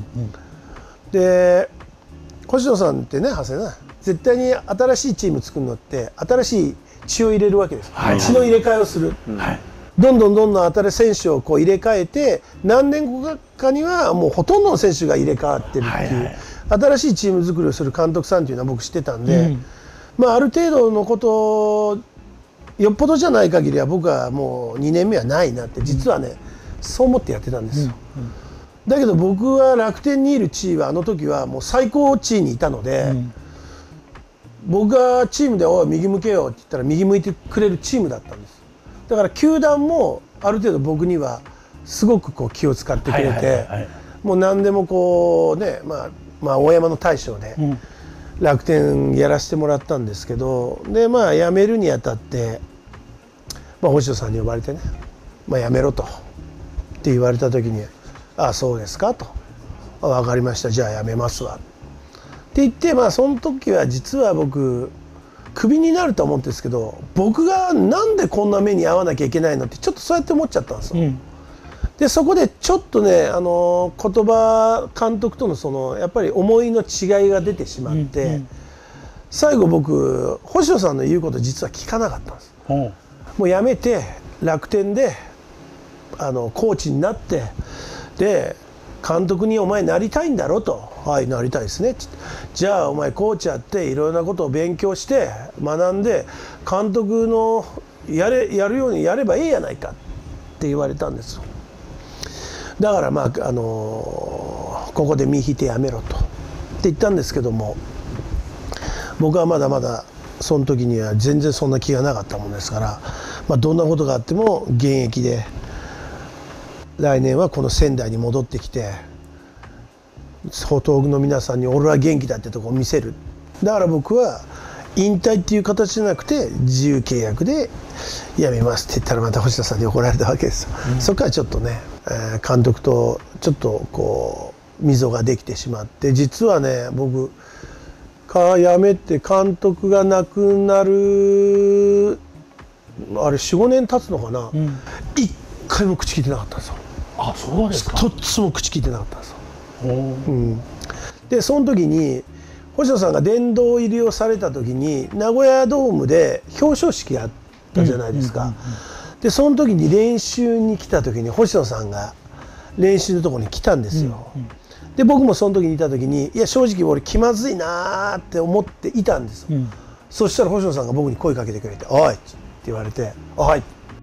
で星野さんってね長谷な絶対に新しいチーム作るのって新しい血を入れるわけです、はい、血の入れ替えをする、はい、どんどんどんどん新しい選手をこう入れ替えて何年後かにはもうほとんどの選手が入れ替わってるっていう、はいはい、新しいチーム作りをする監督さんっていうのは僕知ってたんで、うん、まあある程度のことよっぽどじゃない限りは僕はもうにねんめはないなって実はね、うん、そう思ってやってたんですよ、うんうん、だけど僕は楽天にいる地位はあの時はもう最高地位にいたので、うん、僕がチームで「おい右向けよ」って言ったら右向いてくれるチームだったんです。だから球団もある程度僕にはすごくこう気を使ってくれて、もう何でもこうね、まあ、まあ大山の大将で、うん楽天やらせてもらったんですけど、でまあ辞めるにあたって、まあ、星野さんに呼ばれてね「まあ、辞めろ」とって言われた時に「ああそうですか」と「分かりましたじゃあ辞めますわ」って言って、まあその時は実は僕クビになると思うんですけど、僕がなんでこんな目に遭わなきゃいけないのってちょっとそうやって思っちゃったんですよ。うんでそこでちょっとねあの言葉監督とのそのやっぱり思いの違いが出てしまって、うんうん、最後僕星野さんの言うこと実は聞かなかったんです。もうやめて楽天であのコーチになってで監督に「お前なりたいんだろ」と「はいなりたいですね」ってじゃあお前コーチやっていろいろなことを勉強して学んで監督のやれやるようにやればいいやないかって言われたんですよ。だからまあ、あのー、ここで身引いてやめろとって言ったんですけども、僕はまだまだその時には全然そんな気がなかったもんですから、まあ、どんなことがあっても現役で来年はこの仙台に戻ってきて東北の皆さんに俺は元気だってとこを見せる。だから僕は引退っていう形じゃなくて自由契約で辞めますって言ったらまた星田さんに怒られたわけですよ、うん、そこからちょっとね、えー、監督とちょっとこう溝ができてしまって、実はね僕か辞めて監督が亡くなるあれ よんごねん経つのかな、うん、一回も口聞いてなかったんですよ。 あ、そうですか。 一つも口聞いてなかったんですよ、うん、でその時に星野さんが殿堂入りをされた時に名古屋ドームで表彰式あったじゃないですか。でその時に練習に来た時に星野さんが練習のところに来たんですよ、うんうん、で僕もその時にいた時にいや正直俺気まずいなって思っていたんですよ、うん、そしたら星野さんが僕に声かけてくれて「おい!」って言われて「はい」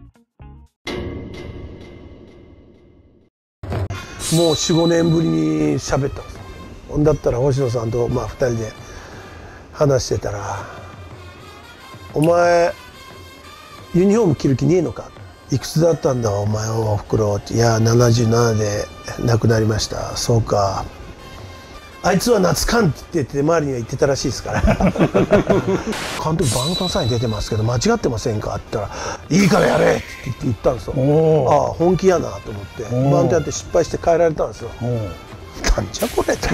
もう よん,ご 年ぶりに喋ったんですよ。だったら星野さんとまあふたりで話してたら「お前ユニフォーム着る気ねえのか?」「いくつだったんだお前おふくろ」って「いやななじゅうななで亡くなりました」「そうか」 あいつは夏かんって言って周りには言ってたらしいですから監督バントのサイン出てますけど間違ってませんかって言ったら「いいからやれ!」って言ったんですよ。ああ本気やなと思ってバントやって失敗して帰られたんですよ。なんじゃこれって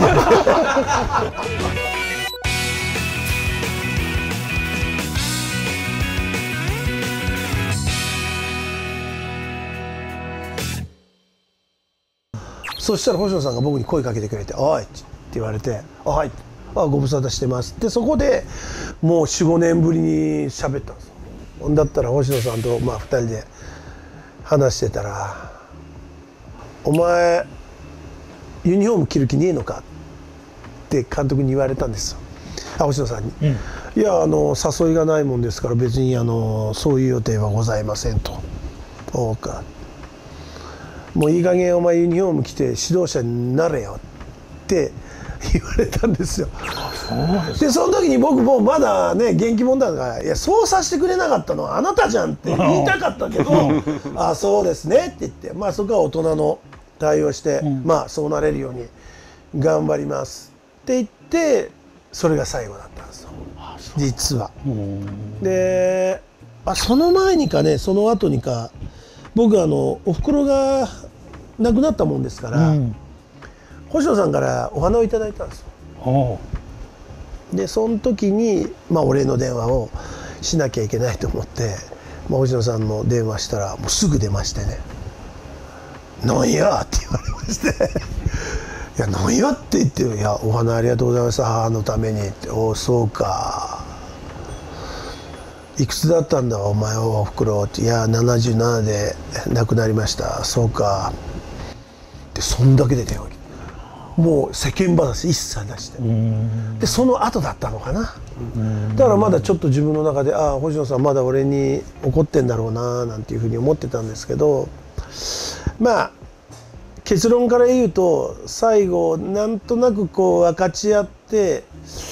そしたら星野さんが僕に声かけてくれて「おい!」って言われて「あはい」あご無沙汰してます」でそこでもう よん,ご 年ぶりに喋ったんですよ。だったら星野さんとまあふたりで話してたら「お前ユニフォーム着る気ねえのか?」って監督に言われたんですよ。あ星野さんに、うん、いやあの誘いがないもんですから別にあのそういう予定はございませんと。そうかもういい加減お前ユニフォーム着て指導者になれよって言われたんですよ。でその時に僕もまだね元気者だから「いやそうさせてくれなかったのはあなたじゃん」って言いたかったけど「あそうですね」って言ってまあそこは大人の対応して、うん、まあそうなれるように頑張りますって言ってそれが最後だったんですよ実は。であその前にかねその後にか僕あのおふくろが亡くなったもんですから、うん、星野さんからお花をいただいたんですよ。でその時に、まあ、お礼の電話をしなきゃいけないと思って、まあ、星野さんの電話したらもうすぐ出ましてね「なんや?」って言われまして「いやなんや?」って言って「いやお花ありがとうございます母のために」って「おおそうか。いくつだったんだお前はおふくろ」って「いやななじゅうななで亡くなりました」「そうか」でそんだけで電話来てもう世間話一切出してでその後だったのかな。だからまだちょっと自分の中で「ああ星野さんまだ俺に怒ってんだろうな」なんていうふうに思ってたんですけどまあ結論から言うと最後なんとなくこう分かち合って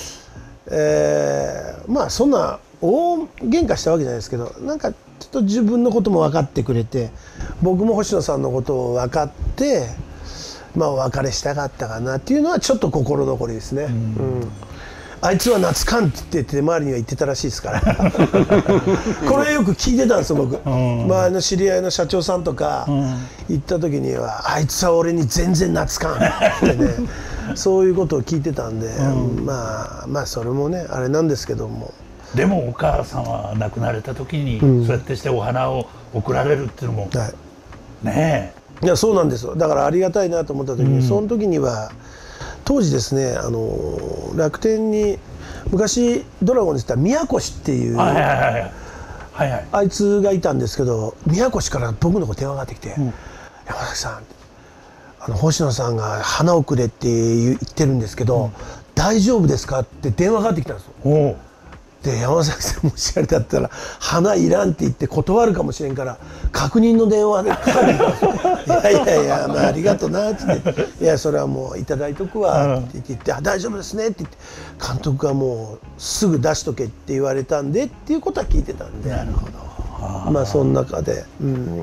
えー、まあそんな大喧嘩したわけじゃないですけどなんかちょっと自分のことも分かってくれて僕も星野さんのことを分かってまあお別れしたかったかなっていうのはちょっと心残りですね。うん、うん、あいつは夏かんって言って周りには言ってたらしいですからこれよく聞いてたんですよ僕、うん、まあ、あの知り合いの社長さんとか行った時には「あいつは俺に全然夏かん」ってねそういうことを聞いてたんで、うん、まあまあそれもねあれなんですけども。 でもお母さんは亡くなられた時に、うん、そうやってしてお花を贈られるっていうのも、はい、ねえいやそうなんですよ。だからありがたいなと思った時に、うん、その時には当時ですねあの楽天に昔ドラゴンで言ったら宮越っていうあいつがいたんですけど宮越から僕のとこ電話がかかってきて「うん、山崎さんあの星野さんが花をくれって言ってるんですけど、うん、大丈夫ですか?」って電話がかかってきたんですよ。で山崎さんもしあれだったら「花いらん」って言って断るかもしれんから確認の電話でかかってきたんですよ。いやいやいや、まあ、ありがとうなって言って「いやそれはもういただいとくわ」って言って「あ大丈夫ですね」って言って監督がもうすぐ出しとけって言われたんでっていうことは聞いてたんでなるほどまあその中で、うん、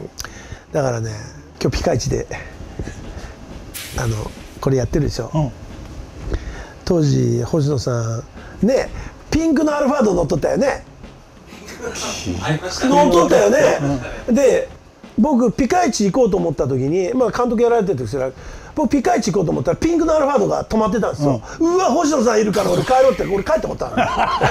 だからね今日ピカイチであのこれやってるでしょ。うん、当時星野さんねピンクのアルファード乗っとったよね乗っとったよね、うん、で僕ピカイチ行こうと思った時に、まあ、監督やられてる時僕ピカイチ行こうと思ったらピンクのアルファードが止まってたんですよ。うん、うわ星野さんいるから俺帰ろうって俺帰って思った、うん、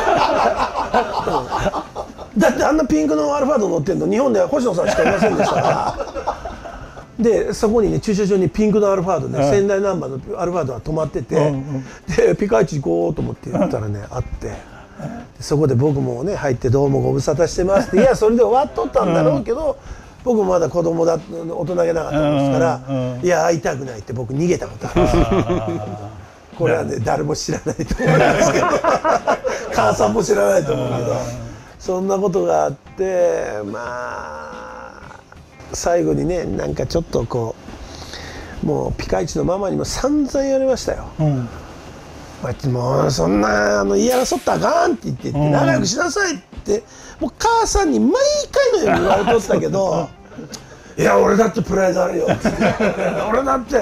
だってあんなピンクのアルファード乗ってんの日本では星野さんしかいませんでしたからでそこにね駐車場にピンクのアルファードね、うん、仙台ナンバーのアルファードが止まってて、うんうん、でピカイチ行こうと思って言ったらね、うん、あってそこで僕もね入って「どうもご無沙汰してます」っていやそれで終わっとったんだろうけど、うん、僕もまだ子供だ大人げなかったもんですから「うんうん、いや会いたくない」って僕逃げたことあるんですよ。これはね誰も知らないと思うんですけど母さんも知らないと思うけどそんなことがあってまあ最後にねなんかちょっとこうもうピカイチのママにも散々言われましたよ。うんもうそんなあの言い争ったらあかんって言ってって仲良くしなさいってもう母さんに毎回のように言われとったけどいや俺だってプライドあるよって俺だって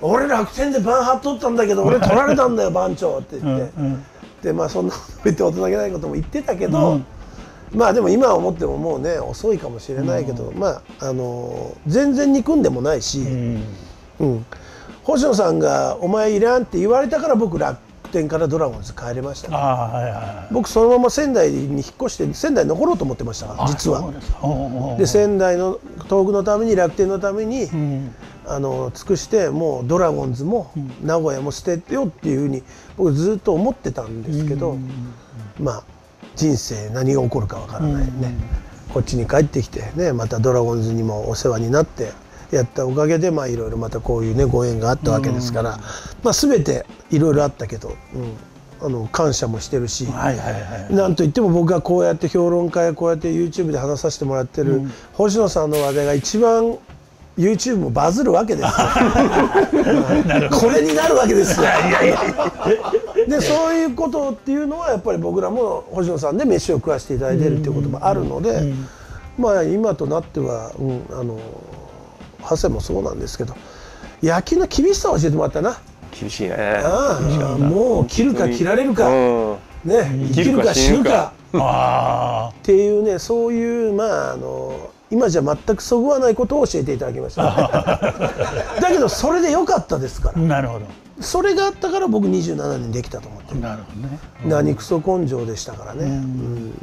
俺楽天でバン張っとったんだけど俺取られたんだよ番長って言って、うんうん、でまあそんなこと言って大人げないことも言ってたけど、うん、まあでも今思ってももうね遅いかもしれないけど、うん、まああのー、全然憎んでもないし、うんうん、星野さんが「お前いらん」って言われたから僕楽天からドラゴンズ帰れました、ね、あ、はいはいはい、僕そのまま仙台に引っ越して仙台に残ろうと思ってましたから実は。で仙台の東北のために楽天のために、うん、あの尽くしてもうドラゴンズも名古屋も捨ててよっていうふうに僕ずっと思ってたんですけど、うん、まあ人生何が起こるかわからないね、うん、こっちに帰ってきてねまたドラゴンズにもお世話になってやったおかげでまあいろいろまたこういうねご縁があったわけですから、うん、まあ全ていろいろあったけど、うん、あの感謝もしてるし、なんといっても僕がこうやって評論家やこうやって YouTube で話させてもらってる、うん、星野さんの話題が一番 YouTube もバズるわけですよこれになるわけですよでそういうことっていうのはやっぱり僕らも星野さんで飯を食わせていただいているっていうこともあるので、まあ今となっては、うん、あの長谷もそうなんですけど野球の厳しさを教えてもらったな。 厳しいね。 ああ、もう切るか切られるか、ね、生きるか死ぬかっていうね、そういうまああの今じゃ全くそぐわないことを教えていただきましただけどそれで良かったですから。 なるほど。 それがあったから僕にじゅうななねんできたと思ってる。なるほどね。何クソ根性でしたからね、うん、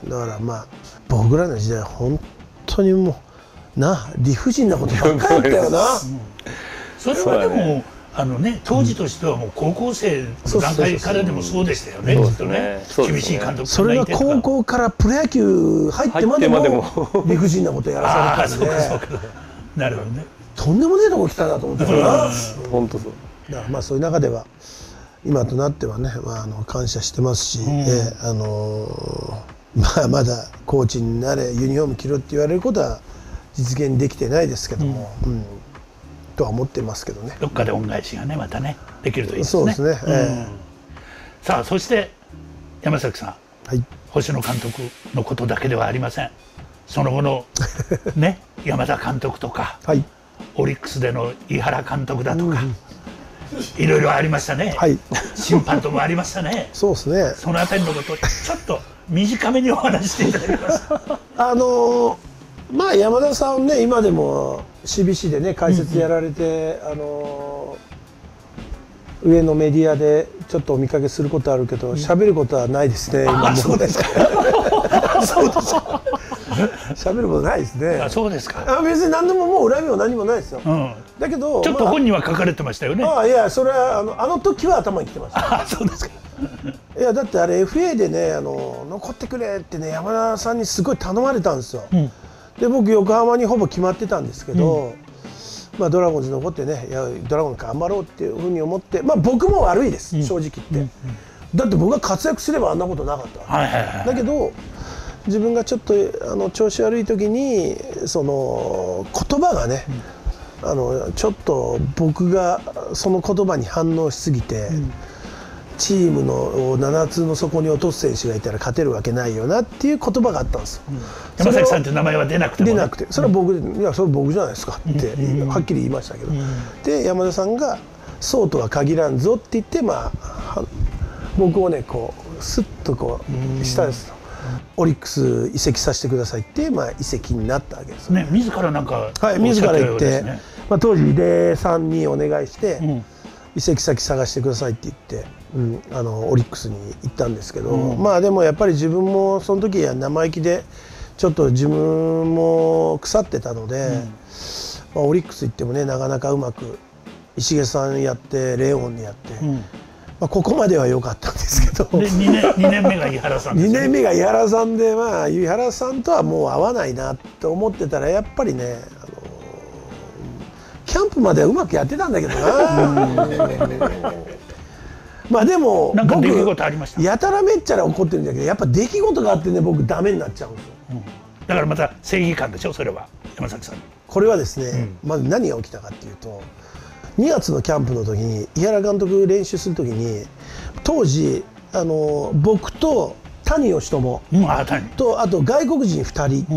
だからまあ僕らの時代本当にもうな理不尽なことばっかりだったよな、うん、 それはでもあのね、当時としてはもう高校生の段階からでもそうでしたよね、きっとね。厳しい監督。 それが高校からプロ野球入ってまでも理不尽なことやらされたんで、 なるほどね。 とんでもねえとこ来たなと思ってたな。 本当そう。 だからまあそういう中では今となってはね、まああの感謝してますし、えあのまあまだコーチになれユニフォーム着ろって言われることは実現できてないですけども。とは思ってますけどね。 どっかで恩返しがねまたねできるといいですね。 そうですね。えー、さあそして山崎さん、はい、星野監督のことだけではありません。その後のね山田監督とか、はい、オリックスでの井原監督だとか、うん、いろいろありましたね。はい、審判ともありましたね。 そうですね。 そのあたりのことちょっと短めにお話していただきます。 あのー、まあ山田さんね今でもシービーシー でね解説やられて、うんうん、あのー、上のメディアでちょっとお見かけすることあるけど喋、うん、ることはないですね。今もそうですか。 そうですか。喋ることないですね。 あ、そうですか。 あ、別に何でももう恨みも何もないですよ。うん、だけどちょっと本には書かれてましたよね。 まあ、あいやそれはあのあの時は頭にきてました。 あ、そうですか。 いやだってあれ エフエー でねあの残ってくれってね山田さんにすごい頼まれたんですよ。うん、で僕横浜にほぼ決まってたんですけど、うん、まあドラゴンズ残ってねいやドラゴンズ頑張ろうっていうふうに思って、まあ僕も悪いです、うん、正直言って、うんうん、だって僕が活躍すればあんなことなかったわけだけど自分がちょっとあの調子悪い時にその言葉がね、うん、あのちょっと僕がその言葉に反応しすぎて、うん、チームのななつの底に落とす選手がいたら勝てるわけないよなっていう言葉があったんですよ。うん、 山崎さんという名前は出なくても、ね、 出なくてそれは僕、うん、いやそれは僕じゃないですかって、うん、はっきり言いましたけど、うん、で山田さんがそうとは限らんぞって言ってまあ僕をねこうスッとこうしたんですよ。オリックス移籍させてくださいって、まあ、移籍になったわけですね。自らなんかはい自ら言って、ね、まあ、当時井出さんにお願いして、うん、移籍先探してくださいって言って、うん、あのオリックスに行ったんですけど、うん、まあでもやっぱり自分もその時は生意気でちょっと自分も腐ってたので、うん、まあ、オリックス行ってもねなかなかうまく石毛さんやってレオンにやって。うん、まあここまでは良かったんですけどで に, 年にねんめが井原さんですね。 にねんめが井原さんで、まあ井原さんとはもう合わないなと思ってたらやっぱりね、あのキャンプまではうまくやってたんだけどなまあでもなんか出来事ありました。 やたらめっちゃら怒ってるんだけどやっぱ出来事があってね僕ダメになっちゃうんですよ、うん、 だからまた正義感でしょそれは山崎さん。 これはですね、うん、まず何が起きたかっていうとにがつのキャンプの時に井原監督練習する時に当時あの僕と谷義友、うん、あとあと外国人ふたり、うん、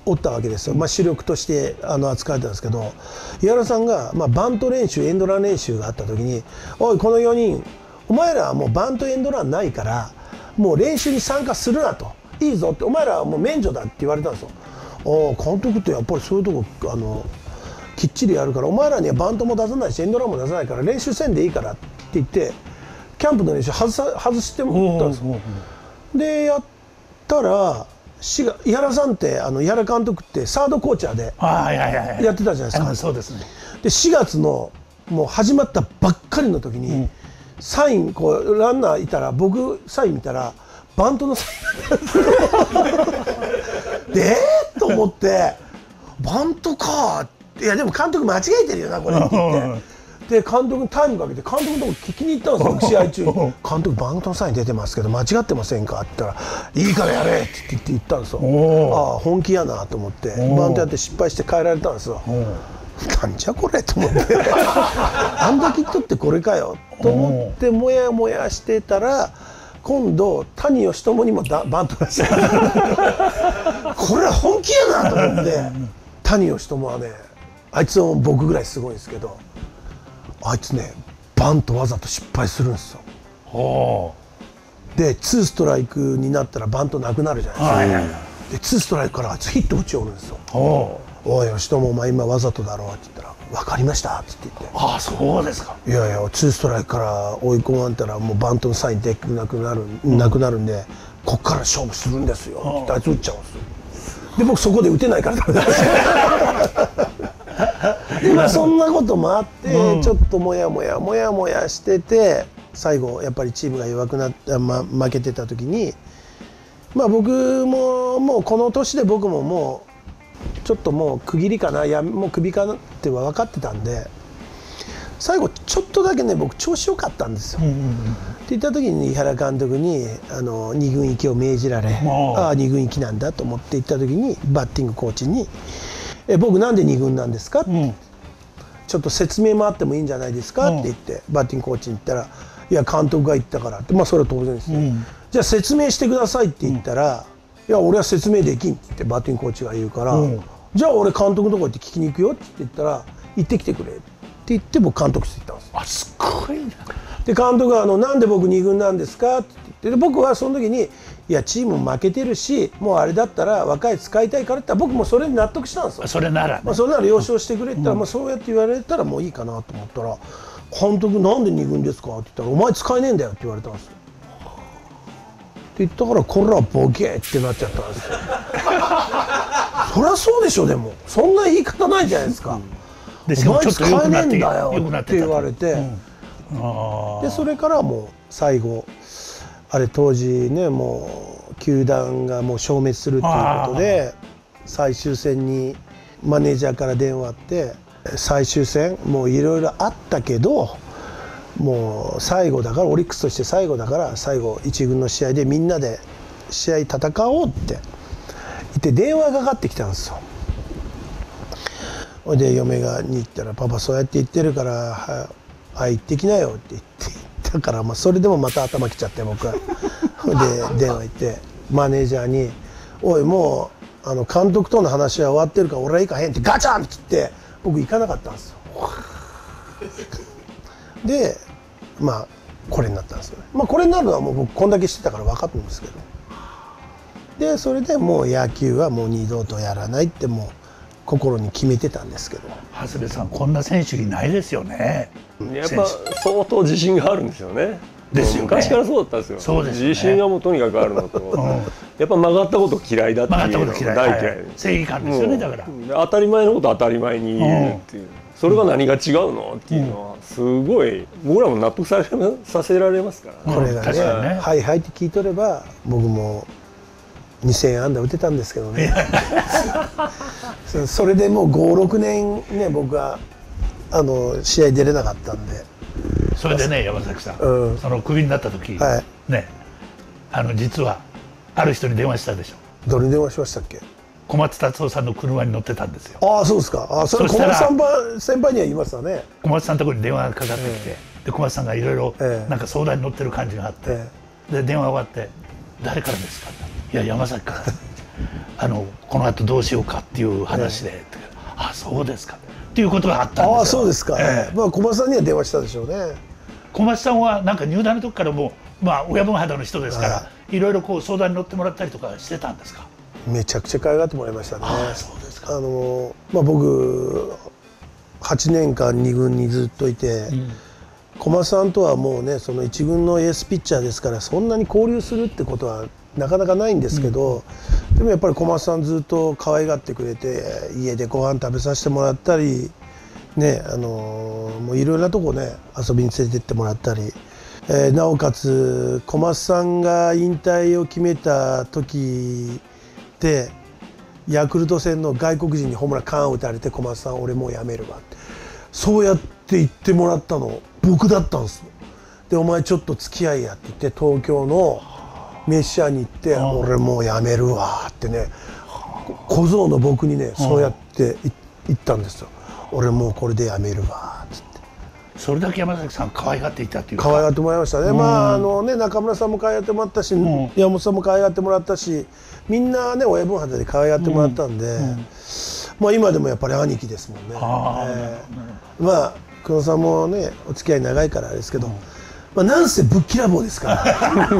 おったわけですよ、まあ、主力としてあの扱われたんですけど、井原さんが、まあ、バント練習エンドラン練習があった時に「おいこのよにんお前らはもうバントエンドランないからもう練習に参加するな」と「いいぞ」って「お前らはもう免除だ」って言われたんですよ。ああ監督ってやっぱりそういうとこあのきっちりやるからお前らにはバントも出さないしエンドランも出さないから練習せんでいいからって言ってキャンプの練習外さ外してもらったんですよ。でやったらしが井原さんってあの井原監督ってサードコーチャーでやってたじゃないですか。 そうですね。でしがつのもう始まったばっかりの時に、うん、サインこうランナーいたら僕サイン見たらバントのサインでえー、と思ってバントかいやでも監督間違えてるよなこれって言って。で監督にタイムかけて監督のとこ聞きに行ったんですよ試合中に「監督バントのサイン出てますけど間違ってませんか?」って言ったら「いいからやれ」って言って言ったんですよ。ああ本気やなと思ってバントやって失敗して帰られたんですよ。なんじゃこれと思ってあんだけ言っとってこれかよと思ってもやもやしてたら今度谷義友にもだバント出してこれは本気やなと思って谷義友はねあいつも僕ぐらいすごいんですけどあいつねバントわざと失敗するんですよ。でツーストライクになったらバントなくなるじゃないですか。でツーストライクからあいつヒット打ちおるんですよ。おい義友お前今わざとだろうって言ったら「分かりました」って言って「 ああそうですか」 いやいやツーストライクから追い込まんたらもうバントのサインできなくなる、うん、なくなるんでこっから勝負するんですよってあいつ打っちゃうんですよ。で僕そこで打てないからダメなんですよ。でまあそんなこともあって、うん、ちょっともやもやもやもやしてて最後やっぱりチームが弱くなって、ま、負けてた時にまあ僕ももうこの年で僕ももうちょっともう区切りかなやもうクビかなって分かってたんで最後ちょっとだけね僕調子良かったんですよ。って言った時に井原監督にあのに軍行きを命じられああに軍行きなんだと思って行った時にバッティングコーチに「え僕なんでに軍なんですか?」って、うん、ちょっと説明もあってもいいんじゃないですか?」って言ってバッティングコーチに言ったら「いや監督が言ったから」ってまあそれは当然ですよ。うん、じゃあ説明してくださいって言ったら「いや俺は説明できん」って言ってバッティングコーチが言うから。うんじゃあ俺監督のとこ行って聞きに行くよって言ったら行ってきてくれって言って僕監督室行ったんですよ。 あすごいな。 で監督があの「なんで僕に軍なんですか?」って言ってで僕はその時に「いやチーム負けてるしもうあれだったら若い使いたいから」って僕もそれに納得したんですよ。 それなら、ね、 まあ、それなら了承してくれって言ったら、うんまあ、そうやって言われたらもういいかなと思ったら「監督なんでに軍ですか?」って言ったら「お前使えねえんだよ」って言われたんですよ。って言ったからこれはボケってなっちゃったんですよ。そりゃそうでしょでもそんな言い方ないじゃないですか。 でしかもちょっと良くなってんだよって言われて、うん、でそれからもう最後あれ当時ねもう球団がもう消滅するっていうことで最終戦にマネージャーから電話あって最終戦もういろいろあったけどもう最後だからオリックスとして最後だから最後一軍の試合でみんなで試合戦おうって言って電話がかかってきたんですよ。で嫁がに言ったら「パパそうやって言ってるからははい行ってきなよ」って言って言ったから、まあ、それでもまた頭きちゃって僕は。で電話行ってマネージャーに「おいもうあの監督との話は終わってるから俺は行かへん」ってガチャンって言って僕行かなかったんですよ。でまあこれになったんですよね。まあこれになるのはもう僕こんだけ知ってたから分かってるんですけど。でそれでもう野球はもう二度とやらないってもう心に決めてたんですけど。 長谷部さんこんな選手いないですよね。 やっぱ相当自信があるんですよね。 ですよね。 昔からそうだったんですよ。 そうですね。 自信がもうとにかくあるのと、うん、やっぱ曲がったこと嫌いだっていうのが大嫌い。 正義感ですよねだから。 当たり前のこと当たり前に言えるっていう。それが何が違うのっていうのはすごい僕らも納得させられますから。 これがね「はいはい」って聞いとれば僕もにせん安打打てたんですけどね。それでもうごろくねんね僕はあの試合出れなかったんで。 それでね山崎さん、うん、そのクビになった時、はい、ねあの実はある人に電話したでしょ。 どれに電話しましたっけ。 小松達夫さんの車に乗ってたんですよ。 ああそうですか。あそれ小松さん先輩には言いましたね。 小松さんのところに電話がかかってきて、えー、で小松さんがいろいろなんか相談に乗ってる感じがあって、えー、で電話終わって「誰からですか?」って「いや山崎から」 あのこの後どうしようかっていう話で、えー、あそうですかっていうことがあったんですよ。 あそうですか、えー、まあ小松さんには電話したでしょうね。 小松さんはなんか入団の時からもう、まあ、親分肌の人ですから、はい、いろいろこう相談に乗ってもらったりとかしてたんですか？ めちゃくちゃ可愛がってもらいましたね。 あそうですか。 あの、まあ、僕はちねんかんに軍にずっといて、うん、小松さんとはもうねそのいち軍のエースピッチャーですからそんなに交流するってことはなかなかないんですけど、うん、でもやっぱり小松さんずっと可愛がってくれて家でご飯食べさせてもらったりね、あのもういろいろなとこね遊びに連れてってもらったり、えー、なおかつ小松さんが引退を決めた時でヤクルト戦の外国人にホームランカーン打たれて小松さん俺もうやめるわってそうやって言ってもらったの僕だったんですよ。でお前ちょっと付き合いやって言って東京のメシアに行って俺もうやめるわってね小僧の僕にねそうやって言ったんですよ。俺もうこれでやめるわっつって。 それだけ山崎さん可愛がっていたっていうか。 可愛がってもらいましたね。まああのね中村さんも可愛がってもらったし、山本さんも可愛がってもらったし、みんなね親分肌で可愛がってもらったんで、うんうん、まあ今でもやっぱり兄貴ですもんね。えー、まあ久野さんもねお付き合い長いからあれですけど、うん、まあなんせぶっきらぼうですから。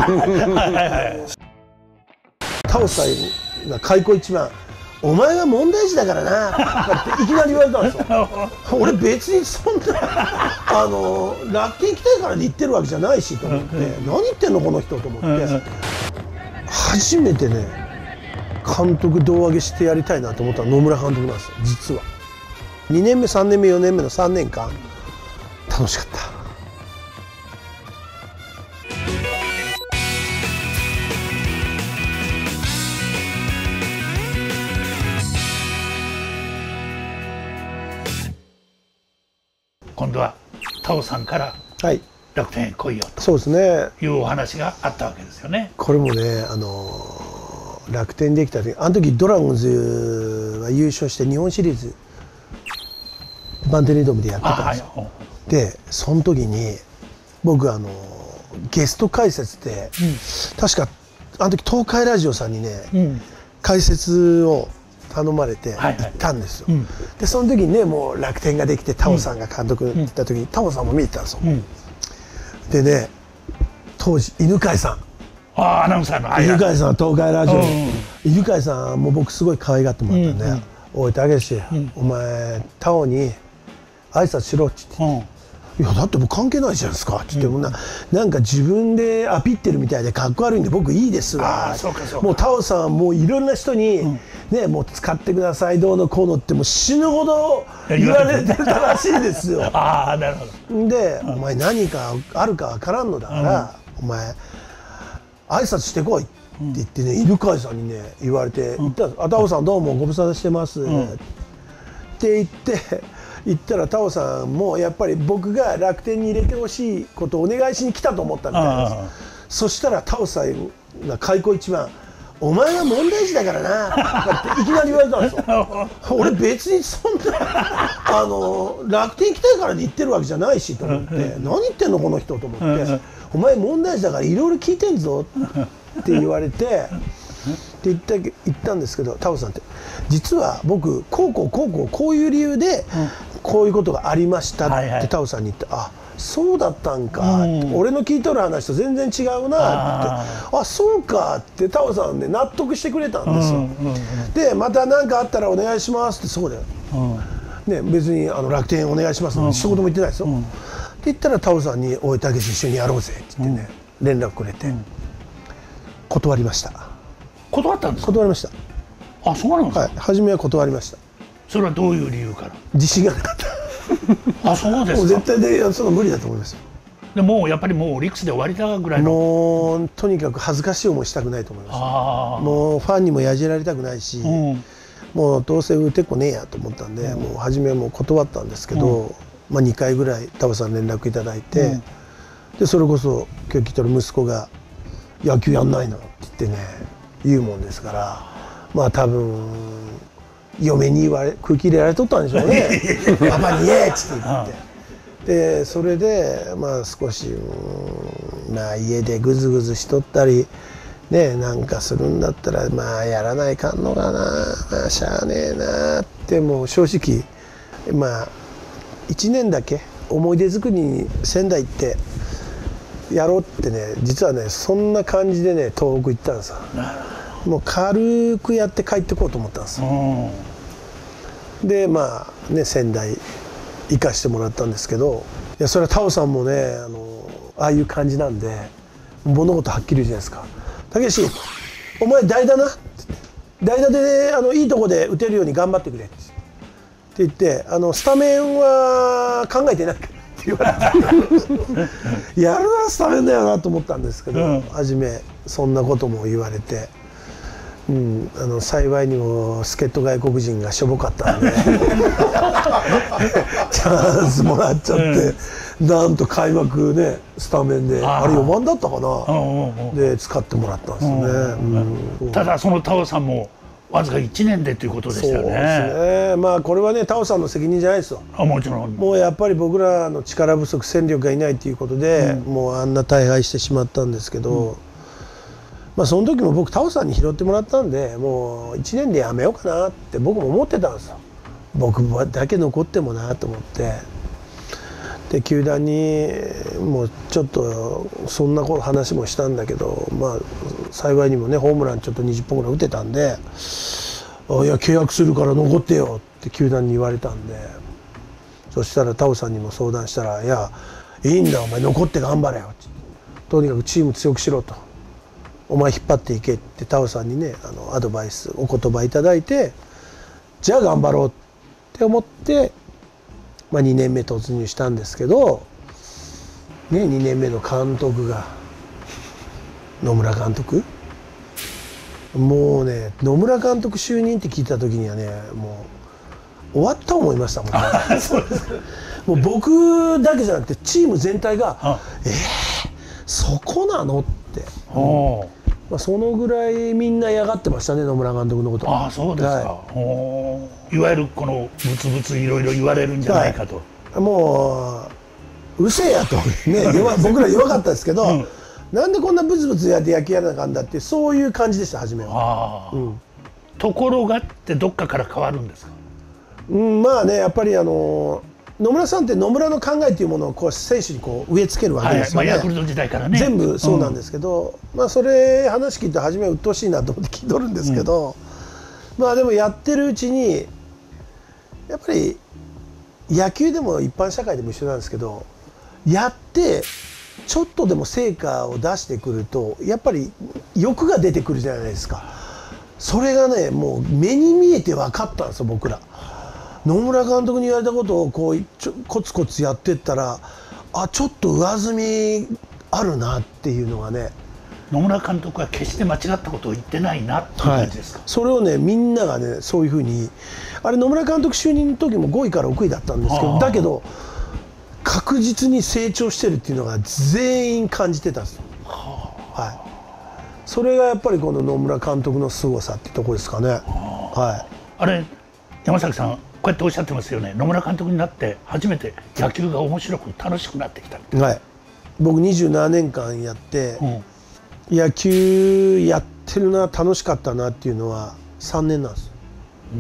タオさんが開口一番。お前が問題児だからなっていきなり言われたんですよ。俺別にそんなあの楽天行きたいからで言ってるわけじゃないしと思って、何言ってんのこの人と思って、初めてね監督胴上げしてやりたいなと思ったのは野村監督なんですよ実は。にねんめさんねんめよねんめのさんねんかん楽しかった。 今度はタオさんから楽天へ来いよと、 そうですね、 いうお話があったわけですよね。 これもね、あのー、楽天できた時、あの時ドラゴンズが優勝して日本シリーズバンテリンドームでやってたんですよ。はい、でその時に僕あのー、ゲスト解説で、うん、確かあの時東海ラジオさんにね、うん、解説を頼まれて行ったんですよ。はいはい、うん、でその時にねもう楽天ができてタオさんが監督って言った時に、うん、タオさんも見てたんですよ。うん、でね当時犬飼さん、 あアナウンサーの犬飼さん東海ラジオ、うん、犬飼さんも僕すごい可愛がってもらったんで「うんうん、おいたけし、うん、お前タオに挨拶しろ」って言って。うん、いやだって僕関係ないじゃないですかって言って、うん、な, なんか自分でアピってるみたいでかっこ悪いんで僕いいですわ。もうタオさんもういろんな人に、うん、ねもう使ってくださいどうのこうのってもう死ぬほど言われてたらしいですよ。 ああなるほど。 で、うん、お前何かあるかわからんのだから、うん、お前挨拶してこいって言ってね、うん、犬飼さんにね言われて言ったんです。あタオさんどうもご無沙汰してます、うん、って言って。言ったらタオさんもやっぱり僕が楽天に入れてほしいことをお願いしに来たと思ったみたいです。そしたらタオさんが開口一番「お前が問題児だからな」っていきなり言われたんですよ。俺別にそんなあの楽天行きたいからで言ってるわけじゃないしと思って「何言ってんのこの人」と思って「お前問題児だからいろいろ聞いてんぞ」って言われてって言った言ったんですけど、タオさんって実は僕こうこうこうこうこういう理由でこういうことがありましたってタオさんに言って「あそうだったんか」って俺の聞いとる話と全然違うなって「あそうか」ってタオさんね納得してくれたんですよ。でまた何かあったらお願いしますって。そうだよ、ね、別にあの楽天お願いしますって一言も言ってないですよ。って言ったらタオさんに「おいたけし一緒にやろうぜ」って言ってね連絡くれて断りました。 断ったんですか？ 断りました。 あ、そうなんですか。 はい、初めは断りました。 それはどういう理由から？ 自信がなかった。 あ、そうですか。 もう絶対でその無理だと思いますよ。 でもうやっぱりもうオリックスで終わりだぐらいの。 もうとにかく恥ずかしい思いしたくないと思います。あもうファンにもやじられたくないし、うん、もうどうせ打てっこねえやと思ったんで、うん、もう初めはもう断ったんですけど、うん、まあにかいぐらいタオさん連絡いただいて、うん、でそれこそ今日来てる息子が野球やんないのって言ってね言うもんですから、まあ多分嫁に言われ空気入れられとったんでしょうねパパに言えっつって言って、でそれでまあ少しまあ家でグズグズしとったりねなんかするんだったらまあやらないかんのかな、まあしゃあねえなってもう正直まあいちねんだけ思い出作りに仙台行ってやろうってね実はねそんな感じでね東北行ったんですよ。もう軽くやって帰ってこうと思ったんですよ。でまあね仙台行かしてもらったんですけど、いやそれはタオさんもねあのああいう感じなんで物事はっきり言うじゃないですか。たけしお前代打な代打であのいいとこで打てるように頑張ってくれって言ってあのスタメンは考えてないからって言われてやるのはスタメンだよなと思ったんですけど、うん、初めそんなことも言われて、うん、あの幸いにも助っ人外国人がしょぼかったんでチャンスもらっちゃって、うん、なんと開幕ねスタメンであれよんばんだったかな、で使ってもらったんですよね、 うん、ただそのタオさんもわずかいちねんでということでしたよね。そうですね。まあこれはねタオさんの責任じゃないですよ。 あもちろん。 もうやっぱり僕らの力不足戦力がいないということで、うん、もうあんな大敗してしまったんですけど、うん、まあその時も僕タオさんに拾ってもらったんでもういちねんでやめようかなって僕も思ってたんですよ。僕だけ残ってもなと思って。で球団にもうちょっとそんな話もしたんだけど、まあ幸いにもねホームランちょっとにじゅっぽんぐらい打てたんで「いや契約するから残ってよ」って球団に言われたんで、そしたらタオさんにも相談したら「いやいいんだお前残って頑張れよ」ってとにかくチーム強くしろとお前引っ張っていけってタオさんにねあのアドバイスお言葉いただいて、じゃあ頑張ろうって思って。まあにねんめ突入したんですけど、ね、にねんめの監督が野村監督もうね野村監督就任って聞いた時にはねもう終わった思いましたもんね。そうですか。もう僕だけじゃなくてチーム全体が「えー、そこなの?」って、まあ、そのぐらいみんな嫌がってましたね野村監督のこと。 ああそうですか、はい、いわゆるこのブツブツいろいろ言われるんじゃないかと、はい、もううせやとね僕ら弱かったですけど、うん、なんでこんなブツブツやって野球やらなあかんだってそういう感じでした初めは。あ、うん、 ところがってどっかから変わるんですか。 うん、まあねやっぱりあの野村さんって野村の考えというものをこう選手にこう植え付けるわけですよね、 はい、まあ、ヤクルト時代からね全部そうなんですけど、うん、まあそれ話聞いて初めは鬱陶しいなと思って聞いとるんですけど、うん、まあでもやってるうちにやっぱり野球でも一般社会でも一緒なんですけどやってちょっとでも成果を出してくるとやっぱり欲が出てくるじゃないですか。それがねもう目に見えて分かったんですよ僕ら。野村監督に言われたことをこうちょコツコツやってったらあちょっと上積みあるなっていうのがね。 野村監督は決して間違ったことを言ってないなっていう感じですか。はい、 それをねみんながねそういうふうにあれ野村監督就任の時もごいからろくいだったんですけどだけど確実に成長してるっていうのが全員感じてたんですよ。はい、それがやっぱりこの野村監督の凄さってとこですかね。はい、 あれ山崎さんこうやっておっしゃってますよね。野村監督になって初めて野球が面白く楽しくなってきた。 はい、僕にじゅうななねんかんやって、うん、野球やってるな楽しかったなっていうのはさんねんなんですよ。うん、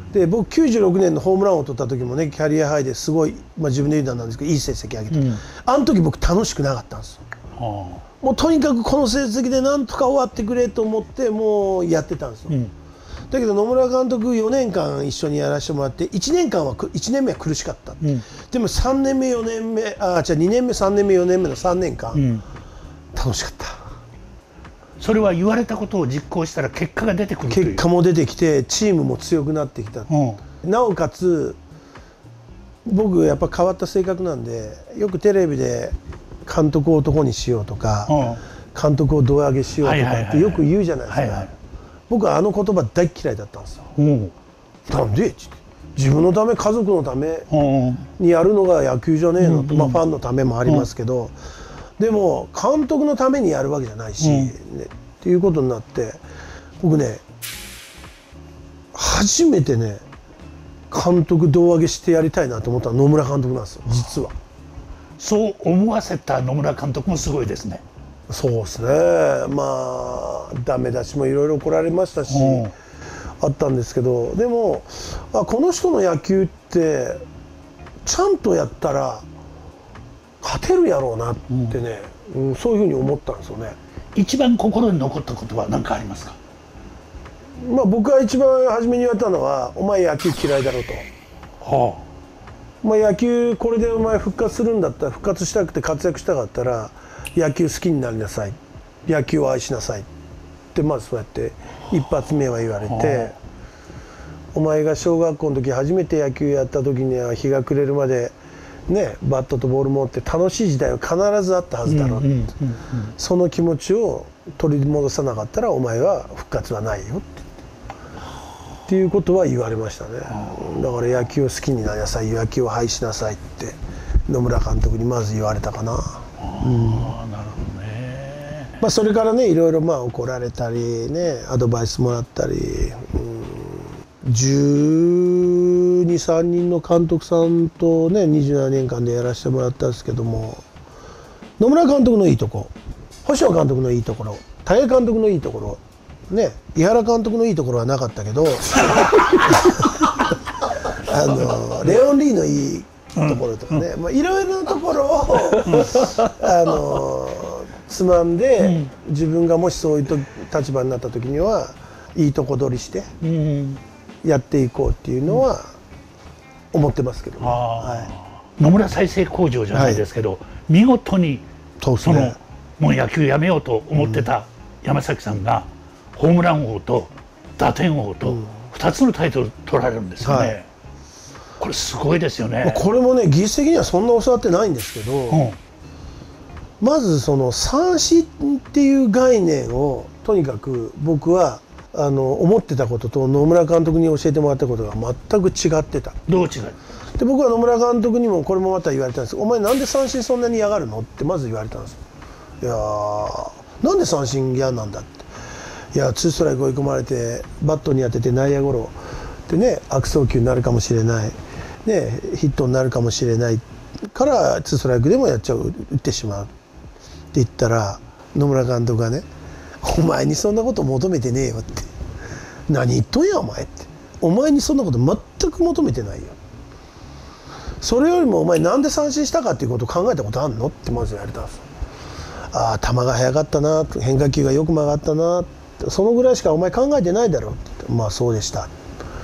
で僕きゅうじゅうろくねんのホームランを取った時もねキャリアハイですごい、まあ、自分で言うのなんですけどいい成績上げて、うん、あの時僕楽しくなかったんですよ。はあ、もうとにかくこの成績でなんとか終わってくれと思ってもうやってたんですよ。うん、だけど野村監督よねんかん一緒にやらせてもらっていちねんかんはいちねんめは苦しかった、うん、でもさんねんめよねんめあじゃあにねんめさんねんめよねんめのさんねんかん、うん、楽しかった。 それは言われたことを実行したら結果が出てくるという。 結果も出てきてチームも強くなってきた、うん、なおかつ僕やっぱ変わった性格なんでよくテレビで監督を男にしようとか、うん、監督を胴上げしようとかってよく言うじゃないですか。はいはい、僕はあの言葉大っ嫌いだったんですよ。うん、なんで自分のため家族のためにやるのが野球じゃねえのと、まあ、ファンのためもありますけど、でも監督のためにやるわけじゃないし、ね、っていうことになって僕ね初めてね監督胴上げしてやりたいなと思ったのは野村監督なんですよ実は。 そう思わせた野村監督もすごいですね。 そうですね、まあダメ出しもいろいろ来られましたし、あったんですけど、でもあこの人の野球ってちゃんとやったら勝てるやろうなってね、うんうん、そういうふうに思ったんですよね。 一番心に残ったことは何かありますか？ まあ僕が一番初めに言われたのは「お前野球嫌いだろ」と。はあ、お前野球これでお前復活するんだったら、復活したくて活躍したかったら野球好きになりなさい、野球を愛しなさいってまずそうやって一発目は言われて、お前が小学校の時初めて野球やった時には日が暮れるまでねバットとボール持って楽しい時代は必ずあったはずだろうって、その気持ちを取り戻さなかったらお前は復活はないよってっていうことは言われましたね。だから野球を好きになりなさい、野球を愛しなさいって野村監督にまず言われたかな。 あ、うん、なるほどね。 まあそれからねいろいろまあ怒られたりねアドバイスもらったり、うん、じゅうに、さんにんの監督さんとねにじゅうななねんかんでやらせてもらったんですけども、野村監督のいいとこ、星野監督のいいところ、田谷監督のいいところね、井原監督のいいところはなかったけどあのレオン・リーのいいところとかね、まあ、いろいろなところをあのつまんで、うん、自分がもしそういう立場になった時にはいいとこ取りしてやっていこうっていうのは思ってますけどね。はい、 野村再生工場じゃないですけど、はい、見事にその、ね、もう野球やめようと思ってた山崎さんが、うん、ホームラン王と打点王とふたつのタイトル取られるんですよね。はい、これすごいですよね。 これもね技術的にはそんな教わってないんですけど、うん、まずその三振っていう概念をとにかく僕はあの思ってたことと野村監督に教えてもらったことが全く違ってた。 どう違う？ で僕は野村監督にもこれもまた言われたんです。お前なんで三振そんなに嫌がるのってまず言われたんです。いやーなんで三振嫌なんだって。いやツーストライク追い込まれてバットに当てて内野ゴロでね悪送球になるかもしれない、ね、ヒットになるかもしれないからツーストライクでもやっちゃう、打ってしまうって言ったら野村監督がね「お前にそんなこと求めてねえよ」って「何言っとんやお前」って「お前にそんなこと全く求めてないよ」それよりもお前なんで三振したかっていうことを考えたことあんのってまず言われたんです。ああ球が速かったな、変化球がよく曲がったな、そのぐらいしかお前考えてないだろうって言って、まあそうでした。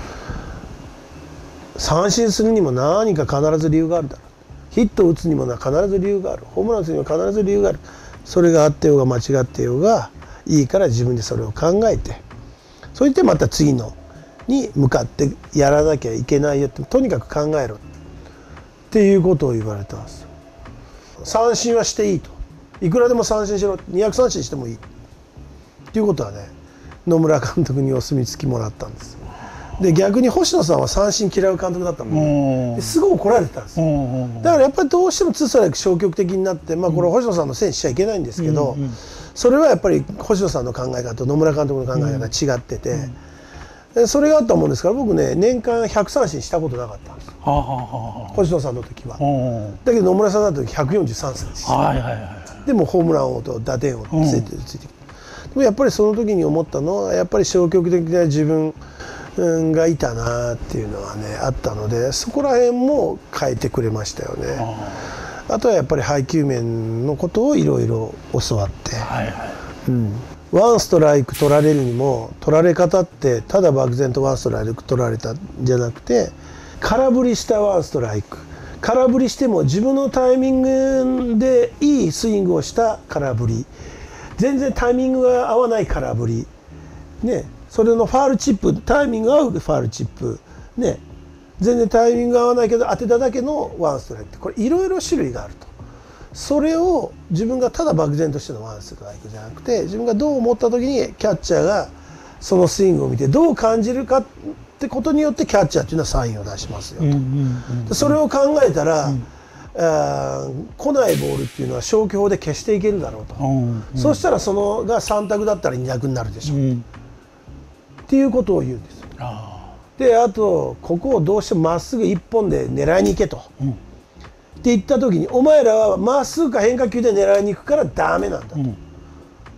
三振するにも何か必ず理由があるだろう、ヒットを打つにも必ず理由がある、ホームラン打つにも必ず理由がある、それがあってようが間違ってようがいいから自分でそれを考えて、そしてまた次のに向かってやらなきゃいけないよって、とにかく考えろっていうことを言われたんです。三振はしていいと、いくらでも三振しろ、にひゃくさんしんしてもいいっていうことはね野村監督にお墨付きもらったんです。で逆に星野さんは三振嫌う監督だったのですごい怒られてたんですよ。だからやっぱりどうしてもツーストライク消極的になって、まあこれ星野さんのせいにしちゃいけないんですけど、それはやっぱり星野さんの考え方と野村監督の考え方が違ってて、それがあったもんですから僕ね年間ひゃくさんしんしたことなかったんです。星野さんの時は。だけど野村さんだった時ひゃくよんじゅうさんさいです。でもホームラン王と打点王ついてついてきて、でもやっぱりその時に思ったのはやっぱり消極的な自分がいたなっていうのはねあったので、そこら辺も変えてくれましたよね。あとはやっぱり配球面のことをいろいろ教わって、はいはい、うん、ワンストライク取られるにも取られ方ってただ漠然とワンストライク取られたんじゃなくて、空振りしたワンストライク、空振りしても自分のタイミングでいいスイングをした空振り、全然タイミングが合わない空振り、ね、それのファールチップ、タイミングが合うファールチップ、ね、全然タイミングが合わないけど当てただけのワンストライクって、これいろいろ種類があると。それを自分がただ漠然としてのワンストライクじゃなくて、自分がどう思った時にキャッチャーがそのスイングを見てどう感じるかってことによってキャッチャーっていうのはサインを出しますよと。それを考えたら、うんあ来ないボールっていうのは消去法で消していけるだろうと、うんうん、そうしたらそのがさん択だったらに択になるでしょう、うん、っていうことを言うんですよ。あであとここをどうしてもまっすぐ一本で狙いに行けと、うん、って言った時にお前らはまっすぐか変化球で狙いに行くからダメなんだと、うん、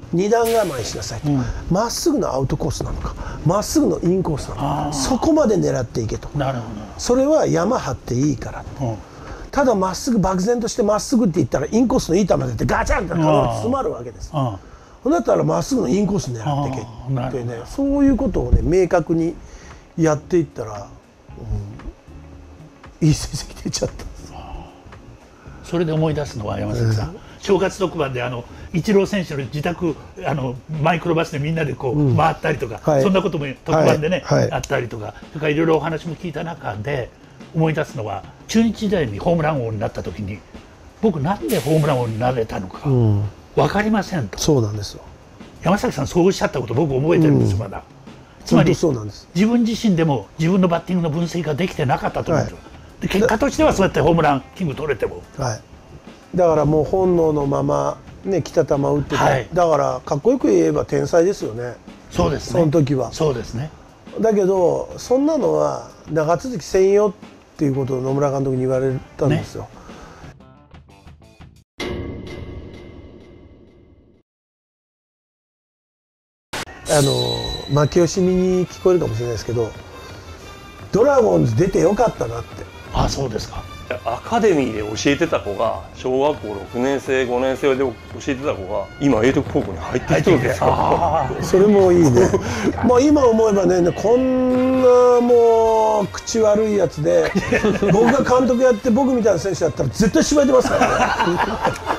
二段構えしなさいと、ま、っすぐのアウトコースなのかまっすぐのインコースなのか、そこまで狙っていけと。なるほど。それは山張っていいから、うん、ただまっすぐ漠然としてまっすぐって言ったらインコースのいい球出てガチャンって球が詰まるわけです。そだったらまっすぐのインコース狙っていけってね、そういうことをね明確にやっていったら、うん、いい成績出ちゃったんです。 それで思い出すのは山崎さん、うん、正月特番であのイチロー選手の自宅あのマイクロバスでみんなでこう、うん、回ったりとか、はい、そんなことも特番でね、はいはい、あったりとか、それからいろいろお話も聞いた中で思い出すのは中日時代にホームラン王になった時に僕なんでホームラン王になれたのか分かりませんと。 そうなんですよ。 山崎さんそうおっしゃったこと僕覚えてるんです、うん、まだ。つまり自分自身でも自分のバッティングの分析ができてなかったと思うんですよ。はい、で結果としてはそうやってホームランキング取れても、 はい、だからもう本能のままね来た球打ってた、はい、だからかっこよく言えば天才ですよね。 そうですね。 その時は。 そうですね。 だけどそんなのは長続きせんよっていうことを野村監督に言われたんですよ。ね、あの負け惜しみに聞こえるかもしれないですけど、ドラゴンズ出てよかったなって。 あ、そうですか。 アカデミーで教えてた子が小学校ろくねんせいごねんせいで教えてた子が今英徳高校に入ってきてるんですよ。 それもいいね。まあ今思えばね、こんなもう口悪いやつで僕が監督やって僕みたいな選手だったら絶対芝居出ますからね。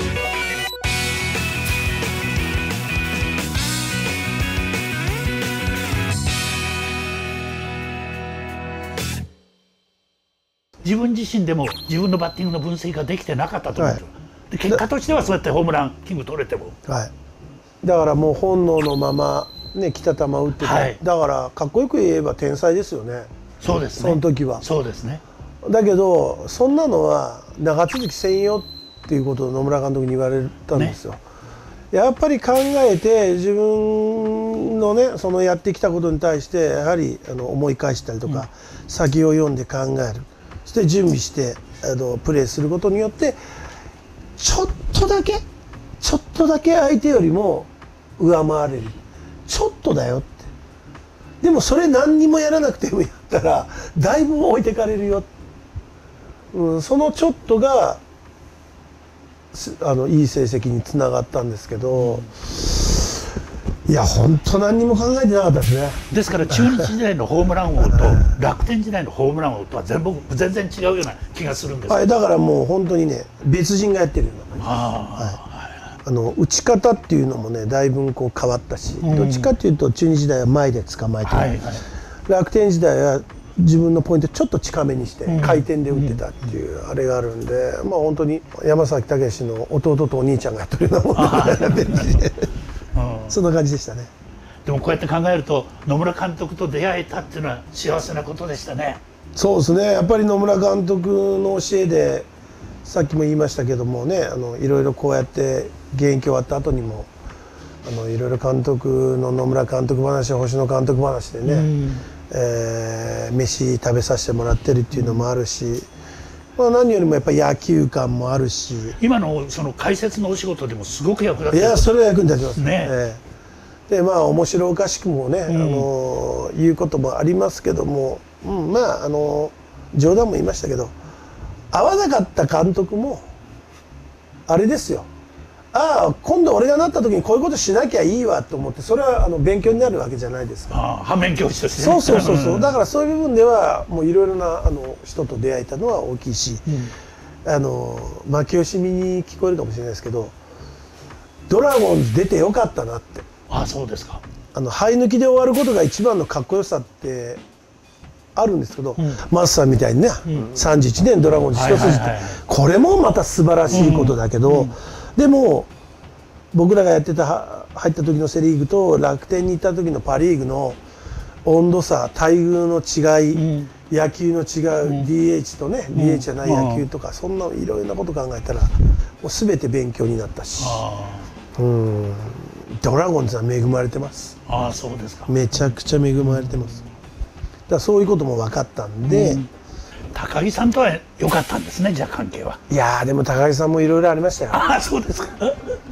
自分自身でも自分のバッティングの分析ができてなかったと思うんですよ。はい、で結果としてはそうやってホームランキング取れても、 はい、だからもう本能のままね来た球打ってた、はい、だからかっこよく言えば天才ですよね。 そうですね。 その時は。 そうですね。 だけどそんなのは長続きせんよっていうことを野村監督に言われたんですよ。ね、やっぱり考えて自分のねそのやってきたことに対してやはりあの思い返したりとか、うん、先を読んで考える。そして準備してあのプレーすることによってちょっとだけちょっとだけ相手よりも上回れる。ちょっとだよって。でもそれ何にもやらなくてもやったらだいぶ置いてかれるよ、うん、そのちょっとがあのいい成績につながったんですけど、いや本当何にも考えてなかったですね。 ですから中日時代のホームラン王と楽天時代のホームラン王とは全部全然違うような気がするんです。 はい、だからもう本当にね別人がやってるような感じです。はい、あの打ち方っていうのもねだいぶこう変わったし、うん、どっちかっていうと中日時代は前で捕まえて、はいはい、楽天時代は自分のポイントちょっと近めにして回転で打ってたっていうあれがあるんで、まあ本当に山崎武の弟とお兄ちゃんがやってるようなもんみたいな感じでそんな感じでしたね。 でもこうやって考えると野村監督と出会えたっていうのは幸せなことでしたね。 そうですね。やっぱり野村監督の教えでさっきも言いましたけどもね、あのいろいろこうやって現役終わった後にもあのいろいろ監督の野村監督話星野監督話でね、うん、えー、飯食べさせてもらってるっていうのもあるし、まあ、何よりもやっぱり野球観もあるし今のその解説のお仕事でもすごく役立ってる。 いやそれは役に立ちますね。えー、でまあ面白おかしくもね、うん、あの言うこともありますけども、うん、まああの冗談も言いましたけど合わなかった監督もあれですよ、ああ今度俺がなった時にこういうことしなきゃいいわと思ってそれはあの勉強になるわけじゃないですか。 ああ反面教師として、 ね、そうそうそうそう、うん、だからそういう部分ではもういろいろなあの人と出会えたのは大きいし、うん、あの負け惜しみに聞こえるかもしれないですけどドラゴンズ出てよかったなって。 ああそうですか。 あの生え抜きで終わることが一番のかっこよさってあるんですけど、うん、マスさんみたいにね、うん、さんじゅういちねんドラゴンズ一筋ってこれもまた素晴らしいことだけど、うんうん、でも僕らがやってた入った時のセ・リーグと楽天に行った時のパ・リーグの温度差待遇の違い、うん、野球の違う、うん、ディーエイチ とね、うん、ディーエイチ じゃない野球とか、うん、そんないろいろなこと考えたらもう全て勉強になったし、うん、ドラゴンズは恵まれてます。 ああそうですか。 めちゃくちゃ恵まれてます。だからそういうことも分かったんで、うん、 高木さんとは良かったんですね。じゃあ関係は。 いやーでも高木さんもいろいろありましたよ。 ああそうですか。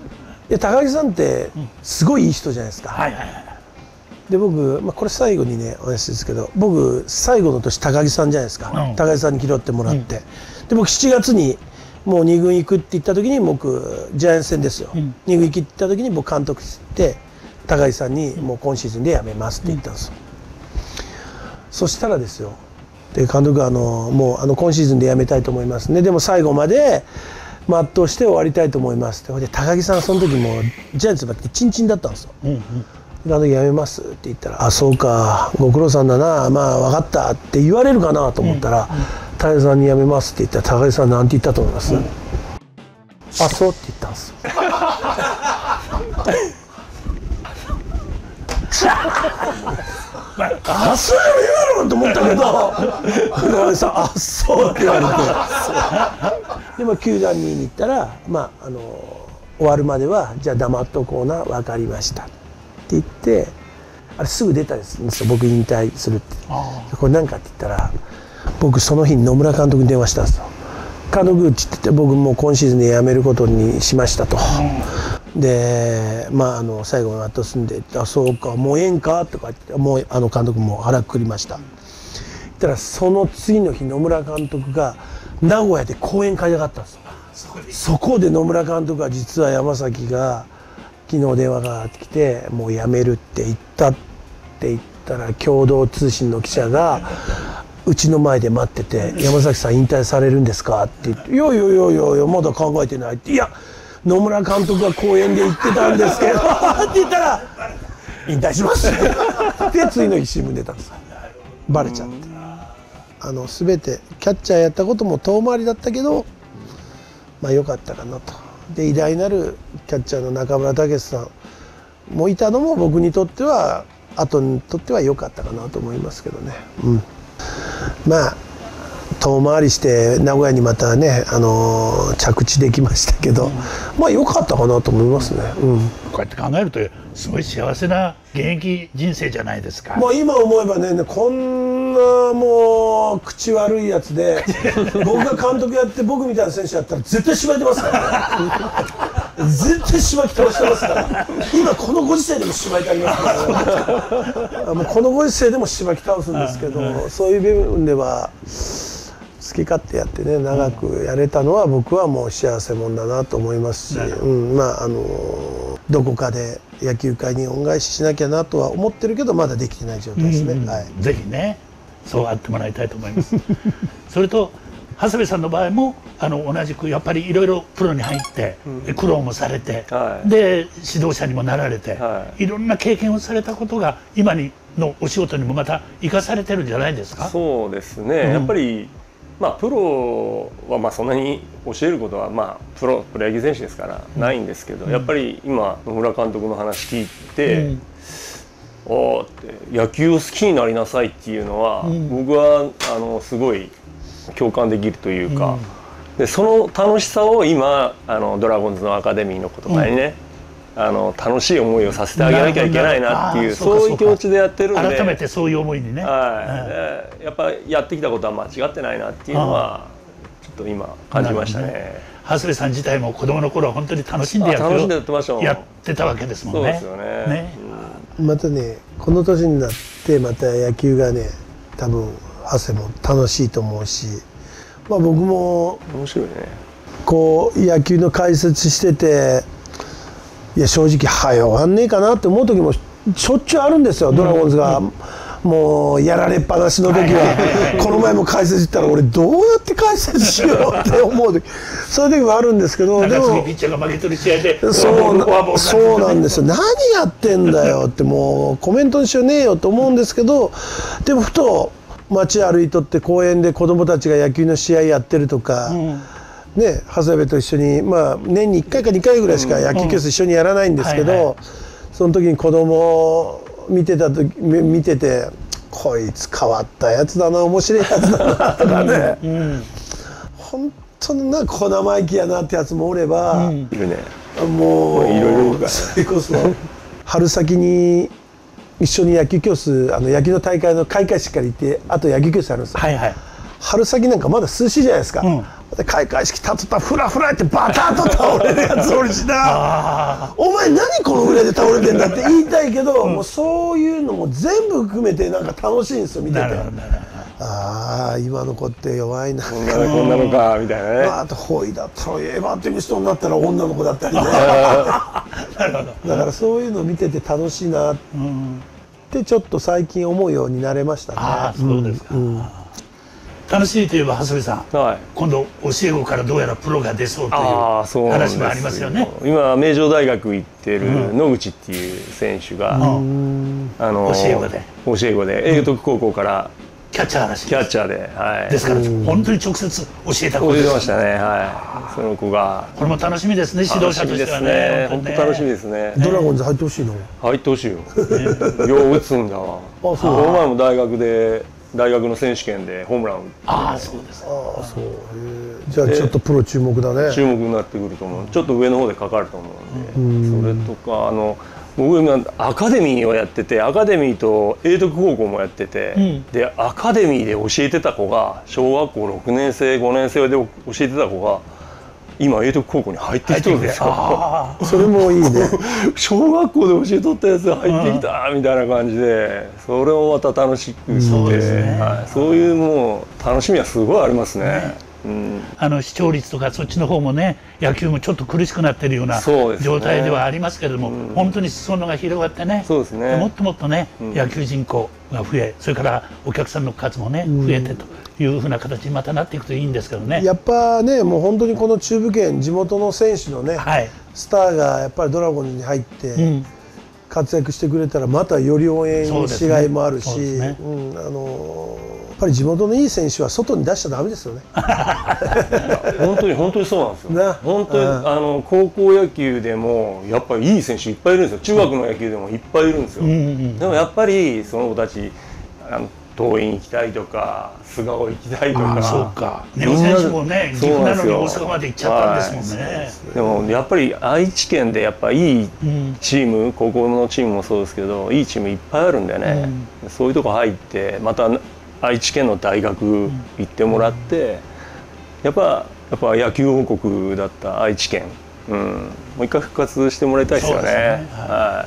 で高木さんってすごいいい人じゃないですか。はいはいはい。で僕、まあ、これ最後にねお話ですけど、僕最後の年高木さんじゃないですか、うん、高木さんに拾ってもらって、うん、で僕しちがつにもうに軍行くって言った時に僕ジャイアンツ戦ですよ、うん、に軍行きって言った時に僕監督して高木さんにもう今シーズンで辞めますって言ったんですよ、うん、そしたらですよ、で監督はあのもうあの今シーズンで辞めたいと思いますね、でも最後まで全うして終わりたいと思いますって。で高木さんその時もうジャイアンツばってチンチンだったんですよ、うんうん、監督辞めますって言ったら「あそうかご苦労さんだな、まあ分かった」って言われるかなと思ったら、うんうん、高木さんに辞めますって言ったら高木さんなんて言ったと思います、うん、あそうって言ったんですよあそう言うのと思ったけど高木さん「あそう」って言われてでも球団に行ったら、まあ、あの終わるまではじゃあ黙っとこうな、分かりましたって言ってあれすぐ出たんですよ、僕引退するって。これ何かって言ったら僕その日に野村監督に電話したんですよ。監督って言って僕もう今シーズンで辞めることにしましたと、うん、でまああの最後の後住んで「あそうかもうええんか?」とか言ってもうあの監督も腹くくりました。言ったらその次の日野村監督が名古屋で講演会があったんですよ。そこで野村監督が実は山崎が昨日電話がかかってきてもう辞めるって言ったって言ったら共同通信の記者がうちの前で待ってて「山崎さん引退されるんですか?」って言って「いやいやいやいやいやまだ考えてない」って「いや野村監督が講演で言ってたんですけど」って言ったら「引退します」で次の日新聞出たんですよ。バレちゃって。あの全てキャッチャーやったことも遠回りだったけどまあ良かったかなと。で偉大なるキャッチャーの中村武さんもいたのも僕にとっては後にとっては良かったかなと思いますけどね、うん、まあ遠回りして名古屋にまたね、あのー、着地できましたけど、うん、まあ良かったかなと思いますね、うん、 こうやって考えるとすごい幸せな現役人生じゃないですか。 まあ今思えばねこんなもう口悪いやつで僕が監督やって僕みたいな選手やったら絶対しばいてますからね絶対しばき倒してますから今このご時世でもしばいてありますからもうこのご時世でもしばき倒すんですけど、そういう部分では好き勝手やってね長くやれたのは僕はもう幸せもんだなと思いますし、うん、まああのどこかで野球界に恩返ししなきゃなとは思ってるけどまだできてない状態ですね、うん、はい、 ぜひねそうあってもらいたいと思いますそれと長谷部さんの場合もあの同じくやっぱりいろいろプロに入って、うん、苦労もされて、はい、で指導者にもなられて、はい、いろんな経験をされたことが今にのお仕事にもまた生かされてるんじゃないですか。 そうですね、うん、やっぱりまあ、プロはまあそんなに教えることはまあプロプロ野球選手ですからないんですけど、うん、やっぱり今野村監督の話聞いて、うん、おーって野球を好きになりなさいっていうのは、うん、僕はあのすごい共感できるというか、うん、でその楽しさを今あのドラゴンズのアカデミーの子とかにね、うん、あの楽しい思いをさせてあげなきゃいけないなっていうそういう気持ちでやってるんで改めてそういう思いにね、 はい、うん、やっぱやってきたことは間違ってないなっていうのはちょっと今感じましたね。 長谷部さん自体も子供の頃は本当に楽しんで野球をやってたわけですもんね。 そうですよね。ね、 うん、またねこの年になってまた野球がね多分長谷も楽しいと思うし、まあ僕も面白いね。 こう野球の解説してて。いや正直はよ終わんねえかなって思う時もしょっちゅうあるんですよ、ドラゴンズが、うん、もうやられっぱなしの時はこの前も解説行ったら俺どうやって解説しようって思う時そういう時もあるんですけど、 でもピッチャーが負けてる試合でそうそうなんですよ、何やってんだよってもうコメントにしようねえよと思うんですけど、でもふと街歩いとって公園で子供たちが野球の試合やってるとか、うんね、長谷部と一緒に、まあ、年にいっかいかにかいぐらいしか野球教室一緒にやらないんですけど、その時に子供を見てた時見ててこいつ変わったやつだな面白いやつだなとかね、うんうん、本当にな小生意気やなってやつもおれば、うん、もういろいろそれこそ春先に一緒に野球教室あの野球の大会の開会式から行ってあと野球教室あるんですよ。はいはい、春先なんかまだ涼しいじゃないですか、うん、 で開会式立っとったらフラフラってバタッと倒れるやつおるしなお前何このぐらいで倒れてんだって言いたいけど、うん、もうそういうのも全部含めてなんか楽しいんですよ見てて。ああ今の子って弱いなこんなこんなのかみたいなね。 あとホイだったらエヴァっていう人になったら女の子だったりねだからそういうのを見てて楽しいなってちょっと最近思うようになれましたね。 ああそうですか、うんうん、楽しいといえば長谷部さん、はい、今度教え子からどうやらプロが出そうという話もありますよね。 今名城大学行ってる野口っていう選手が、うん、あの教え子で教え子で永徳高校からキャッチャーらしいキャッチャーで、はい、 ですから本当に直接教えた子です。教えてましたね、はい。その子がこれも楽しみですね、指導者としてはね。 本当楽しみですね。 ドラゴンズ入ってほしいの。 入ってほしいよ。よう打つんだわ。あ、そう。この前も大学で大学の選手権でホームラン打って。 ああ、そうです。 ああ、そう。じゃあちょっとプロ注目だね。 注目になってくると思う。ちょっと上の方でかかると思うんで、それとかあの。僕今アカデミーをやってて、アカデミーと永徳高校もやってて、うん、でアカデミーで教えてた子が小学校ろくねん生ごねん生で教えてた子が今永徳高校に入ってきてるんですよ。 それもいいね小学校で教えとったやつが入ってきたみたいな感じで、それもまた楽しくて、そうですね、はい、そういうもう楽しみはすごいありますね。ねうん、あの視聴率とかそっちの方もね、野球もちょっと苦しくなっているような状態ではありますけれども、うん、本当に裾野が広がってね、 そうですね、 もっともっとね、うん、野球人口が増え、それからお客さんの数もね、増えてというふうな形にまたなっていくといいんですけどね。 やっぱね、もう本当にこの中部圏地元の選手のね、はい、スターがやっぱりドラゴンズに入って、うん、活躍してくれたらまたより応援しがいもあるし、やっぱり地元のいい選手は外に出しちゃダメですよね本当に本当にそうなんですよ。本当にあの高校野球でもやっぱりいい選手いっぱいいるんですよ。中学の野球でもいっぱいいるんですよ。でもやっぱりその子たちあの桐蔭行きたいとか菅生行きたいとか。 そうか。根尾選手もね、岐阜なのに大阪まで行っちゃったんですもんね。 でもやっぱり愛知県でやっぱいいチーム、高校のチームもそうですけどいいチームいっぱいあるんでね、そういうとこ入ってまた愛知県の大学行ってもらって、やっぱやっぱ野球王国だった愛知県、うん、もう一回復活してもらいたいですよね。はい。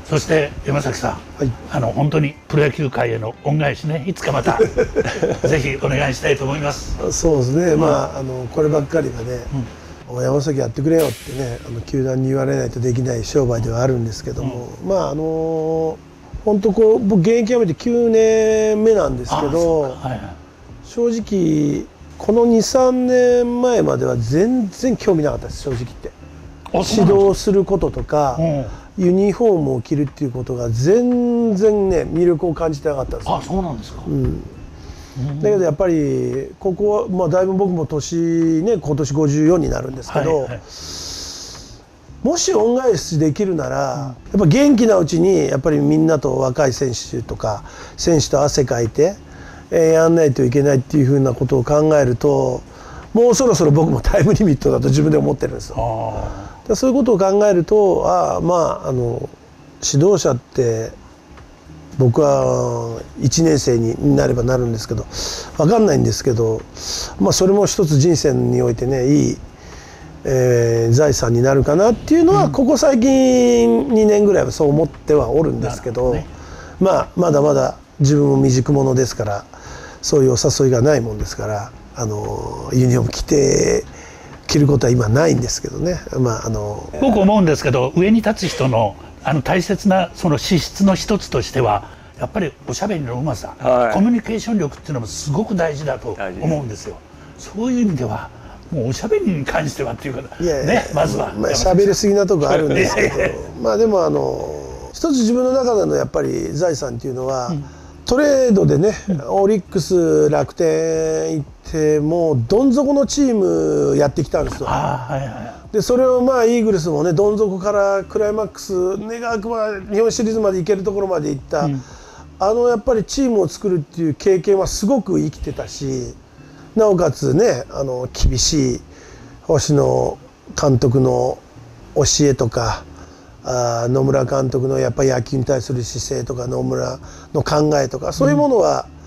そして山崎さん、はい、あの本当にプロ野球界への恩返しね、いつかまたぜひお願いしたいと思います。 そうですね。うん、まああのこればっかりはね、うん、山崎やってくれよってね、あの球団に言われないとできない商売ではあるんですけども、うん、まああの本当こう僕現役辞めてきゅうねんめなんですけど、はいはい、正直このにさんねんまえまでは全然興味なかったです、正直言って。指導することとか、うん、ユニフォームを着るっていうことが全然ね魅力を感じてなかったんですよ。 あ、そうなんですか。うん、 だけどやっぱりここは、まあ、だいぶ僕も年ね今年ごじゅうよんになるんですけど、はいはい、もし恩返しできるなら、うん、やっぱ元気なうちにやっぱりみんなと若い選手とか選手と汗かいて、えー、やんないといけないっていうふうなことを考えると、もうそろそろ僕もタイムリミットだと自分で思ってるんですよ。そういうことを考えると、ああまああの指導者って僕はいちねん生になればなるんですけど分かんないんですけど、まあそれも一つ人生においてねいい、えー、財産になるかなっていうのは、うん、ここ最近にねんぐらいはそう思ってはおるんですけど、ね、まあまだまだ自分も未熟者ですから、そういうお誘いがないもんですから、あのユニフォーム着て着ることは今ないんですけどね。まああの僕思うんですけど、上に立つ人のあの大切なその資質の一つとしてはやっぱりおしゃべりのうまさ、はい、コミュニケーション力っていうのもすごく大事だと思うんですよ。そういう意味ではもうおしゃべりに関してはっていうかね、まずはまあ喋りすぎなとこあるんですけどまあでもあの一つ自分の中でのやっぱり財産っていうのは、うん、トレードでね、うん、オリックス楽天行ってもうどん底のチームやってきたんですよ。はいはい、でそれをまあイーグルスもねどん底からクライマックス願わくば日本シリーズまで行けるところまで行った、うん、あのやっぱりチームを作るっていう経験はすごく生きてたし、なおかつねあの厳しい星野監督の教えとか、あ野村監督のやっぱり野球に対する姿勢とか野村の考えとかそういうものは、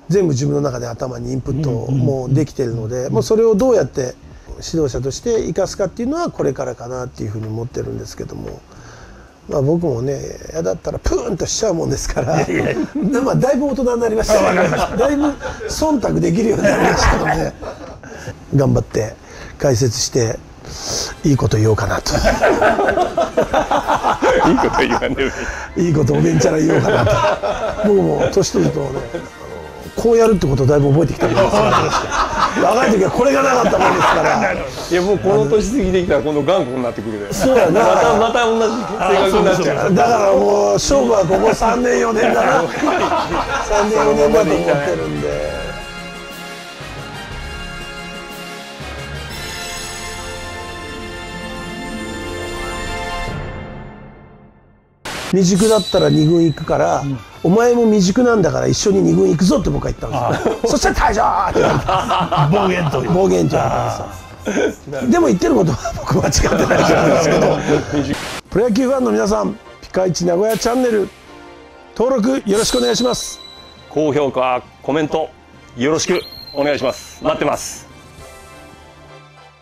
全部自分の中で頭にインプットもできてるので、もうそれをどうやって指導者として生かすかっていうのはこれからかなっていうふうに思ってるんですけども、まあ僕もね嫌だったらプーンとしちゃうもんですから、まあだいぶ大人になりましたね。だいぶ忖度できるようになりましたので、頑張って解説していいこと言おうかなと。 いいこと言わんでもいい。いいことおべんちゃら言おうかなと。僕も年取るとね、こうやるってことをだいぶ覚えてきたんですから、若い時はこれがなかったもんですから。 いやもうこの年過ぎてきたら今度頑固になってくるで。 そうやな。 またまた同じ性格になっちゃう。 だからもう勝負はここさんねんよねんだな。さんねんよねんだと思ってるんで。未熟だったらに軍行くから、うん、お前も未熟なんだから一緒にに軍行くぞって僕は言ったんですよ。そしたら大将って言われた。暴言と暴言って言われたんですよ。でも言ってることは僕間違ってないと思うんですけど。プロ野球ファンの皆さん、ピカイチ名古屋チャンネル登録よろしくお願いします。 高評価コメントよろしくお願いします。待ってます。